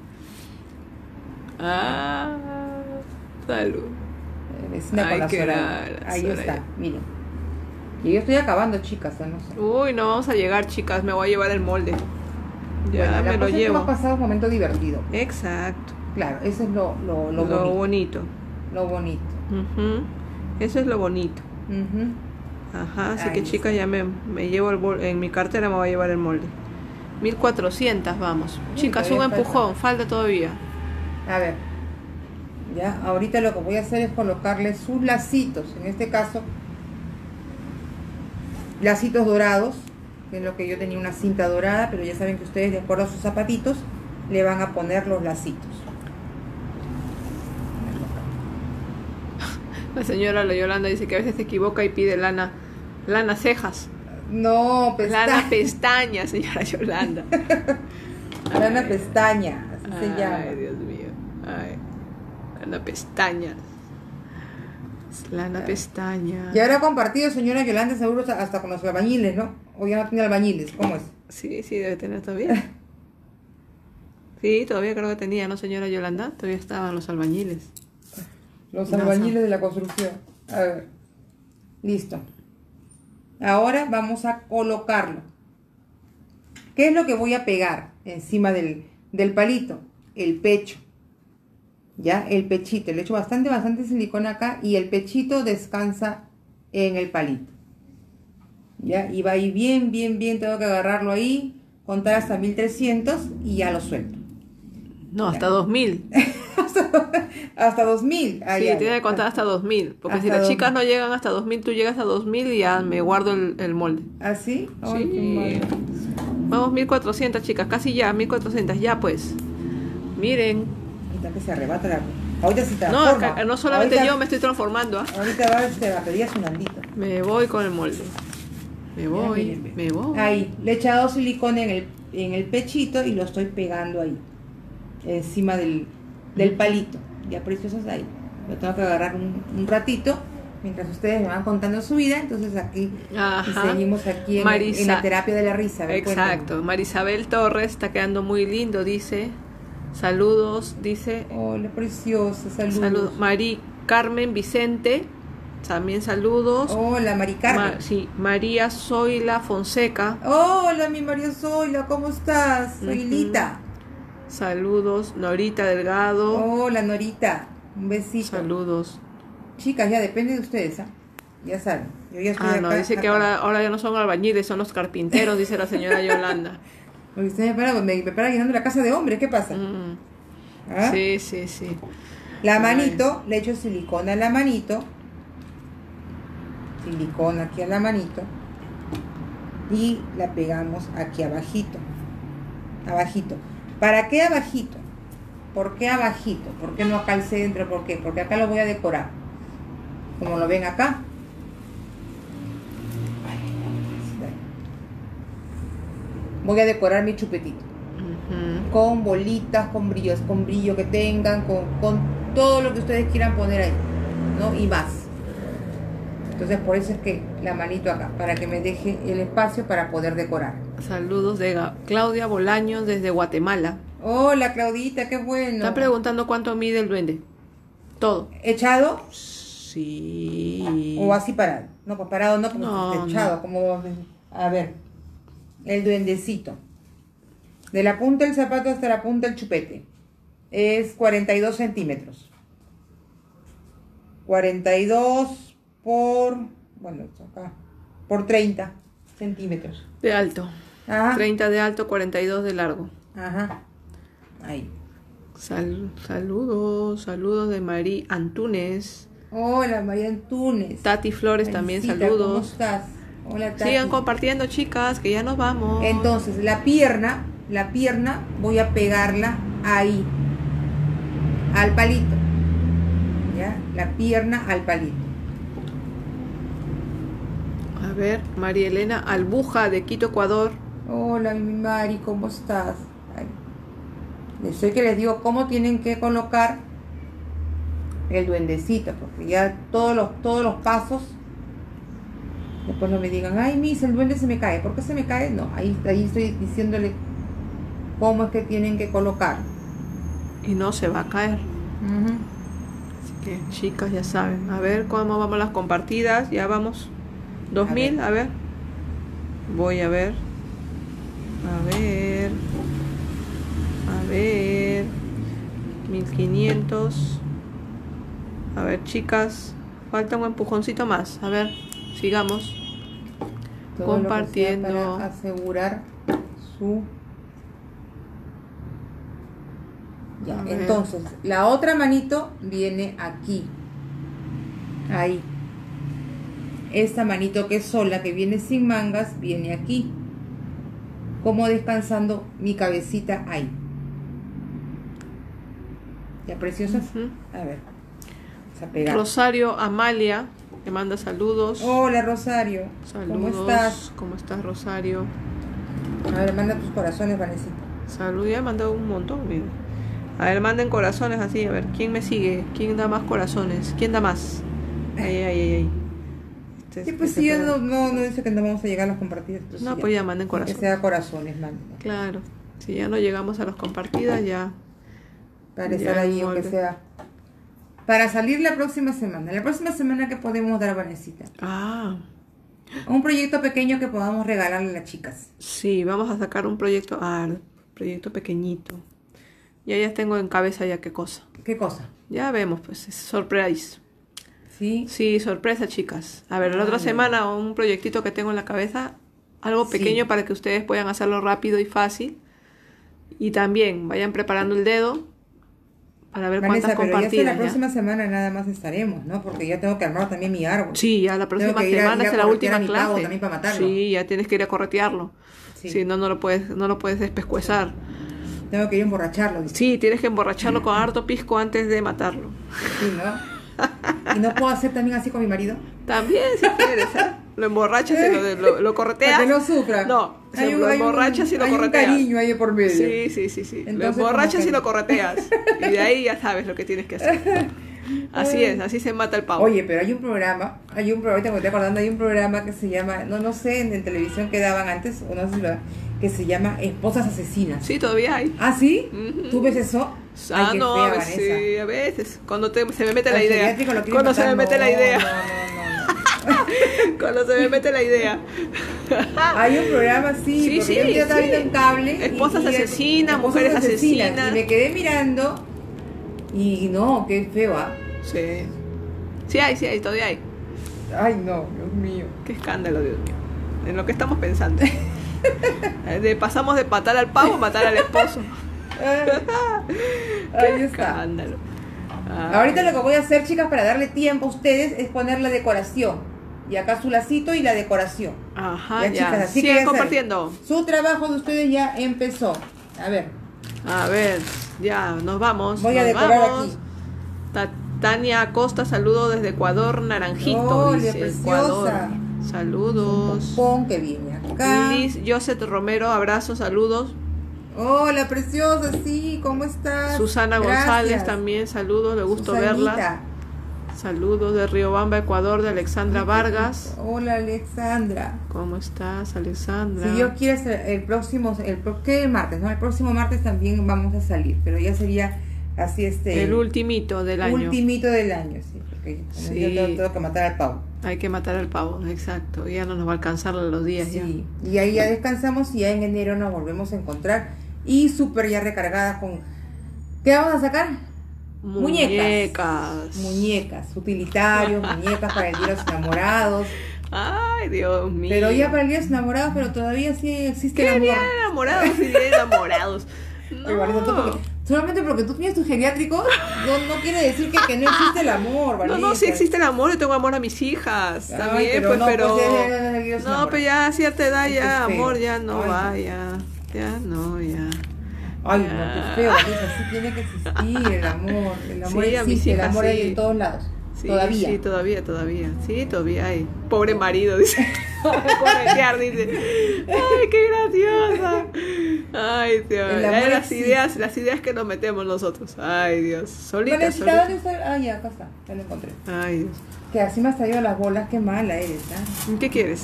Ah, salud. Vecina Ay, con la qué Soraya. rara, Ahí Soraya. está, miren. Y yo estoy acabando, chicas, ¿eh? No sé. Uy, no vamos a llegar, chicas, me voy a llevar el molde. Ya Bueno, la me lo cosa es que llevo. hemos pasado un momento divertido. Exacto. Claro, eso es lo, lo, lo, Lo, bonito. bonito. Lo bonito. Ujú. Eso es lo bonito. Ujú. Ajá, así Ahí que está. chicas, ya me, me llevo el bol, en mi cartera me voy a llevar el molde. mil cuatrocientas, vamos. Uy, Chicas, un todavía falta. empujón, falta todavía. A ver. Ya, ahorita lo que voy a hacer es colocarle sus lacitos. En este caso, lacitos dorados, que es lo que yo tenía una cinta dorada, pero ya saben que ustedes, de acuerdo a sus zapatitos, le van a poner los lacitos. La señora La Yolanda dice que a veces se equivoca y pide lana, lana cejas. No, Lana pestaña. pestaña, señora Yolanda. Lana pestaña, así se llama. Ay, Dios mío. Ay. Lana pestañas. Lana pestaña. Y ahora ha compartido, señora Yolanda, seguro hasta con los albañiles, ¿no? O ya no tiene albañiles, ¿cómo es? Sí, sí, debe tener todavía. Sí, todavía creo que tenía, ¿no, señora Yolanda? Todavía estaban los albañiles. Los No, albañiles de la construcción. A ver. Listo. Ahora vamos a colocarlo. ¿Qué es lo que voy a pegar encima del, del palito? El pecho. ¿Ya? El pechito. Le echo bastante, bastante silicona acá y el pechito descansa en el palito. ¿Ya? Y va ahí bien, bien, bien. Tengo que agarrarlo ahí, contar hasta mil trescientos y ya lo suelto. No, hasta dos mil. Hasta dos mil. Ah, Sí, ya, tiene ya. que contar hasta dos mil. Porque Hasta si las dos chicas mil. no llegan hasta dos mil, tú llegas a dos mil y ya me guardo el, el molde. ¿Así? Ay, Sí. qué mal. Vamos, mil cuatrocientas, chicas, casi ya, mil cuatrocientas, ya pues. Miren. Ahorita que se arrebata la... Ahorita se No, transforma. acá- no solamente Ahorita- yo me estoy transformando, ¿ah? Ahorita va este, a pedir a su nandito. Me voy con el molde. Me voy, miren, miren. me voy. Ahí, le he echado silicona en el, en el pechito y lo estoy pegando ahí. Encima del, del palito. Ya preciosos ahí. Lo tengo que agarrar un, un ratito. Mientras ustedes me van contando su vida. Entonces aquí Ajá. seguimos aquí en, Marisa- en la terapia de la risa. A ver, Exacto. cuéntame. Marisabel Torres está quedando muy lindo, dice. Saludos, dice. Hola, preciosa. Saludos. Saludos. Mari Carmen Vicente, también saludos. Hola, Mari Carmen. Ma- sí, María Zoila Fonseca, Hola, mi María Zoila, ¿cómo estás? Soy Ujú. Lita. saludos. Norita Delgado, Hola, Norita. Un besito. saludos. Chicas, ya depende de ustedes, ¿ah? Ya saben. Yo ya estoy Ah, no, acá, dice que acá. ahora, ahora ya no son albañiles, son los carpinteros, dice la señora Yolanda. Porque ustedes me paran, me, me paran llenando la casa de hombres, ¿qué pasa? Mm, ¿Ah? sí, sí, sí. La manito, le echo silicona a la manito. Silicona aquí a la manito. Y la pegamos aquí abajito. Abajito. ¿Para qué abajito? ¿Por qué abajito? ¿Por qué no acá al centro? ¿Por qué? Porque acá lo voy a decorar. Como lo ven acá. voy a decorar mi chupetito. Ujú. Con bolitas, con brillos, con brillo que tengan, con, con todo lo que ustedes quieran poner ahí, ¿no? Y más. Entonces por eso es que la manito acá, para que me deje el espacio para poder decorar. Saludos de Ga- Claudia Bolaños desde Guatemala. Hola Claudita, qué bueno. Está preguntando cuánto mide el duende. Todo. ¿Echado Sí. o así parado? No, pues parado no, porque No, es echado. no. Como, a ver, el duendecito. De la punta del zapato hasta la punta del chupete. Es cuarenta y dos centímetros. cuarenta y dos por, bueno, esto acá, por treinta centímetros. De alto. Ajá. treinta de alto, cuarenta y dos de largo. Ajá. Ahí. Sal- saludos, saludos de María Antunes. Hola, María Antunes. Tati Flores también, Marisita, ¿cómo saludos. estás? Hola, Tati. Sigan compartiendo, chicas, que ya nos vamos. Entonces, la pierna, la pierna voy a pegarla ahí, al palito. ¿Ya? La pierna al palito. A ver, María Elena Albuja de Quito, Ecuador. Hola, mi Mari, ¿cómo estás? Ay, les soy que les digo cómo tienen que colocar el duendecito, porque ya todos los, todos los pasos, después no me digan, ay, Miss, el duende se me cae. ¿Por qué se me cae? No, ahí, ahí estoy diciéndole cómo es que tienen que colocar. Y no se va a caer. Ujú. Así que, chicas, ya saben. A ver cómo vamos las compartidas. Ya vamos. dos mil, a ver. Voy a ver. A ver. A ver. mil quinientos. A ver, chicas. Falta un empujoncito más. A ver, sigamos. Todo lo que sea Compartiendo. para asegurar su... Ya, A ver. entonces, la otra manito viene aquí. Ahí. Esta manito que es sola, que viene sin mangas, viene aquí. Como descansando mi cabecita ahí. ¿Ya, preciosas? Ujú. A ver. Vamos a pegar. Rosario Amalia, que manda saludos. Hola, Rosario. Saludos. ¿Cómo estás? ¿Cómo estás, Rosario? A ver, manda tus corazones, Vanesita. Salud, ya he mandado un montón, mira. A ver, manden corazones así, a ver, ¿quién me sigue? ¿Quién da más corazones? ¿Quién da más? Ay, ay, ay, ay. Este es- Sí, pues este sí, ya pedo. no, no, no dice que no vamos a llegar a las compartidas. pero No, sí, pues ya manden Que corazones. sea corazones, manden. Claro, si ya no llegamos a las compartidas, ya. Para Ya, estar ahí, o que molde. sea. Para salir la próxima semana. La próxima semana, ¿qué podemos dar a Vanesita? Ah, Un proyecto pequeño que podamos regalarle a las chicas. sí, vamos a sacar un proyecto, ah, proyecto pequeñito. Ya ya tengo en cabeza ya qué cosa. ¿Qué cosa? Ya vemos, pues, es surprise. ¿Sí? Sí, sorpresa, chicas. A ver, la Ah, otra ya. semana un proyectito que tengo en la cabeza, algo Sí. pequeño para que ustedes puedan hacerlo rápido y fácil. Y también vayan preparando el dedo para ver Vanessa, cuántas pero ya hasta compartidas. la ¿ya? próxima semana nada más estaremos, ¿no? Porque ya tengo que armar también mi árbol. Sí, ya la próxima que ir a- semana ir a es la corretear última a mi pavo clase. también para matarlo. Sí, ya tienes que ir a corretearlo. Sí. Si no, no lo puedes, no lo puedes despescuezar. Tengo que ir a emborracharlo, dice. Sí, tienes que emborracharlo con harto pisco antes de matarlo. Sí, ¿no? ¿Y no puedo hacer también así con mi marido? También, si quieres, ¿eh? Lo emborrachas y lo, lo, lo correteas. Para que no sufra. No, se Hay un- lo hay un- emborrachas y lo hay un correteas. cariño ahí por medio. Sí, sí, sí, sí. Lo Entonces, emborrachas como que- y lo correteas. Y de ahí ya sabes lo que tienes que hacer. Así es, así se mata el pavo. Oye, pero hay un programa, hay un programa, ahorita me estoy acordando, hay un programa que se llama, no no sé, en, en televisión que daban antes, o no sé si lo que se llama Esposas Asesinas. Sí, todavía hay. ¿Ah, sí? Ujú. ¿Tú ves eso? Ay, Ah, qué no, fea, a veces, Vanessa. sí, a veces. Cuando te- se me mete la Al idea. geriátrico lo quieren Cuando se me matar, mete la no, idea. No, no, no, no. Cuando se me mete la idea. Hay un programa así, Sí, porque sí, yo un día estaba sí. viendo en cable. y- Esposas y- asesinas, Esposas mujeres asesinas. Y me quedé mirando y no, qué feo, ¿ah? Sí. Sí hay, sí hay, todavía hay. Ay, no, Dios mío. Qué escándalo, Dios mío. En lo que estamos pensando. De, pasamos de matar al pavo a matar al esposo. Qué Ahí está. escándalo. Ay. Ahorita lo que voy a hacer, chicas, para darle tiempo a ustedes es poner la decoración. Y acá su lacito y la decoración. Ajá, Ya, ya. chicas, así que Sigue ya saben. compartiendo. Su trabajo de ustedes ya empezó. A ver, A ver, ya, nos vamos. voy a nos decorar vamos. aquí. Ta- Tania Acosta, saludo desde Ecuador, Naranjito. Hola, dice, preciosa. Ecuador. Saludos. Un pompón que viene acá. Liz Joseph Romero, abrazos, saludos. Hola, preciosa, sí, ¿cómo estás? Susana Gracias. González también, saludos, me gustó Susanita. verla. Saludos de Riobamba, Ecuador, de Alexandra Vargas. Hola, Alexandra. ¿Cómo estás, Alexandra? Si Dios quiere, el próximo, el pro- ¿qué martes? ¿No? El próximo martes también vamos a salir, pero ya sería así este... El ultimito del año. Ultimito del año, sí, porque Sí. yo tengo, tengo que matar al pavo. Hay que matar al pavo, exacto. Ya no nos va a alcanzar los días Sí, y ahí ya descansamos y ya en enero nos volvemos a encontrar y súper ya recargadas con... ¿Qué vamos a sacar? ya. Muñecas. Muñecas, utilitarios, muñecas para el Día de los Enamorados. Ay, Dios mío. Pero ya para el Día de los Enamorados, pero todavía sí existe ¿Qué el día amor. de enamorados y día de enamorados? Oye, Vanessa, tú porque- solamente porque tú tienes tu geriátrico, no, no quiere decir que, que no existe el amor, No, Vanessa. no, sí existe el amor, yo tengo amor a mis hijas Ay, también, pero pues, no, pero... pues, ya, ya, ya, ya, ya, ya, No, pero ya a cierta edad Qué ya, feo. amor, ya no Ay, va, no. ya, ya no, ya. Ay, Ya. no, qué feo, Vanessa, sí tiene que existir el amor, el amor Sí, a mis existe, el hijas amor hay sí. en todos lados, Sí, todavía. Sí, todavía, todavía. Sí, todavía hay. Pobre marido, dice. Corretear, dice. Ay, qué graciosa. Ay, Dios. El Ay, amor las existe. ideas, las ideas que nos metemos nosotros. Ay, Dios. Solita, Vanessa, solita. ¿dónde está? Ah, ya, acá está, ya lo encontré. Ay, Dios. Que así me has traído las bolas, qué mala eres, ¿ah? ¿Qué quieres?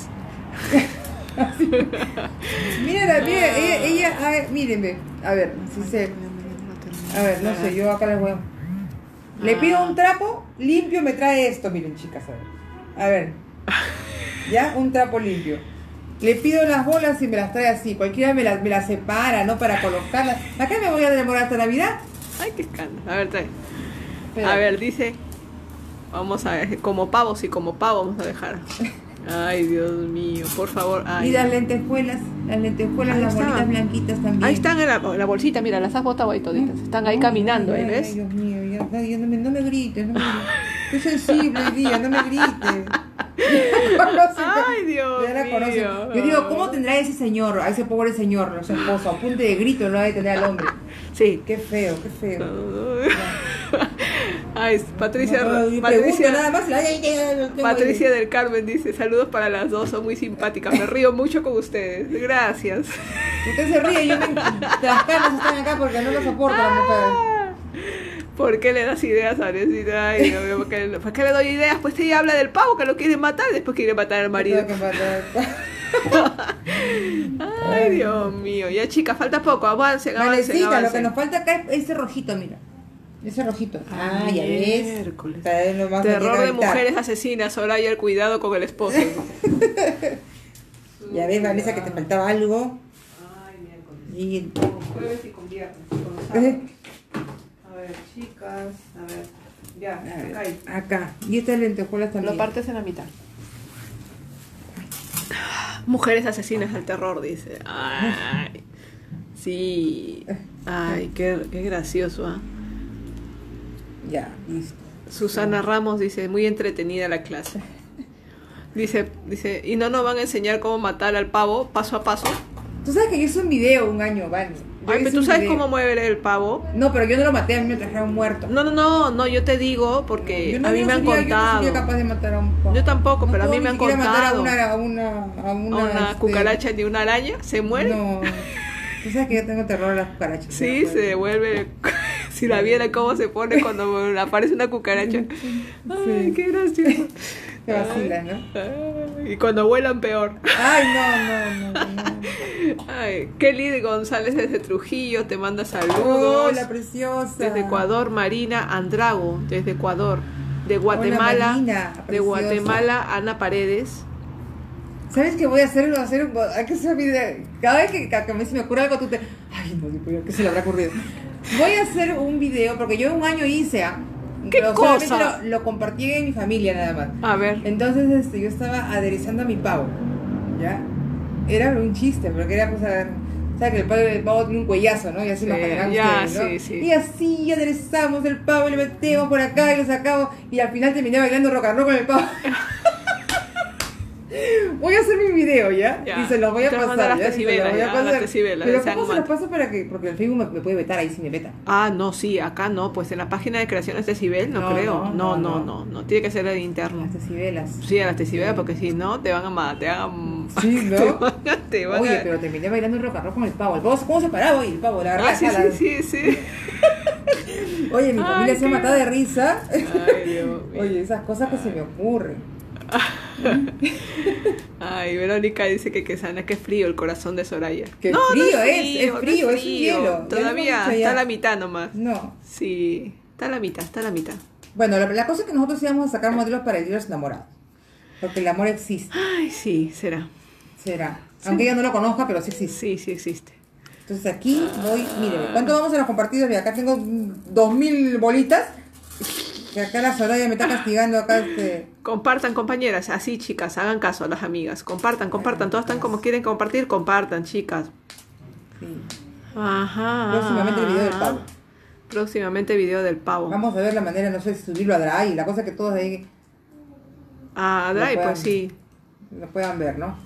Mira, mira, ella, ella, a ver, mírenme, a ver, si se, a ver, no sé, yo acá les voy a... Le pido un trapo limpio, me trae esto, miren chicas, a ver, a ver, ya, un trapo limpio. Le pido las bolas y me las trae así, cualquiera me las, me las separa, ¿no? Para colocarlas. ¿A qué me voy a demorar hasta Navidad? Ay, qué escándalo. A ver, trae. Pero- A ver, dice. Vamos a ver, como pavos y como pavo vamos a dejar. Ay, Dios mío, por favor. Ay. Y las lentejuelas, las lentejuelas, Ahí las estaban. bolitas blanquitas también. Ahí están en la, en la bolsita, mira, las has botado ahí toditas. Están ahí caminando, ay, ¿eh? ay, ¿Ves? Ay, Dios mío, ya, ya, ya no, me, no me grites, no me grites. Estoy sensible hoy día, no me grites. Ay, Dios Ya la conocen. mío. Yo digo, ¿cómo tendrá ese señor, a ese pobre señor, su esposo, a punto de grito no ha de tener al hombre? Sí. Qué feo, qué feo. Ay, Patricia, No, no, yo pregunto Patricia, nada más. ay, ay, ay, lo tengo Patricia ahí. del Carmen dice, saludos para las dos, son muy simpáticas, me río mucho con ustedes, gracias. Usted se ríe, yo me... las caras están acá porque no lo soporto la mujer. Ah, ¿por qué le das ideas a Aresita? Ay, Dios mío, ¿por qué, ¿por qué le doy ideas? Pues ella habla del pavo que lo quiere matar y después quiere matar al marido. Tengo que matar. Ay, Dios mío, ya chicas, falta poco, avancen, avancen, Valecita, lo que avancen. nos falta acá es ese rojito, mira. Ese rojito. Ah, ya ves. Miércoles. Cada vez lo más Terror que de evitar. mujeres asesinas, Soraya, el cuidado con el esposo. Ya ves, Vanessa, que te faltaba algo. Ay, miércoles. Y... Con jueves y con viernes. Con sábado. A ver, chicas, a ver. Ya, A ver, acá hay. acá. Y estas lentejuelas también. Lo partes en la mitad. Mujeres asesinas del terror, dice. Ay, sí. Ay, qué, qué gracioso, ¿ah? Ya, listo. Susana Ramos dice, muy entretenida la clase. Dice, dice, ¿y no nos van a enseñar cómo matar al pavo paso a paso? Tú sabes que yo hice un video un año, Vani. Yo Ay, hice pero tú un sabes video. cómo mueve el pavo. No, pero yo no lo maté, a mí me trajeron muerto. No, no, no, no, yo te digo porque Yo no- a mí yo me no han sería- Yo no contado. sería capaz de matar a un pavo. Yo tampoco, pero a puedo mí me ni han siquiera matar contado. a una, a una, a una, A una este, cucaracha ni una araña, ¿se muere? No. Tú sabes que yo tengo terror a las cucarachas. Sí, no se puedo. devuelve. Si la viera cómo se pone cuando aparece una cucaracha. Ay, Sí. qué gracioso. Te vacilas, ¿no? Ay, y cuando vuelan peor. Ay, no, no, no, no. Ay, Kelly González desde Trujillo te manda saludos. Hola, preciosa. Desde Ecuador, Marina Andrago, desde Ecuador. De Guatemala, Marina, de preciosa. Guatemala, Ana Paredes. ¿Sabes qué voy a hacer? Voy a hacer un- hay que hacer video. Cada vez que, que a mí se me ocurre algo, tú te... Ay, no, Dios, ¿qué se le habrá ocurrido? Voy a hacer un video, porque yo un año hice, ¿ah? ¿Qué Pero solamente cosa? Lo, lo compartí en mi familia nada más. A ver. Entonces este, yo estaba aderezando a mi pavo, ¿ya? Era un chiste, porque era pues a ver, ¿sabes que el pavo, el pavo tiene un cuellazo, ¿no? Ya se Sí, imaginarán ya, ustedes, ¿no? sí, sí. Y así aderezamos el pavo, y le metemos por acá y lo sacamos, y al final terminé bailando rock and roll con el pavo. Voy a hacer mi video, ¿ya? Ya. Y se los voy a Te los pasar, mando a las ¿ya? Y se los tecibelas, voy a ya, a las pasar. tecibelas, Pero de San ¿cómo se los Juan. paso para que...? Porque el Facebook me, me puede vetar ahí si me veta. Ah, no, sí, acá no, pues en la página de creaciones Decibel no, No, creo. no, No, no, no, no, no, no. tiene que ser el interno. Las decibelas. Sí, a las Decibel, porque si no, te van a matar, te van a... Sí, ¿no? te van a... Te van Oye, a... pero terminé bailando un rock and roll con el pavo. El pavo, ¿cómo se paraba hoy el pavo? La verdad. Ah, sí, sí, sí, sí. Oye, mi Ay, familia se qué- ha matado de risa. Ay, Dios mío. Oye, esas cosas que se me ocurren. Ay, Verónica dice que que sana, que es frío el corazón de Soraya. Que no, frío no es, frío, es no frío, es un hielo. Ya lo Todavía hemos dicho está ya. a la mitad nomás. No. Sí, está a la mitad, está a la mitad. Bueno, la, la cosa es que nosotros íbamos a sacar modelos para el Día de los Enamorados. Porque el amor existe, Ay, sí, será. será. Aunque ella no lo conozca, pero sí existe. Sí, sí existe. Entonces aquí voy, miren, ¿cuánto vamos a los compartidos? Mira, acá tengo dos mil bolitas. Que acá la Soraya me está castigando acá este. Compartan, compañeras, así chicas, hagan caso a las amigas. Compartan, compartan, todas están como quieren compartir, compartan, chicas. Sí. Ajá. Próximamente el video del pavo. Próximamente video del pavo. Vamos a ver la manera, no sé, si subirlo a Drive. La cosa es que todos ahí Ah, Lo Drive, puedan- pues sí. lo puedan ver, ¿no?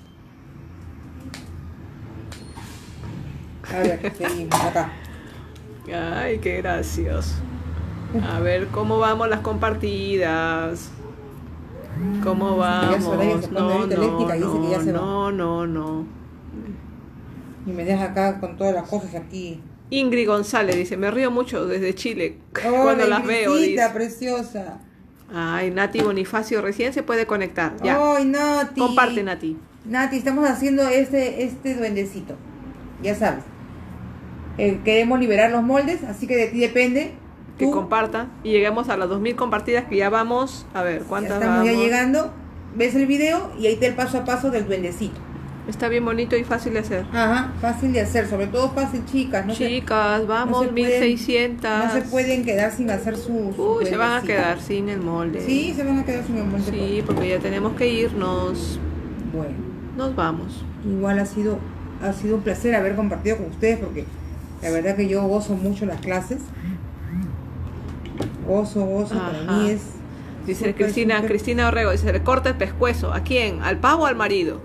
A ver, seguimos acá. Ay, qué gracioso. A ver, ¿cómo vamos las compartidas? ¿Cómo Ya Soraya vamos? se pone No, ahorita no, eléctrica y dice que ya no, se va. no, no, no. Y me deja acá con todas las cosas aquí. Ingrid González dice, me río mucho desde Chile Oh, cuando la las veo. Ingridcita, Dice. preciosa. Ay, Nati Bonifacio recién se puede conectar. Ya. Ay, Nati. Comparte, Nati. Nati, estamos haciendo este, este duendecito. Ya sabes. Eh, queremos liberar los moldes, así que de ti depende. Que Tú, comparta. Y lleguemos a las dos mil compartidas que ya vamos. A ver, ya ¿cuántas estamos vamos? ya llegando. Ves el video y ahí está el paso a paso del duendecito. Está bien bonito y fácil de hacer. Ajá, fácil de hacer, sobre todo fácil, chicas. No se- Chicas, vamos, no se mil pueden- seiscientas. No se pueden quedar sin hacer su. su Uy, se van a duendecito. quedar sin el molde. Sí, se van a quedar sin el molde. Sí, porque ya tenemos que irnos. Bueno, Nos vamos. igual ha sido, ha sido un placer haber compartido con ustedes porque la verdad que yo gozo mucho las clases. Gozo, gozo, para Ajá. mí es. Dice súper, Cristina, súper- Cristina Orrego, dice, le corta el pescuezo. ¿A quién? ¿Al pavo o al marido?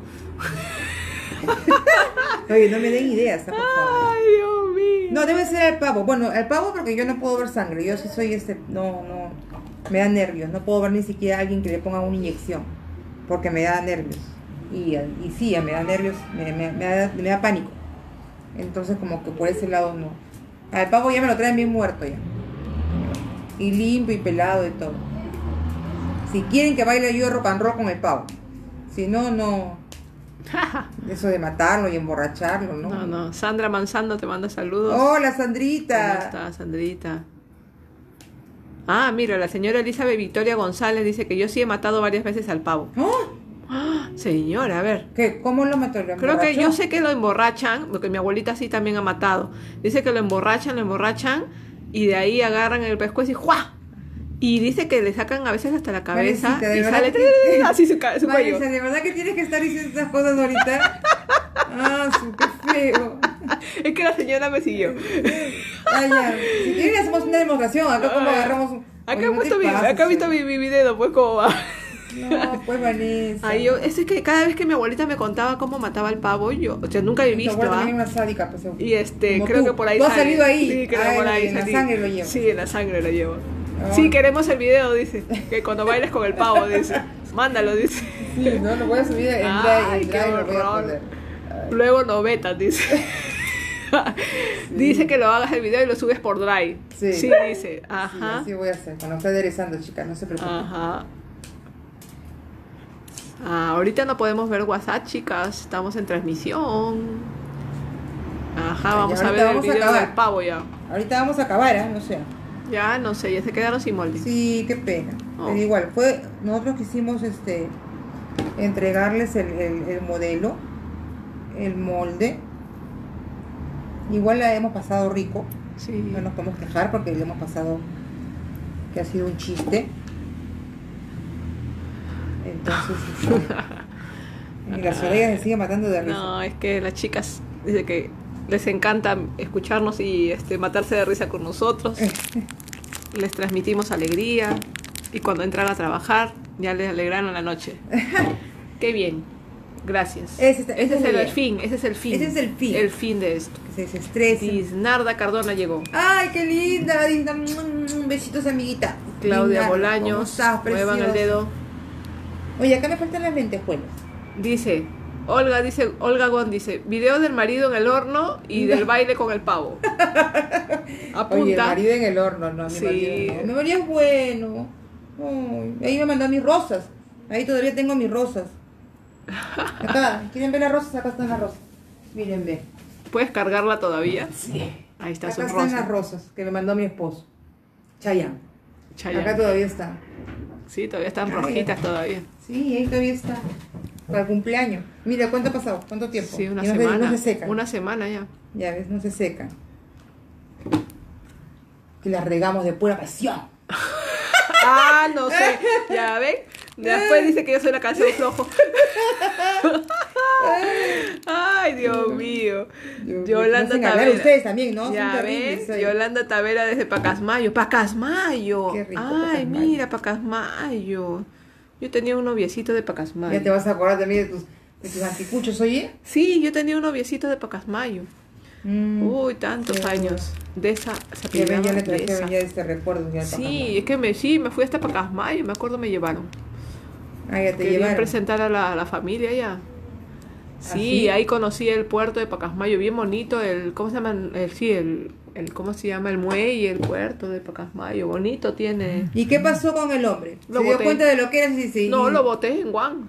Oye, no me den ideas, por favor. Ay, Dios mío. No, debe ser al pavo. Bueno, al pavo porque yo no puedo ver sangre. Yo sí soy este. No, no. Me da nervios. No puedo ver ni siquiera a alguien que le ponga una inyección. Porque me da nervios. Y, y sí, ya me da nervios. Me, me, me da, me da pánico. Entonces, como que por ese lado no. Al pavo ya me lo traen bien muerto ya. Y limpio y pelado y todo. Si quieren que baile yo rock and roll con el pavo. Si no, no. Eso de matarlo y emborracharlo, ¿no? No, no. Sandra Manzando te manda saludos. Hola, ¿Cómo Sandrita. estás, Sandrita? Ah, mira, la señora Elizabeth Victoria González dice que yo sí he matado varias veces al pavo. ¡Oh! Ah, señora, a ver. ¿Qué? ¿Cómo lo mató? ¿Lo Creo que emborrachó? yo sé que lo emborrachan, porque mi abuelita sí también ha matado. Dice que lo emborrachan, lo emborrachan y de ahí agarran el pescuezo y ¡juá! Y dice que le sacan a veces hasta la cabeza Marecita, de y verdad sale que- así su, ca- su cuello. Marisa, ¿de verdad que tienes que estar diciendo esas cosas ahorita? Ah, su, qué feo. Es que la señora me siguió. Ay, ya. Si quieren hacemos una demostración. Acá como Ay. agarramos un... Acá Oye, he no te puesto mi, pases, acá he visto eh. mi, mi video, pues cómo va. No, pues Vanessa. Ay, yo, es que cada vez que mi abuelita me contaba cómo mataba al pavo, yo, o sea, nunca he Tu visto, abuela ¿ah? también es una sádica, pues. Y este, Como creo tú. que por ahí ¿Tú has sale. salido ahí? Sí, creo que Ay, por ahí en la salí. sangre lo llevas. Sí, en la sangre lo llevo. Ay. Sí, queremos el video, dice. Que cuando bailes con el pavo, dice. Mándalo, dice. Sí, no, lo voy a subir en Ay, Drive, en qué Drive lo voy a horror. poner. Ay. Luego lo vetas, dice. Dice que lo hagas el video y lo subes por Drive. Sí. Sí, dice. Sí, Ajá. así voy a hacer. Cuando esté aderezando, chicas, no se preocupen. Ajá. Ah, ahorita no podemos ver WhatsApp, chicas. Estamos en transmisión. Ajá, vamos a ahorita ver el vamos a video acabar. del pavo ya. Ahorita vamos a acabar, ¿eh? No sé. Ya, no sé, ya se quedaron sin molde. Sí, qué pena. Oh. Pero igual, fue, nosotros quisimos este entregarles el, el, el modelo, el molde. Igual la hemos pasado rico, Sí. no nos podemos quejar porque le hemos pasado que ha sido un chiste. Entonces, este, y la Soraya se sigue matando de risa. No, es que las chicas dice que les encanta escucharnos y este matarse de risa con nosotros. Les transmitimos alegría y cuando entran a trabajar ya les alegraron la noche. Qué bien. Gracias. Ese, está- ese ese es el, muy el bien. fin, ese es el fin. Ese es el fin. El fin de esto. Que se desestresen. Disnarda Cardona llegó. Ay, qué linda, linda. Mm, Besitos, amiguita. Claudia Linda, ¿cómo Bolaños, estás, muevan el preciosa? dedo. Oye, acá me faltan las lentejuelas. Dice, Olga dice, Olga Gon dice, video del marido en el horno y del baile con el pavo. Apunta. Oye, el marido en el horno, no, mi Sí. marido no. Mi marido es bueno. Ay, ahí me mandó mis rosas. Ahí todavía tengo mis rosas. Acá, ¿quieren ver las rosas? Acá están las rosas. Miren, ve. ¿Puedes cargarla todavía? Sí. Ahí está Acá su están las rosa. rosas que me mandó mi esposo. Chayanne. Chayanne. Acá todavía está. Sí, todavía están Ay, rojitas todavía. Sí, ahí todavía está. Para el cumpleaños. Mira, ¿cuánto ha pasado? ¿Cuánto tiempo? Sí, una Y no se- semana. no se secan. Una semana ya. Ya ves, no se secan. Que las regamos de pura pasión. Ah, no sé. Ya ven. Después dice que yo soy la canción flojo. Ay, Dios mío. Yo- Yolanda me hacen hablar Tavera. ustedes también, ¿no? Ya Son terribles, ves, oye. Yolanda Tavera desde Pacasmayo. Pacasmayo. Qué rico, Ay, Pacasmayo. mira, Pacasmayo. Yo tenía un noviecito de Pacasmayo. Ya te vas a acordar también de tus, de tus anticuchos, oye. Sí, yo tenía un noviecito de Pacasmayo. Mm, Uy, tantos qué años. De esa, se ya ven, ya le apellidaba de trajeron esa. ya este recuerdo. Ya Sí, es que me, sí, me fui hasta Pacasmayo, me acuerdo me llevaron. Ah, ya te Querían llevaron. presentar a la, a la familia ya. Sí, sí? ahí conocí el puerto de Pacasmayo, bien bonito, el, ¿cómo se llama? El, sí, el, el, ¿cómo se llama? El muelle, el puerto de Pacasmayo, bonito tiene. ¿Y qué pasó con el hombre? Lo ¿Se dio boté. cuenta de lo que era? Sí, sí. No, lo boté en Guam.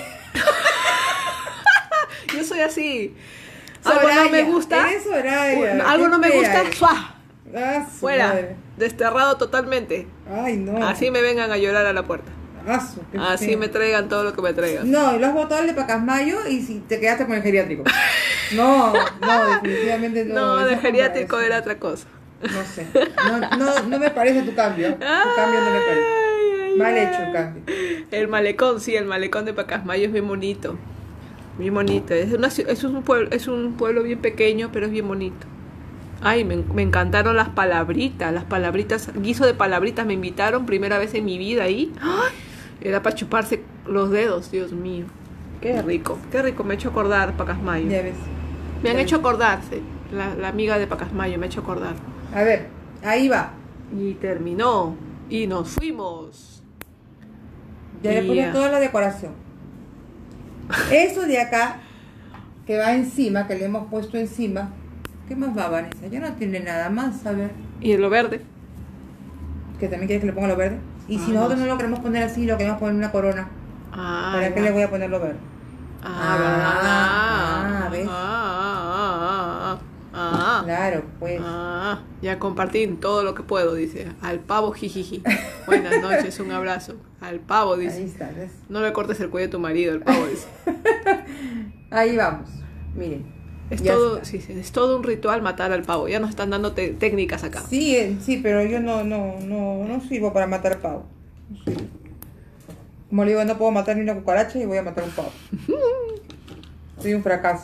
Yo soy así. Algo no me Soraya, gusta. eres Soraya, Uy, qué algo no me fea gusta, eres. ¡fua! Ah, su Fuera, madre. desterrado totalmente. Ay, no. Así me vengan a llorar a la puerta. Ah, su, qué Así feo. me traigan todo lo que me traigan. No, y lo has botado el de Pacasmayo y si te quedaste con el geriátrico. No, no, definitivamente no. No, eso de es geriátrico para era eso. otra cosa. No sé. No, no, no me parece tu cambio. Tu cambio no me parece. Ay, ay, Mal ay. hecho el cambio. El malecón, sí, el malecón de Pacasmayo es bien bonito. Bien bonito. Es, una, ci- es, un pueblo, es un pueblo bien pequeño, pero es bien bonito. Ay, me, me encantaron las palabritas. Las palabritas, guiso de palabritas me invitaron, primera vez en mi vida ahí. ¡Ay! Era para chuparse los dedos, Dios mío. Qué rico, qué rico. Me ha hecho acordar Pacasmayo. Ya ves. Me han Ya hecho ves. acordarse. La, la amiga de Pacasmayo me ha hecho acordar. A ver, ahí va. Y terminó. Y nos fuimos. Ya le Y puse ya. toda la decoración. Eso de acá, que va encima, que le hemos puesto encima. ¿Qué más va, Vanessa? Ya no tiene nada más, a ver. Y lo verde. Que también quieres que le ponga lo verde. Y si Ah, nosotros no no lo queremos poner así, lo queremos poner en una corona. Ah, ¿Para ya. qué le voy a poner lo verde? Ah, Ah, ¿verdad? ah, ¿ves? Ah, ah, ah, ah, Claro, pues. ah. Ya compartí todo lo que puedo, dice. Al pavo, jijiji. Buenas noches, un abrazo. Al pavo, Ahí dice. está, ¿ves? No le cortes el cuello a tu marido, el pavo, dice. Ahí vamos. Miren. Es ya todo, está. sí, sí, es todo un ritual matar al pavo. Ya nos están dando te- técnicas acá. Sí, eh, sí, pero yo no, no, no, no sirvo para matar pavo. No sirvo. Como le digo, no puedo matar ni una cucaracha y voy a matar un pavo. Soy un fracaso.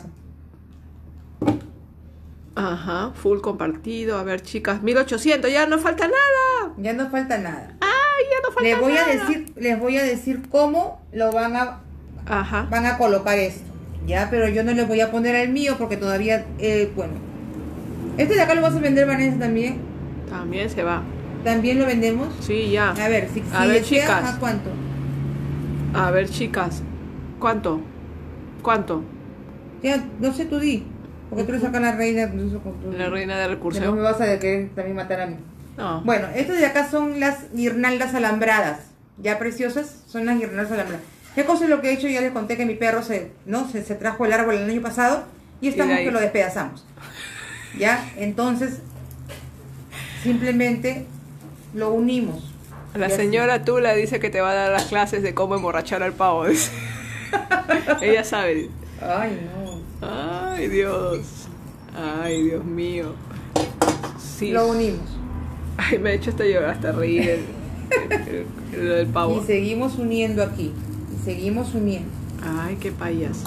Ajá, full compartido. A ver, chicas, mil ochocientos, ya no falta nada. Ya no falta nada. Ay, ya no falta Les voy a nada. decir, les voy a decir cómo lo van a, Ajá. van a colocar esto. Ya, pero yo no les voy a poner el mío porque todavía, eh, bueno. Este de acá lo vas a vender, Vanessa, también. También se va. También lo vendemos. Sí, ya. A ver, si, A si ver, desea, chicas. ¿a cuánto? A ver, chicas. ¿Cuánto? ¿Cuánto? Ya, no sé, tú di. Porque tú le sacas la reina. Eso con tu- La reina de Después me recursión. vas a de querer también matar a mí. No. Bueno, estas de acá son las guirnaldas alambradas. Ya preciosas, son las guirnaldas alambradas. ¿Qué cosa es lo que he hecho? Ya les conté que mi perro se, ¿no? se, se trajo el árbol el año pasado y estamos ahí. que lo despedazamos. ¿Ya? Entonces, simplemente lo unimos. La Y así. señora Tula dice que te va a dar las clases de cómo emborrachar al pavo. Dice. Ella sabe. Dice. Ay, no. Ay, Dios. Ay, Dios mío. Sí. Lo unimos. Ay, me ha hecho hasta llorar, hasta reír el, el, el- el pavo. Y seguimos uniendo aquí. Y seguimos uniendo. Ay, qué payas.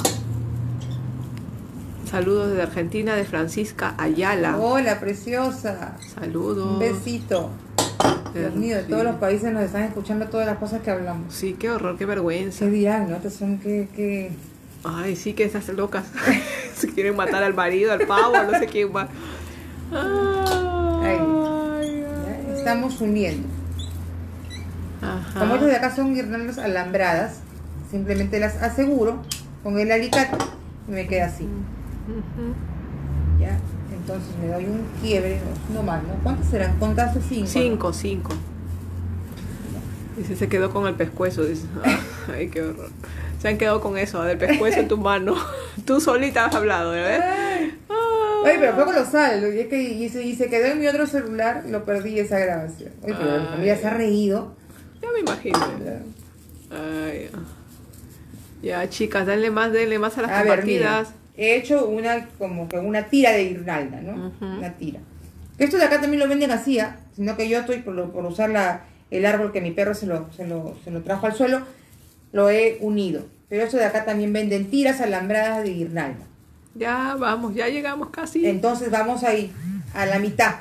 Saludos desde Argentina, de Francisca Ayala. Hola, preciosa. Saludos. Un besito. Dios mío, de Sí. todos los países nos están escuchando todas las cosas que hablamos. Sí, qué horror, qué vergüenza. ¿Qué dirán, no? Estos son que, que... Ay, sí que esas locas se quieren matar al marido, al pavo, no sé quién más. Ahí. Ay, ¿Ya? Estamos uniendo. ajá. Como estas de acá son guirnaldas alambradas, simplemente las aseguro con el alicate y me queda así. Ujú. ¿Ya? Entonces me doy un quiebre, no, no más, ¿no? ¿Cuántos serán? Contaste cinco. Cinco, ¿no? cinco. Dice, se quedó con el pescuezo. Dice, ay, qué horror. Se han quedado con eso, del pescuezo en tu mano. Tú solita has hablado, ¿verdad? Ay. Oye, pero fue colosal. Y, es que, y, se, y se quedó en mi otro celular, lo perdí esa grabación. Oye, pero la familia se ha reído. Ya me imagino. Ay, ya. Ya, chicas, denle más, denle más a las A ver, compartidas. mira, he hecho una como que una tira de guirnalda, ¿no? Ujú. Una tira. Esto de acá también lo venden así, ¿ah? Sino que yo estoy por, lo- por usar la, el árbol que mi perro se lo, se, lo, se lo trajo al suelo, lo he unido. Pero esto de acá también venden tiras alambradas de guirnalda. Ya, vamos, ya llegamos casi. Entonces vamos ahí, a la mitad.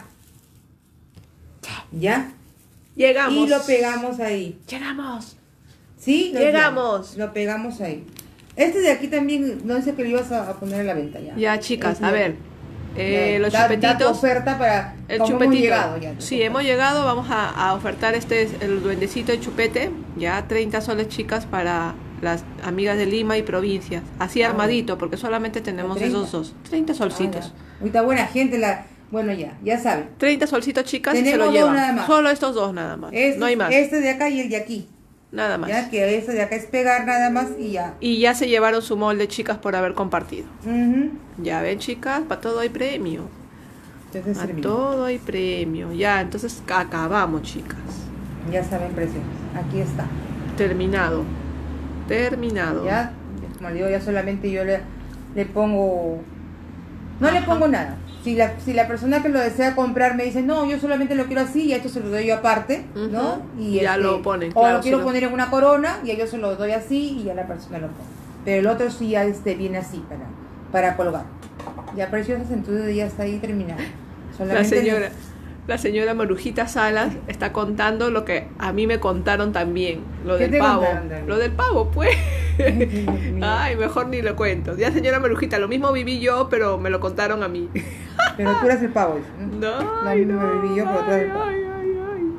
¿Ya? Llegamos. Y lo pegamos ahí. Llegamos. ¿Sí? Lo Llegamos. Lo pegamos ahí. Este de aquí también, no sé que lo ibas a, a poner en la venta ya. Ya, chicas, Este a de- ver. Eh, Ya, los da- da tu chupetitos. oferta para El cómo chupetito. hemos llegado ya. Sí, hemos llegado. Vamos a, a ofertar este el duendecito de chupete. Ya, treinta soles, chicas, para las amigas de Lima y provincias. Así Ah, armadito, porque solamente tenemos treinta. esos dos. treinta solcitos. Ah, ya. Ahorita buena gente, la bueno, ya, ya saben. treinta solcitos, chicas, y se Tenemos lo dos llevan. nada más. Solo estos dos nada más. Este, no hay más. Este de acá y el de aquí. Nada más. Ya, que este de acá es pegar nada más y ya. Y ya se llevaron su molde, chicas, por haber compartido. Ujú. Ya ven, chicas, para todo hay premio. Entonces, A termina. todo hay premio. Ya, entonces acabamos, chicas. Ya saben, precios. Aquí está. Terminado. Terminado. Ya, como digo, ya solamente yo le, le pongo. No le Ajá. pongo nada. Si la, si la persona que lo desea comprar me dice, no, yo solamente lo quiero así y a esto se lo doy yo aparte, ¿no? Ujú. Y Ya este, lo ponen, O claro, lo quiero sí lo- poner en una corona y a yo se lo doy así y ya la persona lo pone. Pero el otro sí ya este, viene así para, para colgar. Ya preciosas, entonces ya está ahí terminado. La Solamente señora, la señora Marujita Salas está contando lo que a mí me contaron también. Lo ¿Qué del te pavo. contaron, Dani? Lo del pavo, pues. Dios mío. Ay, mejor ni lo cuento. Ya, señora Marujita, lo mismo viví yo, pero me lo contaron a mí. Pero tú eres el pavo. dice, ¿no? No, La ay, misma no. viví yo, pero tú eres el pavo. Ay, ay,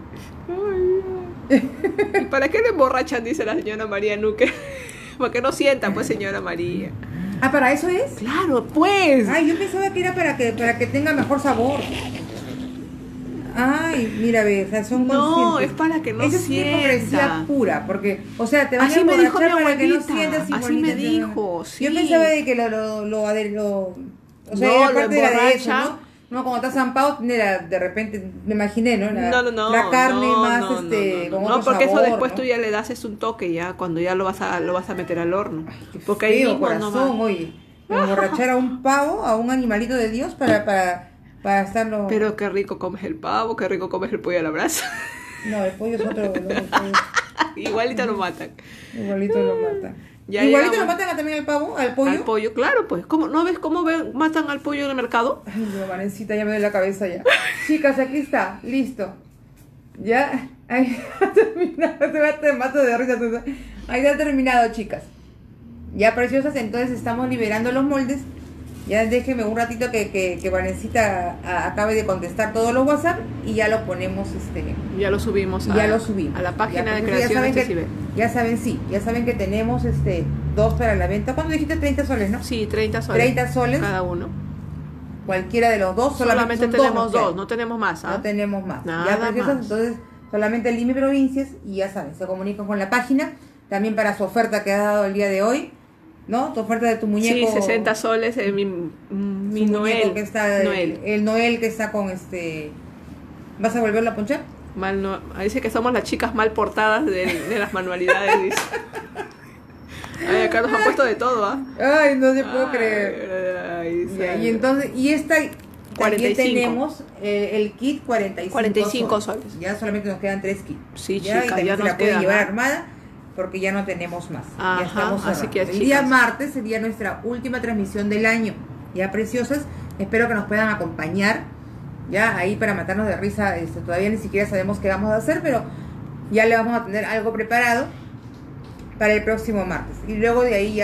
ay, ay, ay. ¿Y para qué le emborrachan? Dice la señora María Nuque. Para que no sientan, pues, señora María. Ah, ¿para eso es? Claro, pues. Ay, yo pensaba que era para que, para que tenga mejor sabor. Ay, mira, ve, o sea, son No, conscientes. es para que no Eso sí es hipocresía sienta. pura, porque, o sea, te van Así a me dijo emborrachar mi para que no abuelita, sientas así igualita, me ¿no? dijo, sí. Yo pensaba de que lo, lo, lo, ade- lo- o sea, No, era lo parte de la de eso, emborracha. ¿no? No, como estás zampado, tiene la- de repente, me imaginé, ¿no? La, No, no, no. la carne no, más, no, este, no, no, con no, otro porque sabor, eso después ¿no? tú ya le das es un toque ya, cuando ya lo vas a, lo vas a meter al horno. Qué Porque ahí feo, mismo no corazón, va. oye. Emborrachar a un pavo, a un animalito de Dios para, para, para estarlo... Pero qué rico comes el pavo, qué rico comes el pollo a la brasa. No, el pollo es otro... no, el pollo- Igualito lo matan. Igualito lo matan. Ya Igualito llegamos. lo matan también al pavo, al pollo. Al pollo, claro, pues. ¿Cómo, ¿No ves cómo ven, matan al pollo en el mercado? Ay, no, Vanencita, ya me duele la cabeza ya. Chicas, aquí está, listo. Ya, ahí ha terminado, te va- te mato de risa. tú. Ahí ha terminado, chicas. Ya, preciosas, entonces estamos liberando los moldes. Ya déjenme un ratito que, que, que Vanencita a- acabe de contestar todos los WhatsApp y ya lo ponemos, este, Ya lo subimos y a, ya lo subimos. a la página Ya, de pues, ya creaciones saben de que- Cibel. Ya saben, sí, ya saben que tenemos este dos para la venta. ¿Cuándo dijiste treinta soles, no? Sí, treinta soles. treinta soles. Cada uno. Cualquiera de los dos, solamente, Solamente son tenemos ¿no? dos, no tenemos más. ¿ah? No tenemos más. Nada ya preciosas, más. entonces solamente Lima y provincias y ya saben, se comunican con la página también para su oferta que has dado el día de hoy, ¿no? Tu oferta de tu muñeco. Sí, sesenta soles de mi, su mi muñeco Noel. que está, Noel. El, el Noel que está con este. ¿Vas a volverlo a ponchar? Mal no, dice que somos las chicas mal portadas de, de las manualidades. Dice. Ay, acá nos han puesto de todo, ¿ah? Ay, no se puedo Ay, creer. ay, Ya, sale. y entonces, y esta cuarenta y también cinco. tenemos eh, el kit cuarenta y cinco, cuarenta y cinco soles. Ya solamente nos quedan tres kits. Sí, ya, chicas, y también ya se nos la pueden quedan, llevar ¿ah? armada porque ya no tenemos más. Ajá, ya estamos así cerrando. que, el chicas. día martes sería nuestra última transmisión del año. Ya, preciosas, espero que nos puedan acompañar. Ya ahí para matarnos de risa, este, todavía ni siquiera sabemos qué vamos a hacer, pero ya le vamos a tener algo preparado para el próximo martes. Y luego de ahí ya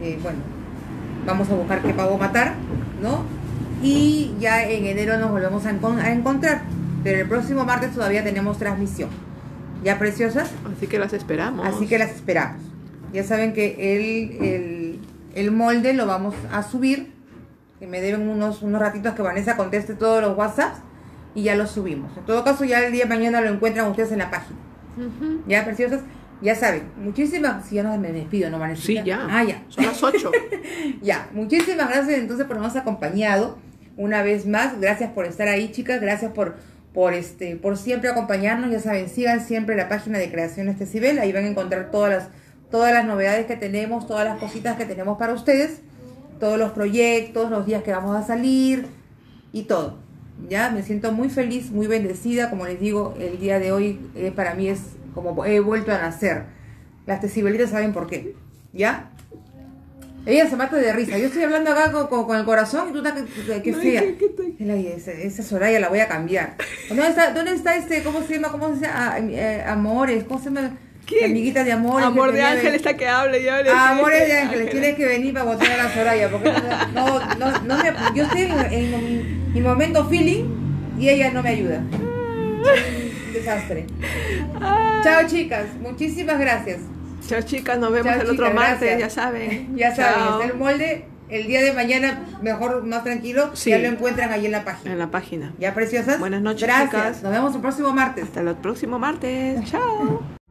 que, bueno, vamos a buscar qué pavo matar, ¿no? Y ya en enero nos volvemos a, encon a encontrar. Pero el próximo martes todavía tenemos transmisión. ¿Ya, preciosas? Así que las esperamos. Así que las esperamos. Ya saben que el, el, el molde lo vamos a subir. Que me deben unos, unos ratitos que Vanessa conteste todos los WhatsApps. Y ya lo subimos. En todo caso, ya el día de mañana lo encuentran ustedes en la página. Uh-huh. ¿Ya, preciosas? Ya saben. Muchísimas... Si ya no me despido, ¿no, Vanessa? Sí, ya. Ah, ya. Son las ocho. Ya. Muchísimas gracias entonces por habernos acompañado. Una vez más. Gracias por estar ahí, chicas. Gracias por... por este por siempre acompañarnos. Ya saben, sigan siempre la página de Creaciones Decibel, ahí van a encontrar todas las todas las novedades que tenemos, todas las cositas que tenemos para ustedes, todos los proyectos, los días que vamos a salir y todo. Ya me siento muy feliz, muy bendecida, como les digo, el día de hoy eh, para mí es como he vuelto a nacer. Las decibelitas saben por qué, ¿ya? Ella se mata de risa. Yo estoy hablando acá con, con, con el corazón y tú estás que, que fea. Esa, esa Soraya la voy a cambiar. ¿Dónde está, dónde está este, cómo se llama, cómo se llama? Ah, eh, amores, ¿cómo se llama? ¿Quién? Amiguita de Amores. Amor de Ángel está que hable y hable. Ah, Amores de Ángeles, tienes que venir para votar a la Soraya. Porque no, no, no me, yo estoy en, en, en mi momento feeling y ella no me ayuda. Un desastre. Chao, chicas. Muchísimas gracias. Chao, chicas, nos vemos Chao, el chicas, otro martes, gracias. ya saben. Ya saben, Chao. está el molde. El día de mañana, mejor, más tranquilo, Sí. ya lo encuentran ahí en la página. En la página. ¿Ya, preciosas? Buenas noches, Gracias. chicas. Nos vemos el próximo martes. Hasta el próximo martes. Chao.